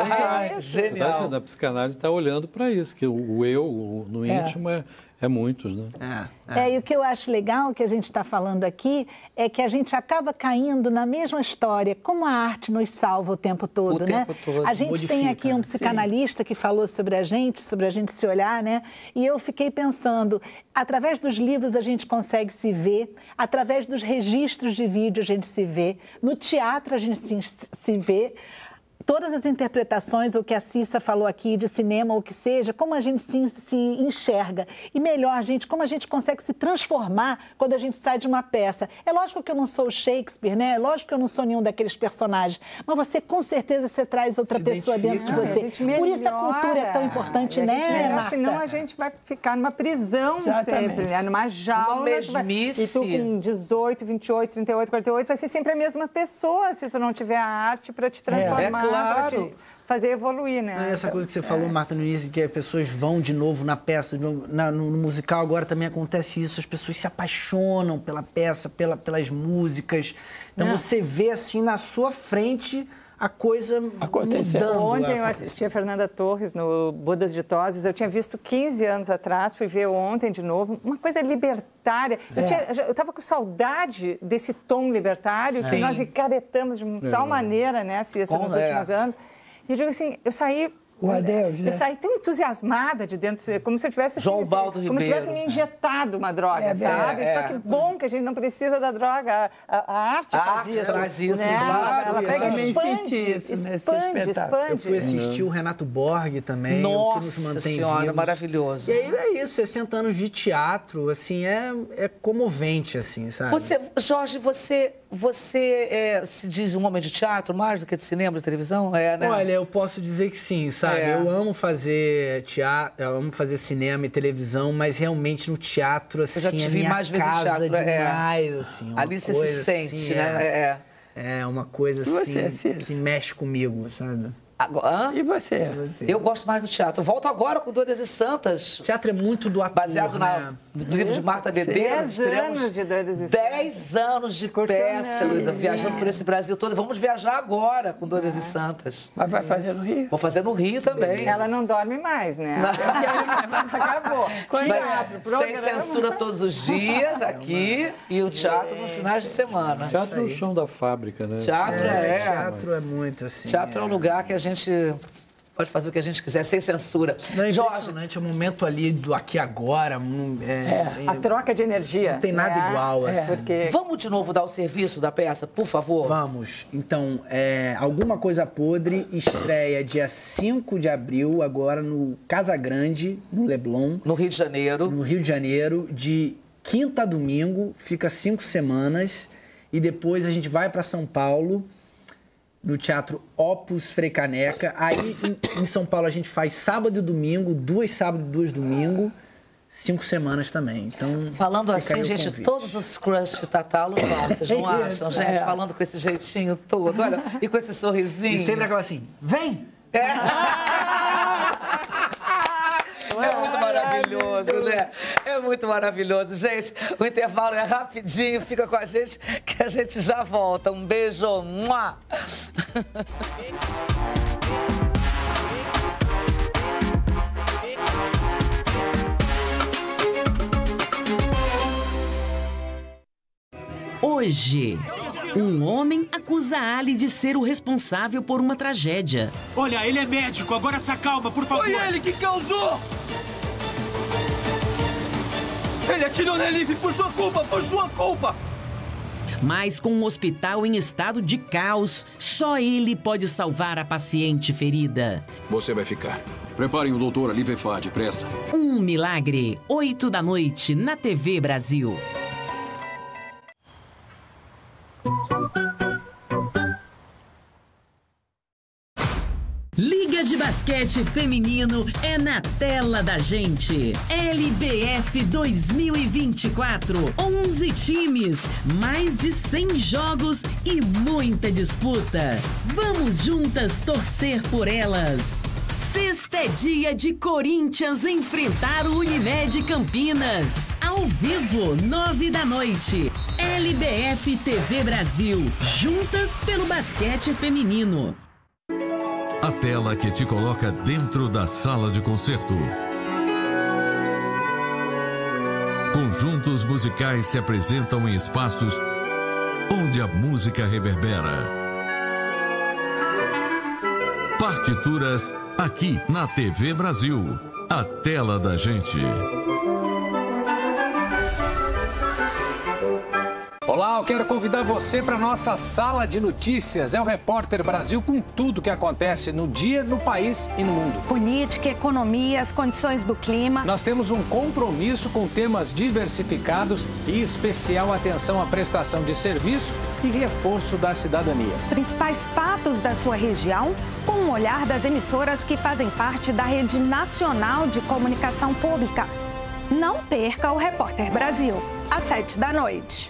Genial. A psicanálise está olhando para isso, que o eu, no íntimo, é muitos, né? E o que eu acho legal que a gente está falando aqui é que a gente acaba caindo na mesma história, como a arte nos salva o tempo todo, né? A gente tem aqui um psicanalista que falou sobre a gente se olhar, né? E eu fiquei pensando, através dos livros a gente consegue se ver, através dos registros de vídeo a gente se vê, no teatro a gente se vê. Todas as interpretações, o que a Cissa falou aqui, de cinema, ou o que seja, como a gente se enxerga. E melhor, gente, como a gente consegue se transformar quando a gente sai de uma peça. É lógico que eu não sou o Shakespeare, né? É lógico que eu não sou nenhum daqueles personagens. Mas você, com certeza, você traz outra pessoa dentro de você. Por isso a cultura é tão importante, né, Marta? Senão a gente vai ficar numa prisão sempre, né? Numa jaula. E tu com 18, 28, 38, 48, vai ser sempre a mesma pessoa se tu não tiver a arte para te transformar. Para te fazer evoluir, né? Essa coisa que você falou, Marta, no início, que as pessoas vão de novo na peça, no musical agora também acontece isso, as pessoas se apaixonam pela peça, pelas músicas. Então você vê assim na sua frente a coisa mudando. Ontem eu assisti a Fernanda Torres no Bodas Ditosos, eu tinha visto 15 anos atrás, fui ver ontem de novo, uma coisa libertária. Eu estava com saudade desse tom libertário que nós encaretamos de tal maneira, né, Cissa, nos últimos anos. E eu digo assim, eu saí tão entusiasmada de dentro, como se eu tivesse como se tivesse me injetado uma droga, sabe? Só que bom que a gente não precisa da droga, a arte faz isso, né? Ela pega e expande. Eu fui assistir o Renato Borg também, Nossa o que nos mantém Senhora, vivos. Maravilhoso. E aí é isso, 60 anos de teatro, assim, é comovente, assim, sabe? Jorge, você se diz um homem de teatro mais do que de cinema, de televisão? Né? Olha, eu posso dizer que sim, sabe? Eu amo fazer teatro, eu amo fazer cinema e televisão, mas realmente no teatro, assim, eu já te vi mais vezes em teatro, demais, assim. Ali você se sente, assim, né? É uma coisa, assim, que mexe comigo, sabe? E você? Eu gosto mais do teatro. Eu volto agora com Doidas e Santas. O teatro é muito do ator, baseado no livro de Marta Medeiros. 10 anos de Doidas e Santas. 10 anos de peça, Luísa, viajando por esse Brasil todo. Vamos viajar agora com Doidas e Santas. Mas vai fazer no Rio? Vou fazer no Rio também. Ela não dorme mais, né? Acabou. Teatro, sem censura todos os dias aqui e o teatro nos finais de semana. Teatro é o chão da fábrica, né? Teatro é muito assim. Teatro é um lugar que a gente pode fazer o que a gente quiser, sem censura. Não, é impressionante, é o momento ali do aqui agora. A troca de energia. Não tem nada igual. Assim. Porque... Vamos de novo dar o serviço da peça, por favor? Vamos. Então, Alguma Coisa Podre estreia dia 5 de abril, agora no Casa Grande, no Leblon. No Rio de Janeiro. No Rio de Janeiro, de quinta a domingo, fica 5 semanas. E depois a gente vai para São Paulo, no Teatro Opus Frei Caneca. Aí, em São Paulo, a gente faz sábado e domingo, 2 sábados e 2 domingos, 5 semanas também. Então, falando assim, gente, todos os crush de Tatalo vão, vocês não acham? Gente, falando com esse jeitinho todo, olha, e com esse sorrisinho. E sempre acaba assim, vem! É muito maravilhoso, né? É muito maravilhoso. Gente, o intervalo é rapidinho. Fica com a gente que a gente já volta. Um beijo. Mua! Hoje, um homem acusa Ali de ser o responsável por uma tragédia. Olha, ele é médico, agora se acalma, por favor. Foi ele que causou! Ele atirou na Elif por sua culpa, por sua culpa! Mas com um hospital em estado de caos, só ele pode salvar a paciente ferida. Você vai ficar. Preparem o doutor ali, Vefá, depressa. Um milagre, 8 da noite, na TV Brasil. Liga de Basquete Feminino é na tela da gente. LBF 2024. 11 times, mais de 100 jogos e muita disputa. Vamos juntas torcer por elas. Sexta é dia de Corinthians enfrentar o Unimed Campinas. Ao vivo, 9 da noite. LBF TV Brasil. Juntas pelo basquete feminino. A tela que te coloca dentro da sala de concerto. Conjuntos musicais se apresentam em espaços onde a música reverbera. Partituras aqui na TV Brasil. A tela da gente. Olá, eu quero convidar você para a nossa sala de notícias. É o Repórter Brasil com tudo que acontece no dia, no país e no mundo. Política, economia, as condições do clima. Nós temos um compromisso com temas diversificados e especial atenção à prestação de serviço e reforço da cidadania. Os principais fatos da sua região, com um olhar das emissoras que fazem parte da Rede Nacional de Comunicação Pública. Não perca o Repórter Brasil, às 7 da noite.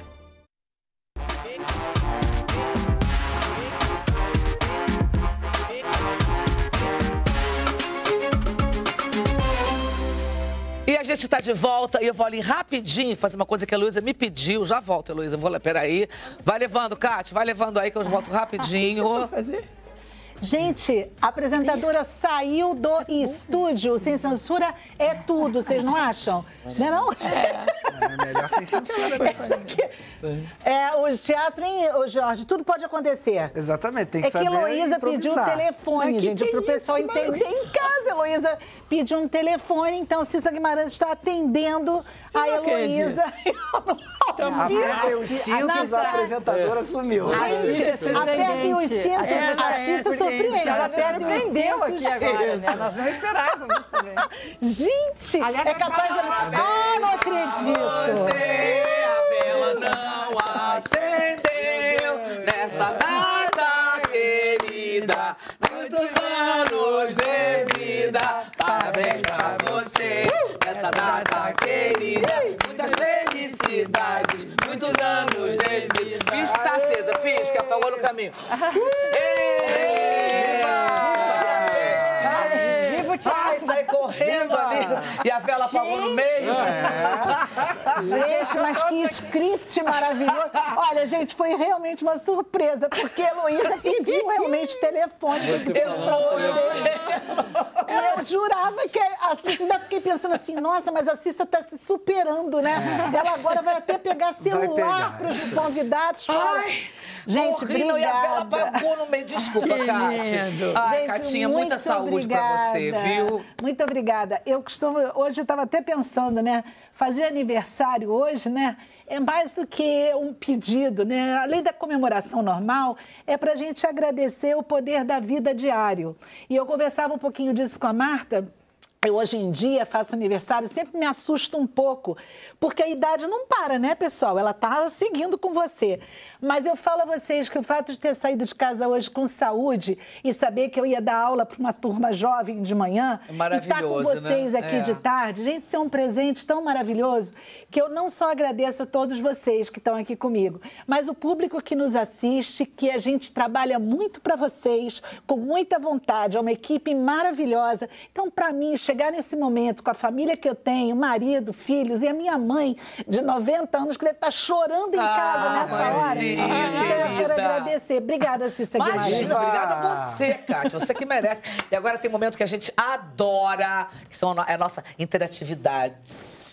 E a gente está de volta e eu vou ali rapidinho fazer uma coisa que a Heloísa me pediu. Já volto, Heloísa. Vou lá, peraí. Vai levando, Cátia, vai levando aí que eu volto rapidinho. Gente, a apresentadora saiu do estúdio. Sem censura é tudo, vocês não acham? Não é não? É melhor sem censura, né? O teatro, hein, Jorge? Tudo pode acontecer. Exatamente, tem que saber improvisar. É que Heloísa pediu o telefone, gente, para o pessoal entender em casa. Heloísa pediu um telefone, então Cissa Guimarães está atendendo a Heloísa. Apertem os cintos, a apresentadora sumiu. Apertem os cintos, a Cissa surpreende. Ela surpreendeu aqui agora, né? Nós não esperávamos também. Gente, aliás, é capaz de... Ah, não acredito. Você, a vela não acendeu nessa data querida. Muitos anos de vida, parabéns pra você nessa data querida. Muitas felicidades, muitos anos de vida. Finge que tá acesa, finge que apagou no caminho. Ai, sai correndo ali e a vela apagou no meio. Gente, mas que script maravilhoso. Olha, gente, foi realmente uma surpresa, porque a Heloísa pediu realmente telefone. Eu jurava que a Cissa, ainda fiquei pensando assim, nossa, mas a Cissa tá se superando, né? Ela agora vai até pegar celular para os convidados. Gente, obrigada. E a vela apagou no meio. Desculpa, Cátia. Ai, Catinha, muita saúde para você, viu? Muito obrigada. Hoje eu estava até pensando, né? Fazer aniversário hoje, né? É mais do que um pedido, né? Além da comemoração normal, é para a gente agradecer o poder da vida diário. E eu conversava um pouquinho disso com a Marta. Eu, hoje em dia, faço aniversário, sempre me assusto um pouco, porque a idade não para, né, pessoal? Ela tá seguindo com você. Mas eu falo a vocês que o fato de ter saído de casa hoje com saúde e saber que eu ia dar aula para uma turma jovem de manhã e estar com vocês aqui de tarde, gente, isso é um presente tão maravilhoso que eu não só agradeço a todos vocês que estão aqui comigo, mas o público que nos assiste, que a gente trabalha muito para vocês, com muita vontade, é uma equipe maravilhosa. Então, para mim, chegar nesse momento com a família que eu tenho, marido, filhos e a minha mãe de 90 anos que deve estar chorando em casa nessa hora. Eu quero agradecer. Obrigada, Cissa Guimarães. Imagina, obrigada a você, Cátia. Você que merece. E agora tem um momento que a gente adora, que são a nossa interatividade.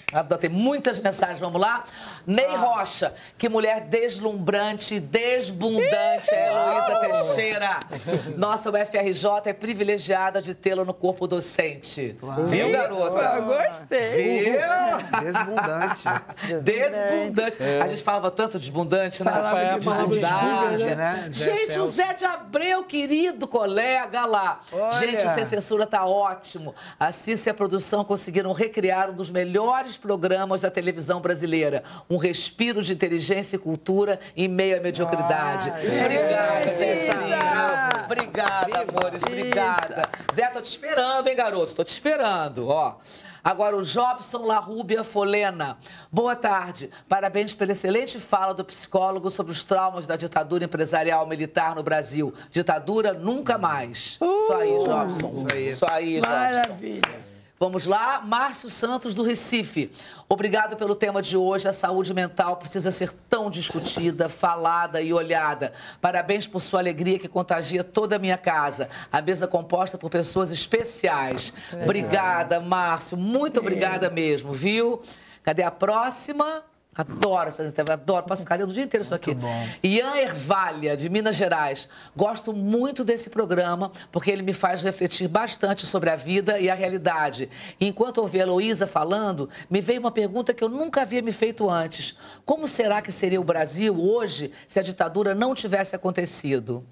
Tem muitas mensagens, vamos lá? Ney Rocha, que mulher deslumbrante, desbundante, é Heloísa Teixeira. Nossa, o FRJ é privilegiada de tê-la no corpo docente. Viu, garota? Eu gostei. Viu? Desbundante. Desbundante. A gente falava tanto desbundante, né? Falava Desbundante, né? Gente, o Zé de Abreu, querido colega lá. Olha. Gente, o Sem Censura tá ótimo. A Cícia e a produção conseguiram recriar um dos melhores programas da televisão brasileira. Um respiro de inteligência e cultura em meio à mediocridade. Obrigada, Cícia. Obrigada, amores. Obrigada. Zé, tô te esperando, hein, garoto? Tô te esperando, ó. Agora, o Jobson Larrúbia Folena. Boa tarde. Parabéns pela excelente fala do psicólogo sobre os traumas da ditadura empresarial militar no Brasil. Ditadura nunca mais. Isso aí, Jobson. Isso aí, Jobson. Maravilha. Vamos lá, Márcio Santos, do Recife. Obrigado pelo tema de hoje. A saúde mental precisa ser tão discutida, falada e olhada. Parabéns por sua alegria que contagia toda a minha casa. A mesa composta por pessoas especiais. Obrigada, Márcio. Muito obrigada mesmo, viu? Cadê a próxima? Adoro essa entrevista, adoro. Posso ficar lendo o dia inteiro isso aqui. Ian Ervalha, de Minas Gerais. Gosto muito desse programa, porque ele me faz refletir bastante sobre a vida e a realidade. E enquanto ouvi a Heloísa falando, me veio uma pergunta que eu nunca havia me feito antes. Como será que seria o Brasil hoje se a ditadura não tivesse acontecido?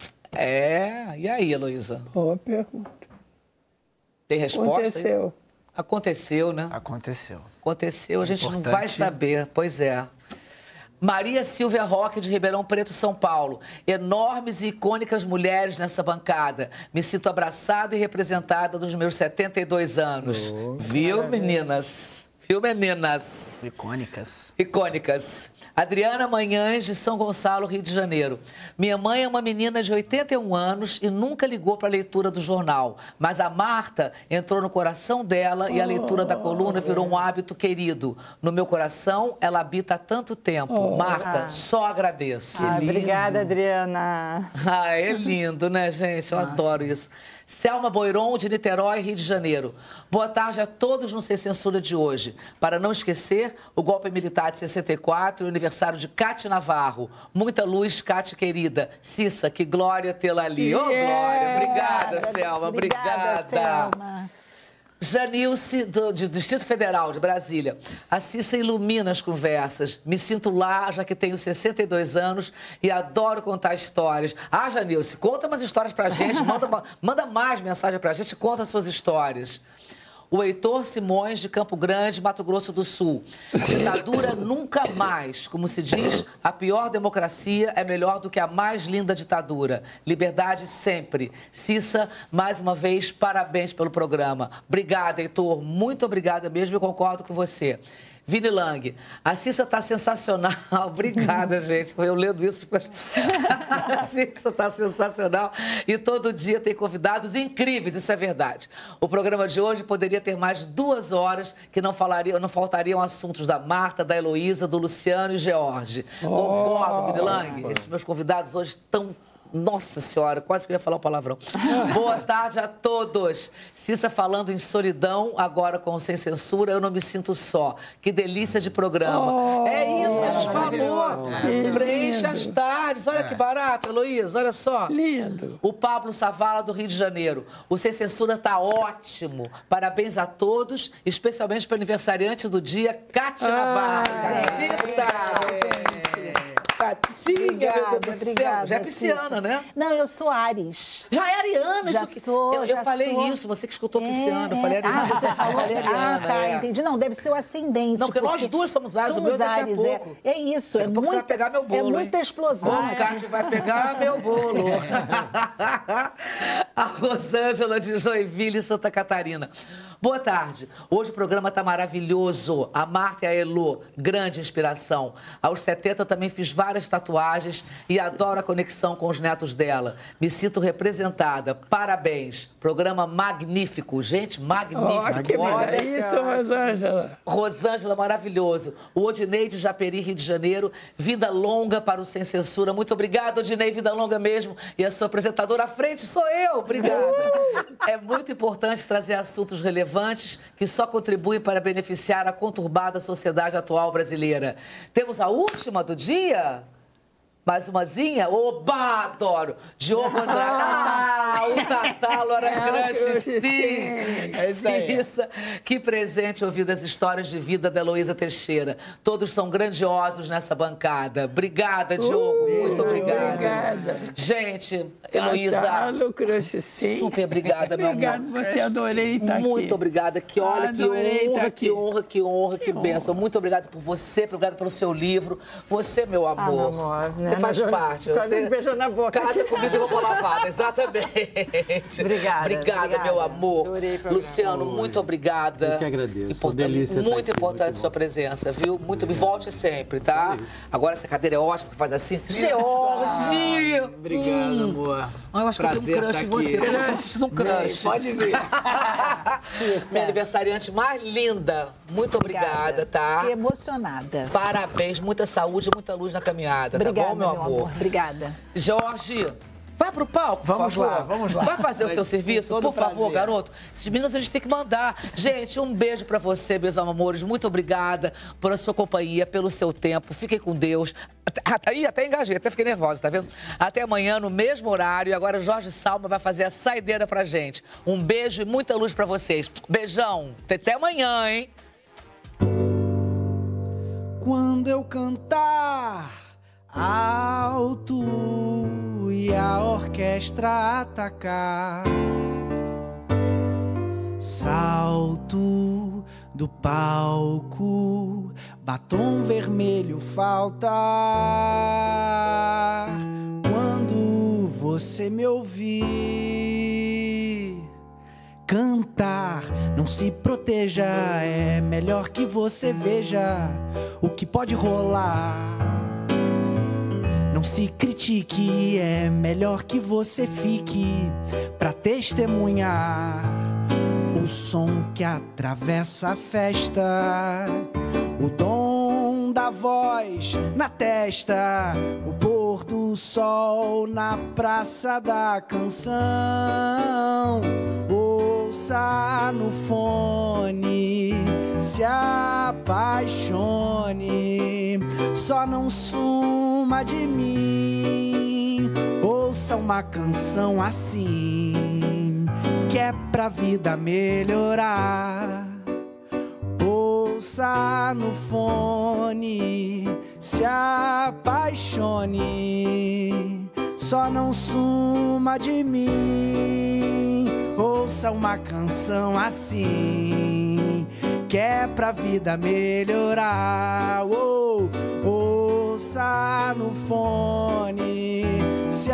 E aí, Heloísa? Boa pergunta. Tem resposta? Aconteceu. Aconteceu, né? Aconteceu. Aconteceu, a gente não vai saber. Pois é. Maria Silvia Roque, de Ribeirão Preto, São Paulo. Enormes e icônicas mulheres nessa bancada. Me sinto abraçada e representada dos meus 72 anos. Viu, meninas? Viu, meninas? Icônicas. Icônicas. Adriana Manhães, de São Gonçalo, Rio de Janeiro. Minha mãe é uma menina de 81 anos e nunca ligou para a leitura do jornal. Mas a Marta entrou no coração dela e a leitura da coluna virou um hábito querido. No meu coração, ela habita há tanto tempo. Marta, só agradeço. Obrigada, Adriana. É lindo, né, gente? Eu adoro isso. Selma Boiron, de Niterói, Rio de Janeiro. Boa tarde a todos no Sem Censura de hoje. Para não esquecer, o golpe militar de 64 e o aniversário de Cátia Navarro. Muita luz, Cátia querida. Cissa, que glória tê-la ali. Ô, Glória. Obrigada, Selma. Obrigada. Selma. Janilce, do Distrito Federal, de Brasília. A Cissa ilumina as conversas. Me sinto lá, já que tenho 62 anos e adoro contar histórias. Janilce, conta umas histórias pra gente, manda mais mensagem pra gente, conta suas histórias. O Heitor Simões, de Campo Grande, Mato Grosso do Sul. Ditadura nunca mais. Como se diz, a pior democracia é melhor do que a mais linda ditadura. Liberdade sempre. Cissa, mais uma vez, parabéns pelo programa. Obrigada, Heitor. Muito obrigada mesmo, eu concordo com você. Vini Lang, a Cissa está sensacional. Obrigada, gente. Eu lendo isso. A Cissa está sensacional. E todo dia tem convidados incríveis, isso é verdade. O programa de hoje poderia ter mais 2 horas que não faltariam assuntos da Marta, da Heloísa, do Luciano e George. Concordo, Vini Lang. Esses meus convidados hoje estão... Nossa Senhora, quase que eu ia falar o palavrão. Boa tarde a todos. Cissa falando em solidão, agora com Sem Censura, eu não me sinto só. Que delícia de programa. É isso que a gente falou. Preenche as tardes. Olha que barato, Heloísa, olha só. Lindo. O Pablo Savala, do Rio de Janeiro. O Sem Censura tá ótimo. Parabéns a todos, especialmente para o aniversariante do dia, Cátia Navarro. Catinha, meu Deus do céu. Já é pisciana, né? Não, eu sou Áries. Já é ariana? Já isso sou, eu já falei sou. isso, você que escutou pisciana. Eu falei ariana. Você falou? Falei ariana, Entendi. Não, deve ser o ascendente. Não, porque nós duas somos Áries, o meu daqui a pouco. É isso. Daqui a pouco você vai pegar meu bolo, É muita explosão. O Cátia vai pegar meu bolo. A Rosângela, de Joinville, Santa Catarina. Boa tarde. Hoje o programa está maravilhoso. A Marta e a Elô, grande inspiração. Aos 70 também fiz várias adora as tatuagens e adora a conexão com os netos dela. Me sinto representada. Parabéns. Programa magnífico. Gente, magnífico. Que olha isso, Rosângela. Rosângela, maravilhoso. O Odinei de Japeri, Rio de Janeiro. Vida longa para o Sem Censura. Muito obrigada, Odinei. Vida longa mesmo. E a sua apresentadora à frente sou eu. Obrigada. É muito importante trazer assuntos relevantes que só contribuem para beneficiar a conturbada sociedade atual brasileira. Temos a última do dia? Mais umazinha? Oba, adoro! Diogo Andrade. O Tatá, Laura Crush, sim! É isso aí. Que presente ouvir as histórias de vida da Heloísa Teixeira. Todos são grandiosos nessa bancada. Obrigada, Diogo. Muito obrigada. Gente, Heloísa, Crush, sim. super obrigada, meu amor. Obrigada, você adorei estar aqui. Muito obrigada. Que olha, que honra, que bênção. Muito obrigada por você, obrigada pelo seu livro. Você, meu amor. Você faz parte. Você beijou na boca. Casa comigo e roupa lavada, exatamente. Obrigada, meu amor. Luciano, muito obrigada. Eu que agradeço. Delícia. Muito importante sua presença, viu? Muito, me volte sempre, tá? Agora essa cadeira é ótima, que faz assim. George! Obrigado, amor. Eu acho que eu tenho um crush em você. Eu tô sentindo um crush. Pode vir. Minha aniversariante mais linda. Muito obrigada, tá? Fiquei emocionada. Parabéns, muita saúde, muita luz na caminhada, Obrigada, tá bom, meu amor? Obrigada. Jorge, vai pro palco, vamos lá. Vai fazer o seu serviço, por favor, garoto. Esses meninos a gente tem que mandar. Gente, um beijo pra você, meus amores. Muito obrigada pela sua companhia, pelo seu tempo. Fiquem com Deus. Até engajei, até fiquei nervosa, tá vendo? Até amanhã, no mesmo horário. E agora o Jorge Salma vai fazer a saideira pra gente. Um beijo e muita luz pra vocês. Beijão. Até amanhã, hein? Quando eu cantar alto e a orquestra atacar, salto do palco, batom vermelho faltar. Quando você me ouvir cantar, não se proteja, é melhor que você veja o que pode rolar. Não se critique, é melhor que você fique pra testemunhar o som que atravessa a festa, o dom da voz na testa, o pôr do sol na praça da canção. Ouça no fone, se apaixone, só não suma de mim. Ouça uma canção assim, que é pra vida melhorar. Ouça no fone, se apaixone, só não suma de mim. Ouça uma canção assim, que é pra vida melhorar. Ouça no fone, se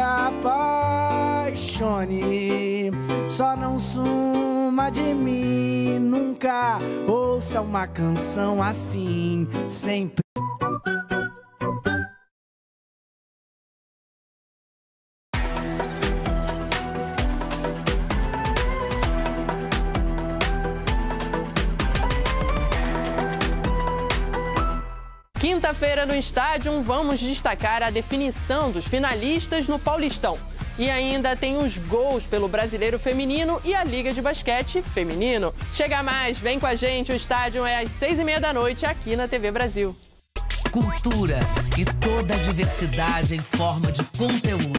apaixone, só não suma de mim nunca. Ouça uma canção assim, sempre. Quinta-feira no estádio, vamos destacar a definição dos finalistas no Paulistão. E ainda tem os gols pelo Brasileiro Feminino e a Liga de Basquete Feminino. Chega mais, vem com a gente, o estádio é às 6h30 da noite aqui na TV Brasil. Cultura e toda a diversidade em forma de conteúdo.